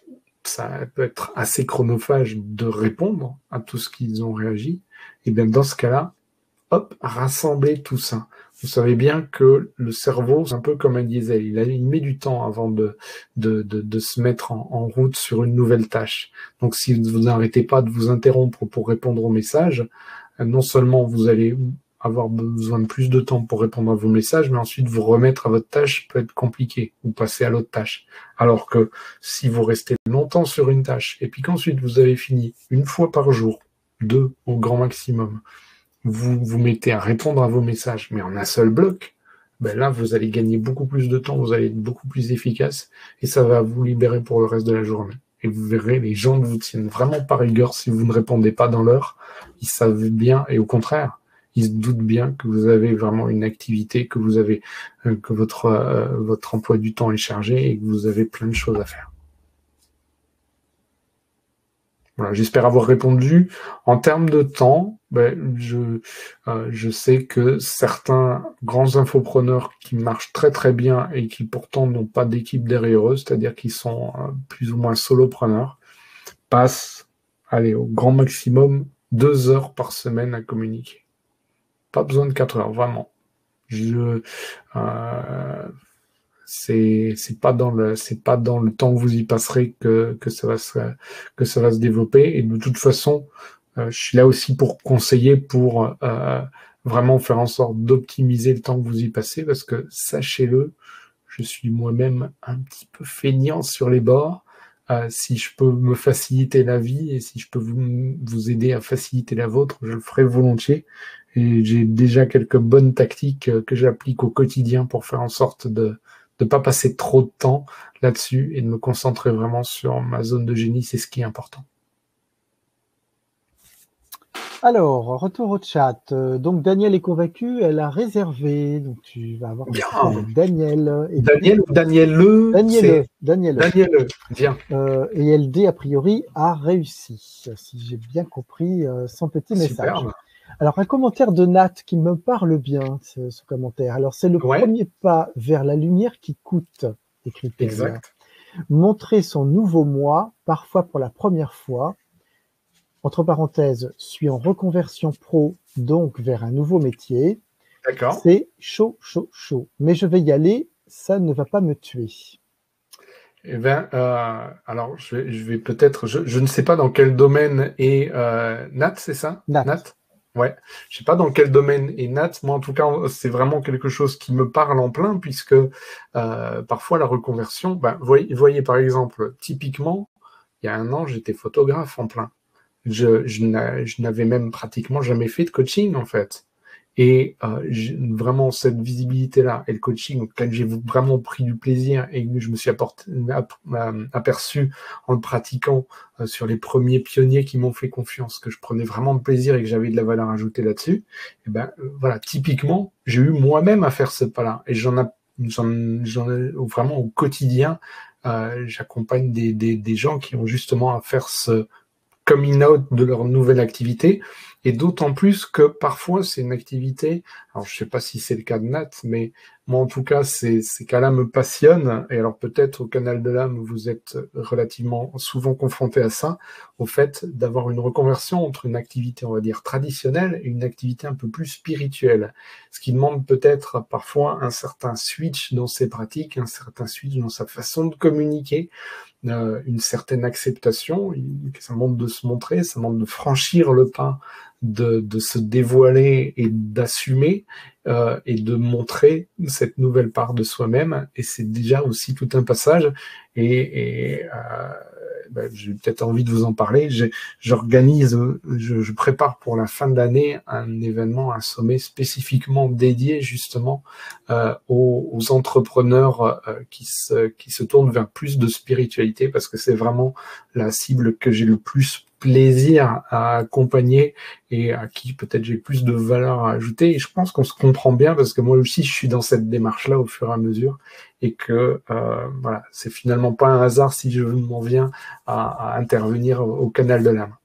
ça peut être assez chronophage de répondre à tout ce qu'ils ont réagi. Et bien dans ce cas-là, hop, rassembler tout ça. Vous savez bien que le cerveau, c'est un peu comme un diesel. Il, a, il met du temps avant de, de, de, de se mettre en, en route sur une nouvelle tâche. Donc, si vous n'arrêtez pas de vous interrompre pour répondre aux messages, non seulement vous allez avoir besoin de plus de temps pour répondre à vos messages, mais ensuite vous remettre à votre tâche peut être compliqué ou passer à l'autre tâche. Alors que si vous restez longtemps sur une tâche et puis qu'ensuite vous avez fini une fois par jour, deux au grand maximum, vous vous mettez à répondre à vos messages, mais en un seul bloc, ben là, vous allez gagner beaucoup plus de temps, vous allez être beaucoup plus efficace, et ça va vous libérer pour le reste de la journée. Et vous verrez, les gens ne vous tiennent vraiment pas rigueur si vous ne répondez pas dans l'heure. Ils savent bien, et au contraire, ils se doutent bien que vous avez vraiment une activité, que vous avez, euh, que votre, euh, votre emploi du temps est chargé et que vous avez plein de choses à faire. Voilà, j'espère avoir répondu. En termes de temps, ben, je, euh, je sais que certains grands infopreneurs qui marchent très très bien et qui pourtant n'ont pas d'équipe derrière eux, c'est-à-dire qu'ils sont euh, plus ou moins solopreneurs, passent, allez, au grand maximum, deux heures par semaine à communiquer. Pas besoin de quatre heures, vraiment. Je, euh, c'est c'est pas dans le c'est pas dans le temps que vous y passerez que que ça va se que ça va se développer. Et de toute façon, euh, je suis là aussi pour conseiller, pour euh, vraiment faire en sorte d'optimiser le temps que vous y passez, parce que sachez-le, je suis moi-même un petit peu feignant sur les bords. Euh, si je peux me faciliter la vie et si je peux vous, vous aider à faciliter la vôtre, je le ferai volontiers. Et j'ai déjà quelques bonnes tactiques que j'applique au quotidien pour faire en sorte de de pas passer trop de temps là-dessus et de me concentrer vraiment sur ma zone de génie, c'est ce qui est important. Alors, retour au chat. Euh, donc, Daniel est convaincu, elle a réservé. Donc, tu vas avoir Bien. avec Daniel. Et Daniel ou Daniel Le, Daniel, c'est Daniel. Daniel Le. Bien. Euh, et L D, a priori, a réussi, si j'ai bien compris euh, son petit message. Superbe. Alors, un commentaire de Nat qui me parle bien, ce, ce commentaire. Alors, c'est le Ouais. premier pas vers la lumière qui coûte, écrit-elle. Exact. Montrer son nouveau moi, parfois pour la première fois. Entre parenthèses, suis en reconversion pro, donc vers un nouveau métier. D'accord. C'est chaud, chaud, chaud. Mais je vais y aller, ça ne va pas me tuer. Eh bien, euh, alors, je vais, je vais peut-être... Je, je ne sais pas dans quel domaine est euh, Nat, c'est ça? Nat. Nat. Ouais. Je sais pas dans quel domaine est Nat. Moi, en tout cas, c'est vraiment quelque chose qui me parle en plein, puisque euh, parfois, la reconversion... Ben, voyez, voyez, par exemple, typiquement, il y a un an, j'étais photographe en plein. Je, je n'avais même pratiquement jamais fait de coaching, en fait. Et euh, vraiment, cette visibilité-là et le coaching auquel j'ai vraiment pris du plaisir et que je me suis apporté, aperçu en le pratiquant euh, sur les premiers pionniers qui m'ont fait confiance, que je prenais vraiment de plaisir et que j'avais de la valeur ajoutée là-dessus, et ben euh, voilà, typiquement, j'ai eu moi-même à faire ce pas-là. Et j'en ai, j'en, j'en ai vraiment au quotidien, euh, j'accompagne des, des, des gens qui ont justement à faire ce coming out de leur nouvelle activité, et d'autant plus que parfois c'est une activité, alors je sais pas si c'est le cas de Nat, mais moi en tout cas ces, ces cas-là me passionnent, et alors peut-être au Canal de l'âme vous êtes relativement souvent confronté à ça, au fait d'avoir une reconversion entre une activité on va dire traditionnelle et une activité un peu plus spirituelle, ce qui demande peut-être parfois un certain switch dans ses pratiques, un certain switch dans sa façon de communiquer, Euh, une certaine acceptation, ça demande de se montrer, ça demande de franchir le pas, de, de se dévoiler et d'assumer euh, et de montrer cette nouvelle part de soi-même, et c'est déjà aussi tout un passage, et, et euh, ben, j'ai peut-être envie de vous en parler. J'organise, je, je prépare pour la fin de l'année un événement, un sommet spécifiquement dédié justement euh, aux, aux entrepreneurs euh, qui, se, qui se tournent vers plus de spiritualité, parce que c'est vraiment la cible que j'ai le plus plaisir à accompagner et à qui peut-être j'ai plus de valeur à ajouter. Et je pense qu'on se comprend bien, parce que moi aussi je suis dans cette démarche-là au fur et à mesure, et que euh, voilà, c'est finalement pas un hasard si je m'en viens à, à intervenir au, au Canal de l'âme.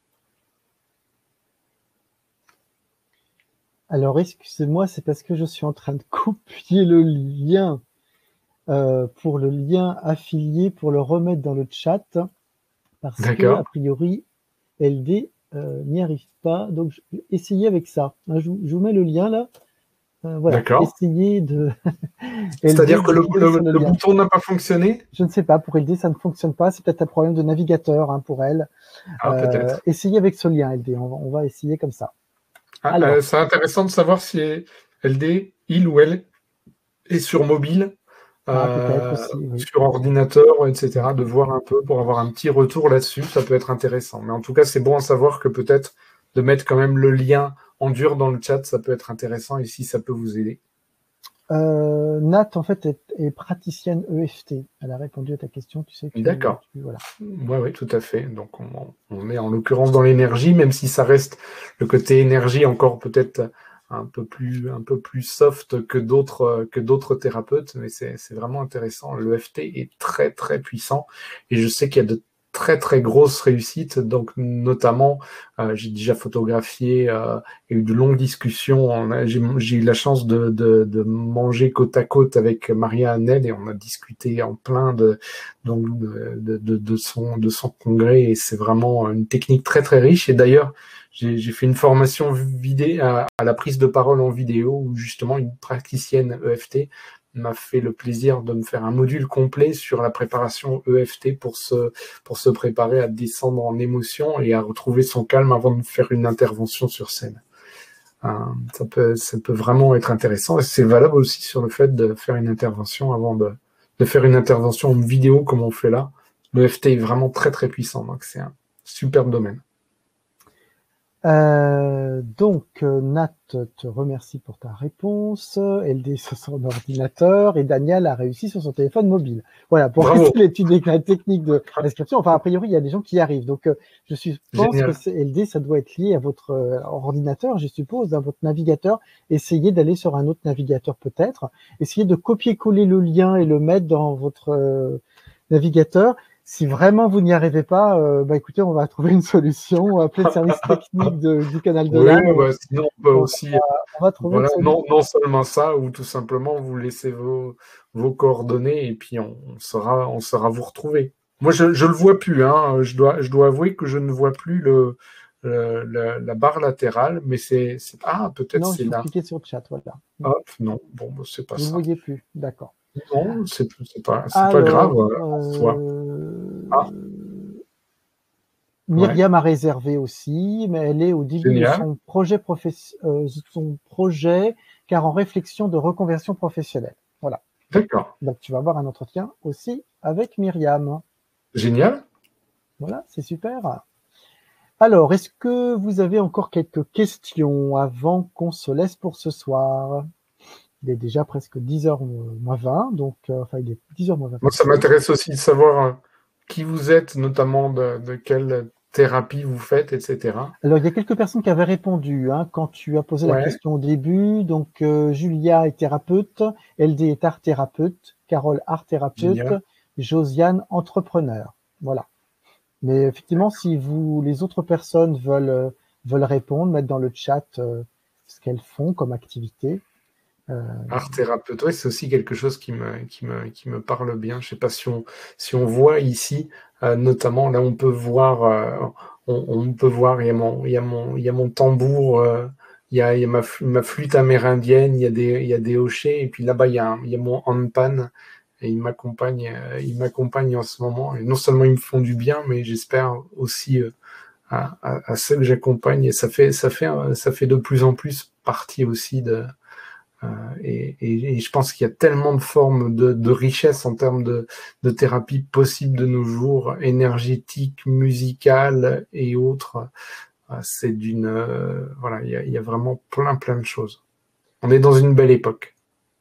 Alors, excusez-moi, c'est parce que je suis en train de copier le lien euh, pour le lien affilié pour le remettre dans le chat, parce que, a priori, L D euh, n'y arrive pas. Donc, je vais essayer avec ça. Je, je vous mets le lien là. Euh, voilà, essayez de... C'est-à-dire que le, le, le, le bouton n'a pas fonctionné? Je ne sais pas, pour L D, ça ne fonctionne pas. C'est peut-être un problème de navigateur hein, pour elle. Ah, euh, peut-être. Essayez avec ce lien, L D. On va, on va essayer comme ça. Ah, euh, c'est intéressant de savoir si L D, il ou elle, est sur mobile, ah, euh, aussi, oui. sur ordinateur, et cetera, de voir un peu pour avoir un petit retour là-dessus, ça peut être intéressant. Mais en tout cas, c'est bon à savoir que peut-être de mettre quand même le lien en dur dans le chat, ça peut être intéressant, et si ça peut vous aider. Euh, Nat, en fait, est, est praticienne E F T. Elle a répondu à ta question, tu sais. D'accord. Voilà. Oui, oui, tout à fait. Donc, on, on est en l'occurrence dans l'énergie, même si ça reste le côté énergie encore peut-être un peu plus, un peu plus soft que d'autres, que d'autres thérapeutes, mais c'est, c'est vraiment intéressant. Le F T est très, très puissant, et je sais qu'il y a de très très grosses réussites, donc notamment euh, j'ai déjà photographié euh, et eu de longues discussions. On a, j'ai, j'ai eu la chance de, de, de manger côte à côte avec Maria Hanel, et on a discuté en plein de donc de, de, de son de son congrès, et c'est vraiment une technique très très riche. Et d'ailleurs j'ai, j'ai fait une formation vidéo à, à la prise de parole en vidéo, où justement une praticienne E F T m'a fait le plaisir de me faire un module complet sur la préparation E F T pour se, pour se préparer à descendre en émotion et à retrouver son calme avant de faire une intervention sur scène. Euh, ça peut, ça peut vraiment être intéressant, et c'est valable aussi sur le fait de faire une intervention avant de, de faire une intervention en vidéo comme on fait là. Le E F T est vraiment très très puissant, donc c'est un superbe domaine. Euh, donc, euh, Nat te remercie pour ta réponse. L D sur son ordinateur et Daniel a réussi sur son téléphone mobile. Voilà, pour Bravo. rester l'étude des la technique de l'inscription. Enfin, a priori, il y a des gens qui y arrivent. Donc, euh, je suis- pense Génial. que c'est L D, ça doit être lié à votre euh, ordinateur, je suppose, à votre navigateur. Essayez d'aller sur un autre navigateur peut-être. Essayez de copier-coller le lien et le mettre dans votre euh, navigateur. Si vraiment vous n'y arrivez pas, euh, bah écoutez, on va trouver une solution. On va appeler le service technique de- du canal de Oui, l'A N. bah, sinon on peut On, aussi, va, on va trouver une voilà, solution. non, non seulement ça, ou tout simplement vous laissez vos, vos coordonnées et puis on, on saura, on saura vous retrouver. Moi, je ne le vois plus, hein. Je dois, je dois avouer que je ne vois plus le, le- la, la barre latérale, mais c'est, c'est- ah, peut-être Non, il c'est faut là. cliquer sur le chat, voilà. Hop, non, bon, bah, c'est pas Vous ne le ça. voyez plus, d'accord. Non, c'est c'est pas, c'est pas grave Alors, euh, en soi. Ah, euh, ouais, Myriam a réservé aussi, mais elle est au début de génial. son projet, professe- euh, son projet car en réflexion de reconversion professionnelle. Voilà. D'accord. Donc, tu vas avoir un entretien aussi avec Myriam. Génial. Voilà, c'est super. Alors, est-ce que vous avez encore quelques questions avant qu'on se laisse pour ce soir? Il est déjà presque dix heures moins vingt, donc euh, enfin il est dix heures moins vingt Moi, ça ici. m'intéresse aussi de savoir euh, qui vous êtes, notamment de, de quelle thérapie vous faites, et cetera. Alors il y a quelques personnes qui avaient répondu hein, quand tu as posé la Ouais, question au début. Donc euh, Julia est thérapeute, L D est art thérapeute, Carole art thérapeute, génial. Josiane entrepreneur. Voilà. Mais effectivement, si vous les autres personnes veulent euh, veulent répondre, mettre dans le chat euh, ce qu'elles font comme activité. Euh, Art thérapeute, ouais, c'est aussi quelque chose qui me, qui me, qui me parle bien. Je sais pas si on, si on voit ici, euh, notamment là, on peut voir, euh, on, on peut voir, il y a mon, il y a mon, il y a mon tambour, euh, il y a, il y a ma, fl- ma flûte amérindienne, il y a des, il y a des hochets, et puis là-bas, il y a, un- il y a mon handpan, et il m'accompagne, euh, il m'accompagne en ce moment. Et non seulement ils me font du bien, mais j'espère aussi euh, à, à, à ceux que j'accompagne, et ça fait, ça fait, euh, ça fait de plus en plus partie aussi de euh, et, et, et je pense qu'il y a tellement de formes de, de richesse en termes de, de thérapie possible de nos jours, énergétique, musicale et autres. Euh, c'est d'une, euh, voilà, il y, a, il y a vraiment plein, plein de choses. On est dans une belle époque.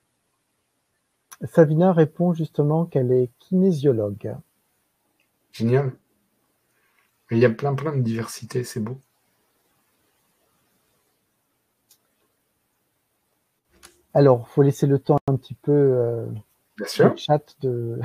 Savina répond justement qu'elle est kinésiologue. Génial. Et il y a plein, plein de diversité, c'est beau. Alors, faut laisser le temps un petit peu euh, Bien au sûr. chat de.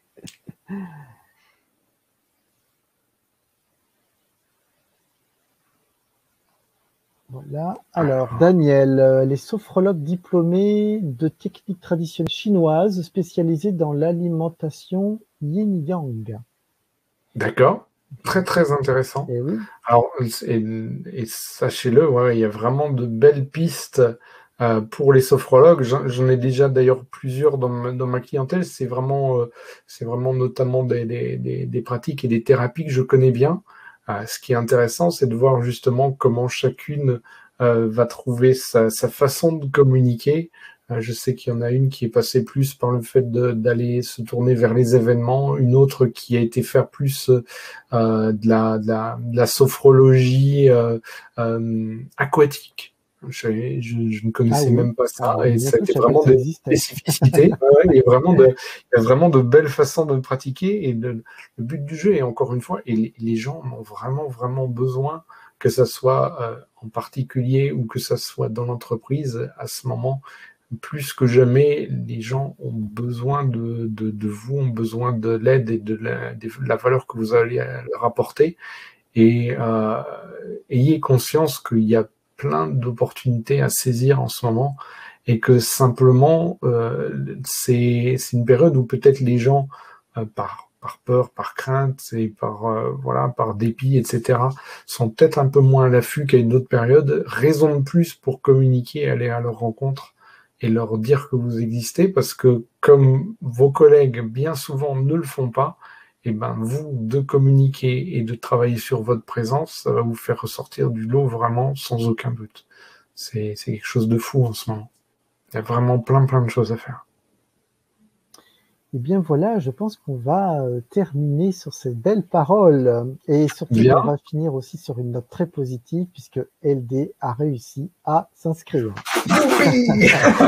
Voilà. Alors, Daniel, euh, les sophrologues diplômés de techniques traditionnelles chinoises spécialisées dans l'alimentation yin-yang. D'accord. Très, très intéressant. Eh oui. Alors, et, et sachez-le, ouais, il y a vraiment de belles pistes euh, pour les sophrologues. J'en j'en ai déjà d'ailleurs plusieurs dans ma, dans ma clientèle. C'est vraiment, euh, c'est vraiment notamment des, des, des, des pratiques et des thérapies que je connais bien. Euh, ce qui est intéressant, c'est de voir justement comment chacune euh, va trouver sa, sa façon de communiquer. Euh, je sais qu'il y en a une qui est passée plus par le fait de- d'aller se tourner vers les événements, une autre qui a été faire plus euh, de, la, de, la, de la sophrologie euh, euh, aquatique. Je, je, je ne Ah connaissais oui. même pas ça Ah, et moi non ça a plus, été je savais pas vraiment que ça des existait. spécificités. Ouais, ouais, il, y a vraiment de, il y a vraiment de belles façons de pratiquer et de, le but du jeu est encore une fois, et les, les gens ont vraiment, vraiment besoin que ça soit euh, en particulier ou que ça soit dans l'entreprise à ce moment plus que jamais, les gens ont besoin de, de, de vous, ont besoin de l'aide et de la, de la valeur que vous allez leur apporter. Et euh, ayez conscience qu'il y a plein d'opportunités à saisir en ce moment et que simplement, euh, c'est une période où peut-être les gens, euh, par, par peur, par crainte et par, euh, voilà, par dépit, et cetera, sont peut-être un peu moins à l'affût qu'à une autre période. Raison de plus pour communiquer, aller à leur rencontre et leur dire que vous existez parce que comme vos collègues bien souvent ne le font pas, et ben vous, de communiquer et de travailler sur votre présence, ça va vous faire ressortir du lot vraiment sans aucun doute. C'est quelque chose de fou en ce moment. Il y a vraiment plein plein de choses à faire. Eh bien voilà, je pense qu'on va euh, terminer sur ces belles paroles et surtout Bien. on va finir aussi sur une note très positive puisque L D a réussi à s'inscrire. Oui.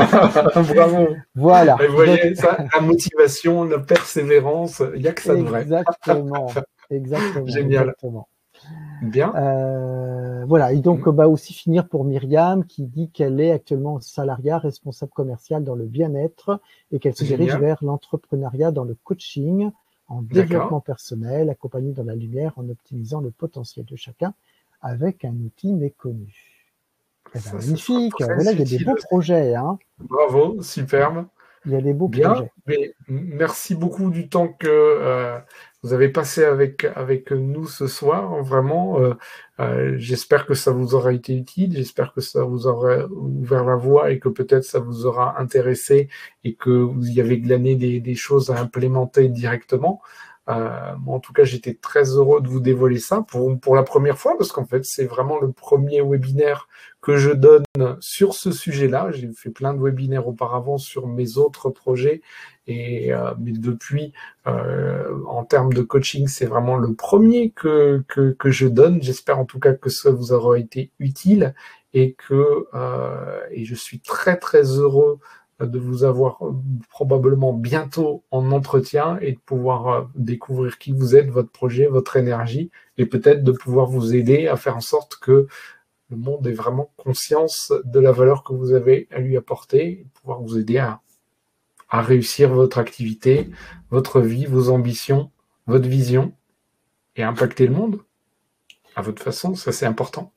Bravo. Voilà. Et vous voyez, ça, la motivation, la persévérance, il n'y a que ça de vrai. Exactement, exactement, Génial. exactement. Bien. Euh, voilà, et donc, Mmh. bah, aussi finir pour Myriam qui dit qu'elle est actuellement salariat, responsable commercial dans le bien-être et qu'elle se dirige Génial. vers l'entrepreneuriat dans le coaching, en développement personnel, accompagné dans la lumière, en optimisant le potentiel de chacun avec un outil méconnu. Eh ben, Ça, ce sera magnifique, très voilà, il y a des utile beaux aussi. projets, hein. Bravo, superbe. Il y a des beaux Bien, projets. mais merci beaucoup du temps que euh, vous avez passé avec, avec nous ce soir. Vraiment, euh, euh, j'espère que ça vous aura été utile, j'espère que ça vous aura ouvert la voie et que peut-être ça vous aura intéressé et que vous y avez glané des, des choses à implémenter directement. Euh, moi, en tout cas, j'étais très heureux de vous dévoiler ça pour, pour la première fois parce qu'en fait, c'est vraiment le premier webinaire que je donne sur ce sujet-là. J'ai fait plein de webinaires auparavant sur mes autres projets, et euh, mais depuis, euh, en termes de coaching, c'est vraiment le premier que, que, que je donne. J'espère en tout cas que ça vous aura été utile et que euh, et je suis très très heureux de vous avoir probablement bientôt en entretien et de pouvoir découvrir qui vous êtes, votre projet, votre énergie, et peut-être de pouvoir vous aider à faire en sorte que le monde ait vraiment conscience de la valeur que vous avez à lui apporter et pouvoir vous aider à, à réussir votre activité, votre vie, vos ambitions, votre vision et impacter le monde à votre façon. Ça, c'est important.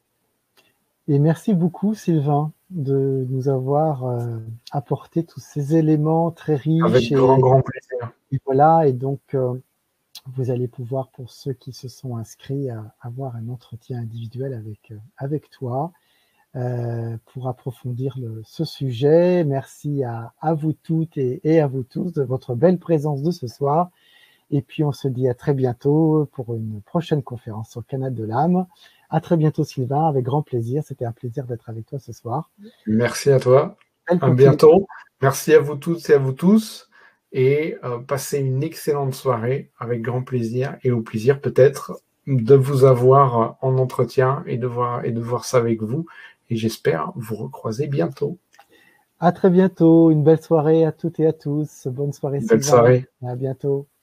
Et merci beaucoup, Sylvain, de nous avoir euh, apporté tous ces éléments très riches. Avec grand, Et, grand plaisir. et voilà, et donc, euh, vous allez pouvoir, pour ceux qui se sont inscrits, à, avoir un entretien individuel avec, euh, avec toi euh, pour approfondir le, ce sujet. Merci à, à vous toutes et, et à vous tous de votre belle présence de ce soir. Et puis, on se dit à très bientôt pour une prochaine conférence sur le Canal de l'âme. À très bientôt, Sylvain, avec grand plaisir. C'était un plaisir d'être avec toi ce soir. Merci à toi. Belle À bientôt. Merci à vous toutes et à vous tous. Et euh, passez une excellente soirée avec grand plaisir et au plaisir peut-être de vous avoir en entretien et de voir, et de voir ça avec vous. Et j'espère vous recroiser bientôt. À très bientôt. Une belle soirée à toutes et à tous. Bonne soirée, Belle Sylvain. soirée. À bientôt.